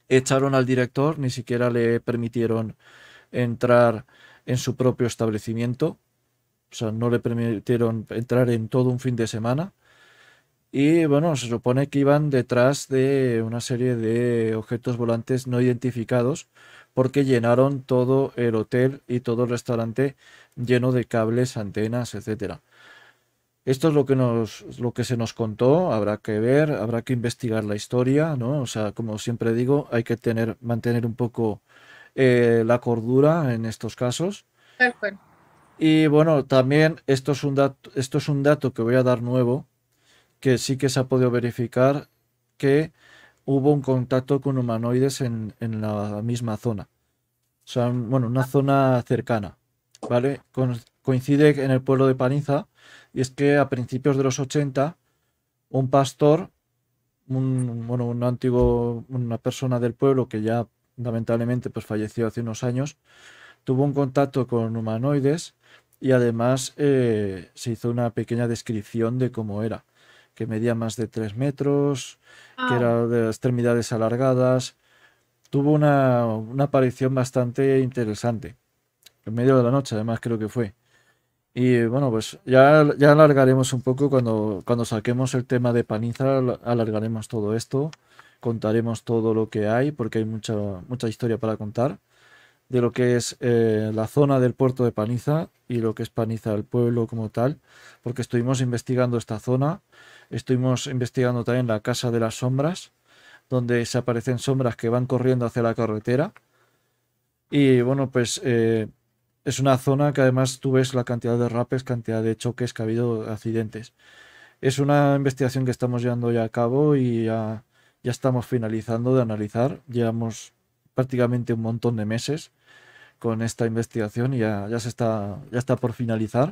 Echaron al director, ni siquiera le permitieron entrar en su propio establecimiento, o sea, no le permitieron entrar en todo un fin de semana. Y bueno, se supone que iban detrás de una serie de objetos volantes no identificados porque llenaron todo el hotel y todo el restaurante lleno de cables, antenas, etcétera. Esto es lo que nos, lo que se nos contó, habrá que ver, habrá que investigar la historia, ¿no? O sea, como siempre digo, hay que tener, mantener un poco eh, la cordura en estos casos. Tal cual. Y bueno, también esto es un dato, esto es un dato que voy a dar nuevo, que sí que se ha podido verificar que hubo un contacto con humanoides en, en la misma zona. O sea, un- bueno, una zona cercana, ¿vale? Con- coincide en el pueblo de Paniza, y es que a principios de los ochenta un pastor, un, bueno, un antiguo, una persona del pueblo que ya lamentablemente pues falleció hace unos años, tuvo un contacto con humanoides y además eh, se hizo una pequeña descripción de cómo era, que medía más de tres metros, que Wow. era de extremidades alargadas. Tuvo una, una aparición bastante interesante, en medio de la noche además creo que fue. Y bueno, pues ya, ya alargaremos un poco cuando, cuando saquemos el tema de Paniza, al- alargaremos todo esto, contaremos todo lo que hay, porque hay mucha, mucha historia para contar de lo que es eh, la zona del puerto de Paniza y lo que es Paniza, el pueblo como tal, porque estuvimos investigando esta zona, estuvimos investigando también la Casa de las Sombras, donde se aparecen sombras que van corriendo hacia la carretera. Y bueno, pues eh, es una zona que además tú ves la cantidad de rapes, cantidad de choques que ha habido, accidentes. Es una investigación que estamos llevando ya a cabo y ya, ya estamos finalizando de analizar. Llevamos prácticamente un montón de meses con esta investigación y ya, ya se está, ya está por finalizar.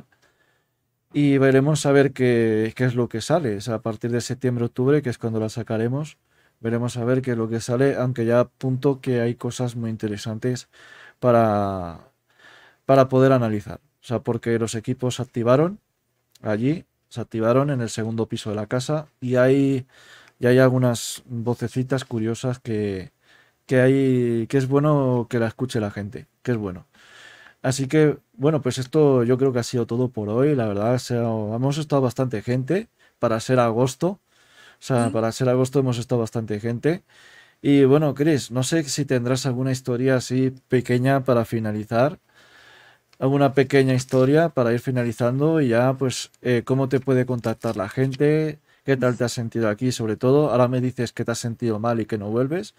Y veremos a ver qué, qué es lo que sale. O sea, a partir de septiembre-octubre, que es cuando la sacaremos, veremos a ver qué es lo que sale, aunque ya apunto que hay cosas muy interesantes para, para poder analizar. O sea, porque los equipos se activaron allí, se activaron en el segundo piso de la casa y hay, y hay algunas vocecitas curiosas que, que hay, que es bueno que la escuche la gente, que es bueno. Así que, bueno, pues esto yo creo que ha sido todo por hoy. La verdad, se ha- hemos estado bastante gente para ser agosto. O sea, ¿Sí? para ser agosto hemos estado bastante gente. Y bueno, Chris, no sé si tendrás alguna historia así pequeña para finalizar. Alguna pequeña historia para ir finalizando y ya, pues, eh, cómo te puede contactar la gente, qué tal te has sentido aquí, sobre todo. Ahora me dices que te has sentido mal y que no vuelves.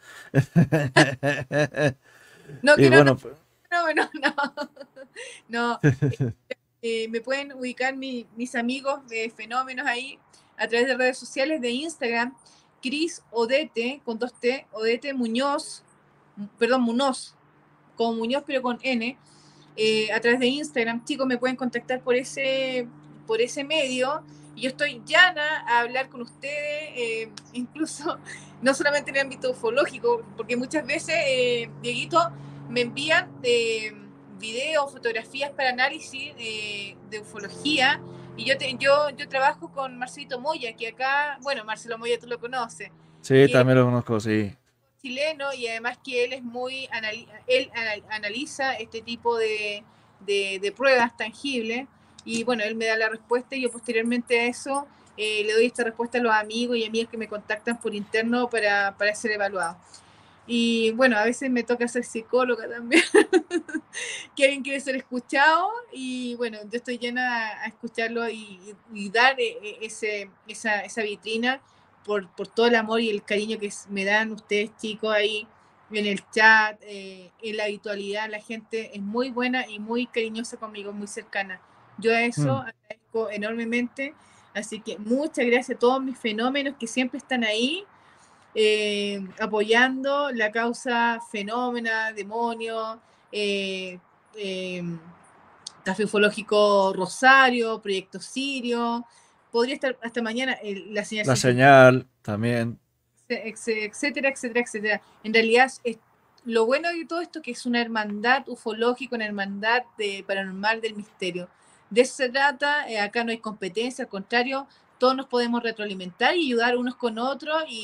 No, Y que no, no, bueno, pues, no, no, no. No, eh, me pueden ubicar mi- mis amigos de fenómenos ahí a través de redes sociales de Instagram, Cris Odete, con dos T, Odete Muñoz, perdón, Munoz, con Muñoz pero con N, eh, a través de Instagram. Chicos, me pueden contactar por ese, por ese medio. Y yo estoy llana a hablar con ustedes, eh, incluso no solamente en el ámbito ufológico, porque muchas veces, eh, Dieguito, me envían eh, videos, fotografías para análisis eh, de ufología. Y yo, te, yo, yo trabajo con Marcelito Moya, que acá, bueno, Marcelo Moya tú lo conoces, sí, que también lo conozco, sí. chileno y además que él es muy, él analiza este tipo de, de, de pruebas tangibles y bueno, él me da la respuesta y yo posteriormente a eso eh, le doy esta respuesta a los amigos y amigas que me contactan por interno para, para ser evaluado. Y bueno, a veces me toca ser psicóloga también, que alguien quiere ser escuchado y bueno, yo estoy llena a escucharlo y, y dar ese, esa, esa vitrina por, por todo el amor y el cariño que me dan ustedes chicos ahí en el chat, eh, en la habitualidad, la gente es muy buena y muy cariñosa conmigo, muy cercana. Yo a eso Mm. agradezco enormemente, así que muchas gracias a todos mis fenómenos que siempre están ahí eh, apoyando la causa Fenómena, Demonio, eh, eh, Café Ufológico Rosario, Proyecto Sirio. Podría estar hasta mañana eh, la señal La ciento señal también. etcétera, etcétera, etcétera. En realidad, es, lo bueno de todo esto es que es una hermandad ufológica, una hermandad de, paranormal del misterio. De eso se trata, eh, acá no hay competencia, al contrario, todos nos podemos retroalimentar y ayudar unos con otros y,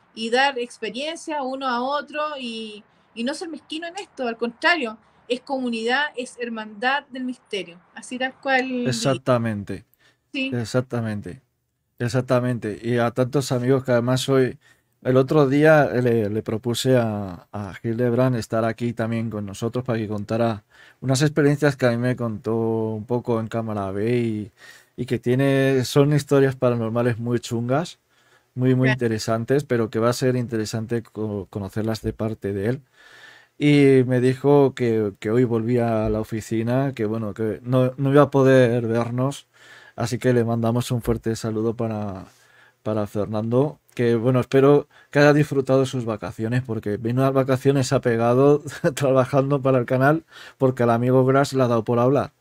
y dar experiencia uno a otro y, y no ser mezquino en esto, al contrario, es comunidad, es hermandad del misterio, así tal cual. Exactamente, Sí, exactamente. Exactamente, y a tantos amigos que además hoy, el otro día le, le propuse a, a Hildebrand estar aquí también con nosotros para que contara unas experiencias que a mí me contó un poco en cámara B y, y que tiene, son historias paranormales muy chungas, muy muy ya, interesantes, pero que va a ser interesante co- conocerlas de parte de él. Y me dijo que, que hoy volvía a la oficina, que bueno, que no, no iba a poder vernos, así que le mandamos un fuerte saludo para, para Fernando, que bueno, espero que haya disfrutado sus vacaciones, porque vino a vacaciones apegado trabajando para el canal, porque al amigo Gras le ha dado por hablar.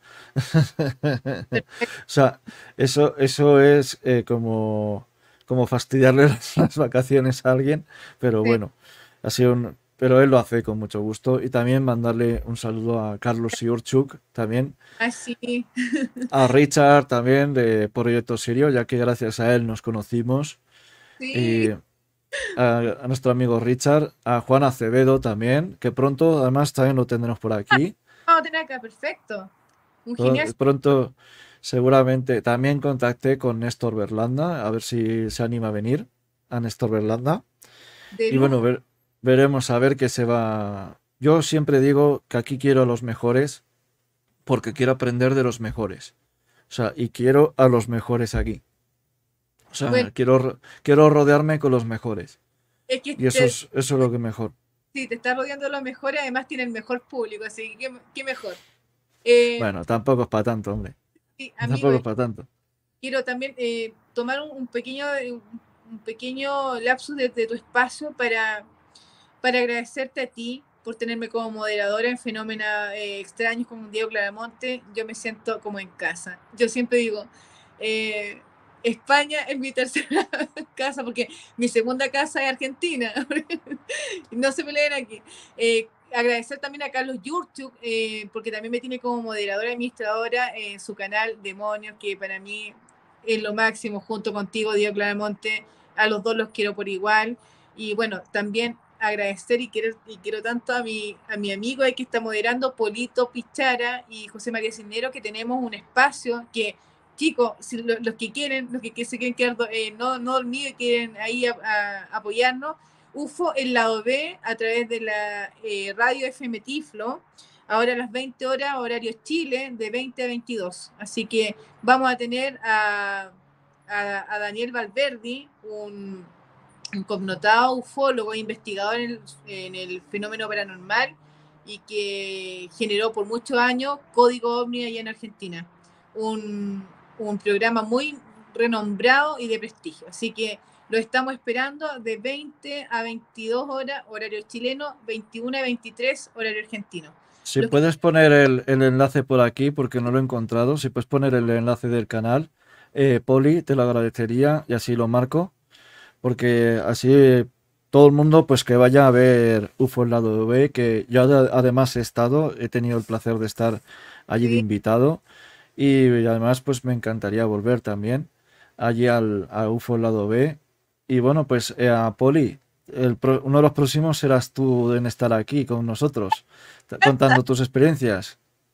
O sea, eso, eso es eh, como, como fastidiarle las, las vacaciones a alguien, pero sí, bueno, ha sido un, pero él lo hace con mucho gusto. Y también mandarle un saludo a Carlos Siurchuk, también, así, a Richard también de Proyecto Sirio, ya que gracias a él nos conocimos. Y sí, a, a nuestro amigo Richard, a Juan Acevedo también, que pronto además también lo tendremos por aquí. vamos a tener acá, perfecto, un genial Pro- Pronto seguramente también contacté con Néstor Berlanda, a ver si se anima a venir a Néstor Berlanda. de Y bueno, lujo. ver- veremos a ver qué se va. Yo siempre digo que aquí quiero a los mejores porque quiero aprender de los mejores. O sea, y quiero a los mejores aquí. O Bueno, sea, quiero, ro- quiero rodearme con los mejores. es que Y eso te, es, eso es lo que mejor. sí, te está rodeando de los mejores, además tiene el mejor público, así que qué, qué mejor. Eh, Bueno, tampoco es para tanto, hombre. sí, amigo, Tampoco es para tanto. quiero también eh, tomar un, un pequeño, un pequeño lapsus de, de tu espacio para, para agradecerte a ti por tenerme como moderadora en Fenómenos eh, Extraños con Diego Claramonte. Yo me siento como en casa. Yo siempre digo, eh, España es mi tercera casa, porque mi segunda casa es Argentina. No se peleen aquí. Eh, agradecer también a Carlos Yurchuk, eh, porque también me tiene como moderadora y administradora en su canal Demonios, que para mí es lo máximo, junto contigo, Diego Claramonte. A los dos los quiero por igual. Y bueno, también agradecer y quiero, y quiero tanto a mi, a mi amigo ahí que está moderando, Polito Pichara y José María Cisnero, que tenemos un espacio que, chicos, si lo, los que quieren, los que, que se quieren quedar eh, no, no dormidos y quieren ahí a, a, apoyarnos, U F O el lado B a través de la eh, radio F M Tiflo, ahora a las veinte horas, horario Chile, de veinte a veintidós. Así que vamos a tener a, a, a Daniel Valverdi, un un connotado ufólogo e investigador en el, en el fenómeno paranormal y que generó por muchos años Código OVNI allá en Argentina. Un, un programa muy renombrado y de prestigio. Así que lo estamos esperando de veinte a veintidós horas, horario chileno, veintiuno a veintitrés, horario argentino. Si Los que, puedes poner el, el enlace por aquí, porque no lo he encontrado, si puedes poner el enlace del canal, eh, Poli, te lo agradecería y así lo marco, porque así todo el mundo pues que vaya a ver U F O el lado B, que yo ade- además he estado, he tenido el placer de estar allí de sí, invitado y además pues me encantaría volver también allí al, a U F O el lado B. Y bueno, pues eh, a Poli, el pro- uno de los próximos serás tú en estar aquí con nosotros, t- contando tus experiencias.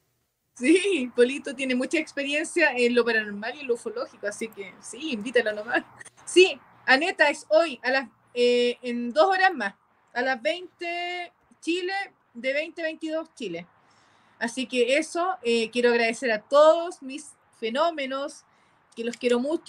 sí, Polito tiene mucha experiencia en lo paranormal y en lo ufológico, así que sí, invítalo nomás. Sí, Aneta es hoy, a las, eh, en dos horas más, a las veinte Chile, de veinte a veintidós Chile. Así que eso, eh, quiero agradecer a todos mis fenómenos, que los quiero mucho.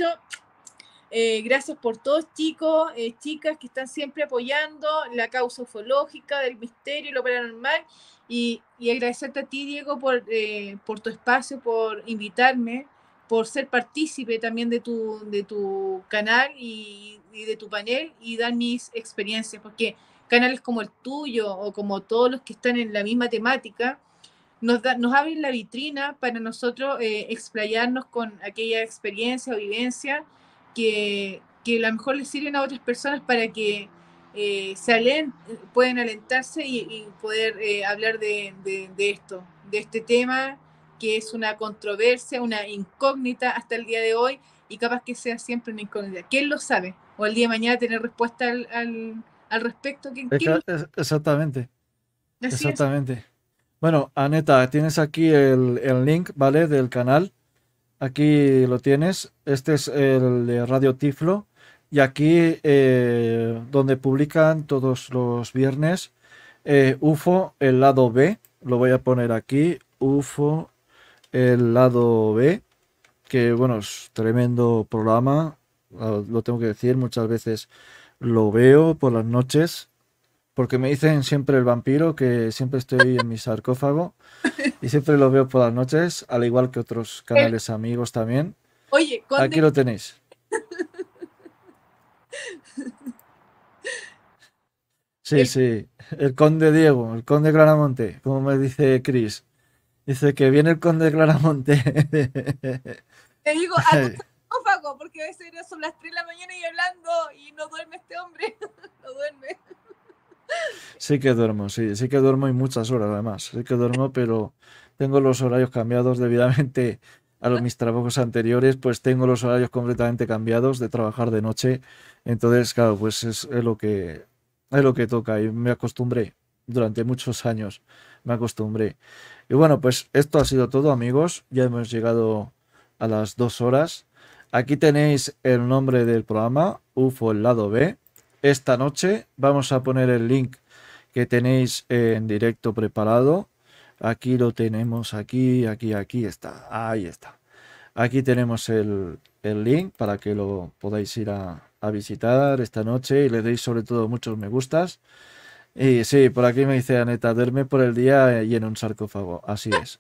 Eh, gracias por todos, chicos, eh, chicas que están siempre apoyando la causa ufológica del misterio y lo paranormal. Y, y agradecerte a ti, Diego, por, eh, por tu espacio, por invitarme, por ser partícipe también de tu, de tu canal y, y de tu panel y dar mis experiencias, porque canales como el tuyo o como todos los que están en la misma temática nos, da, nos abren la vitrina para nosotros eh, explayarnos con aquella experiencia o vivencia que, que a lo mejor les sirven a otras personas para que eh, se alen, pueden alentarse y, y poder eh, hablar de, de, de esto, de este tema que es una controversia, una incógnita hasta el día de hoy y capaz que sea siempre una incógnita. ¿Quién lo sabe? o el día de mañana tener respuesta al, al, al respecto. ¿Qué, qué? Exactamente, Así es. exactamente. Bueno, Aneta, tienes aquí el, el link, ¿vale? Del canal. Aquí lo tienes. Este es el de Radio Tiflo. Y aquí eh, donde publican todos los viernes eh, U F O, el lado B. Lo voy a poner aquí. U F O, el lado B. Que bueno, es tremendo programa. ah, Lo tengo que decir, muchas veces lo veo por las noches. Porque me dicen siempre el vampiro, que siempre estoy en mi sarcófago. Y siempre lo veo por las noches, al igual que otros El, canales amigos también. oye, Aquí Conde, lo tenéis. Sí, el, sí, el conde Diego, el conde Claramonte, como me dice Chris. Dice que viene el conde Claramonte. te digo, a tu sarcófago, porque a veces son las tres de la mañana y hablando y no duerme este hombre. No duerme. Sí que duermo, sí, sí que duermo y muchas horas además. Sí que duermo, pero tengo los horarios cambiados debidamente a los, mis trabajos anteriores, pues tengo los horarios completamente cambiados de trabajar de noche. Entonces, claro, pues es, es lo que es lo que toca y me acostumbré durante muchos años. Me acostumbré. Y bueno, pues esto ha sido todo, amigos. Ya hemos llegado a las dos horas. Aquí tenéis el nombre del programa, U F O el lado B. Esta noche vamos a poner el link que tenéis en directo preparado. Aquí lo tenemos, aquí, aquí, aquí está. Ahí está. Aquí tenemos el, el link para que lo podáis ir a, a visitar esta noche y le deis sobre todo muchos me gustas. Y sí, por aquí me dice Aneta, duerme por el día y en un sarcófago. Así es.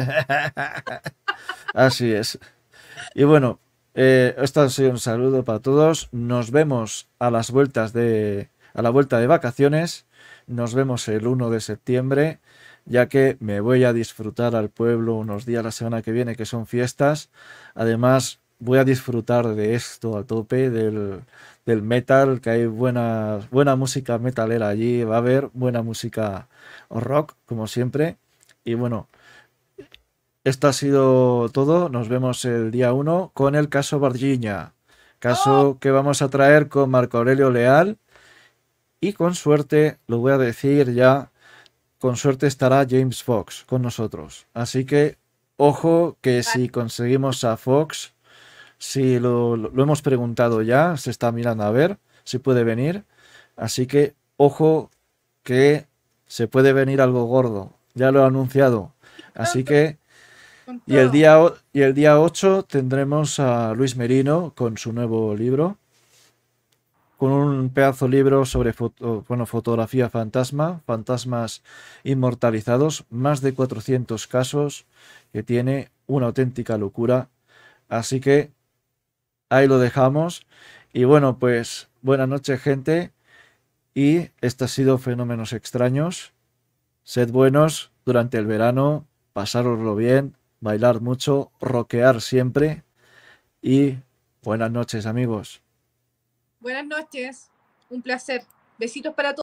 Así es. Y bueno, eh, esto ha sido un saludo para todos. Nos vemos a las vueltas de, a la vuelta de vacaciones. Nos vemos el uno de septiembre, ya que me voy a disfrutar al pueblo unos días la semana que viene, que son fiestas. Además, voy a disfrutar de esto a tope, del, del metal, que hay buena, buena música metalera allí. Va a haber buena música rock, como siempre. Y bueno, esto ha sido todo. Nos vemos el día uno con el caso Varginha. ¡Oh! Caso que vamos a traer con Marco Aurelio Leal. Y con suerte, lo voy a decir ya, con suerte estará James Fox con nosotros. Así que, ojo, que si conseguimos a Fox, si lo, lo- lo hemos preguntado ya, se está mirando a ver si puede venir. Así que, ojo, que se puede venir algo gordo. Ya lo he anunciado. Así Pronto, que con y el todo. día, o- y el día ocho tendremos a Luis Merino con su nuevo libro, con un pedazo libro sobre foto- bueno, fotografía fantasma, fantasmas inmortalizados, más de cuatrocientos casos, que tiene una auténtica locura. Así que ahí lo dejamos. Y bueno, pues buenas noches, gente. Y esto ha sido Fenómenos Extraños. Sed buenos durante el verano, pasároslo bien, bailar mucho, rockear siempre. Y buenas noches, amigos. Buenas noches. Un placer. Besitos para todos.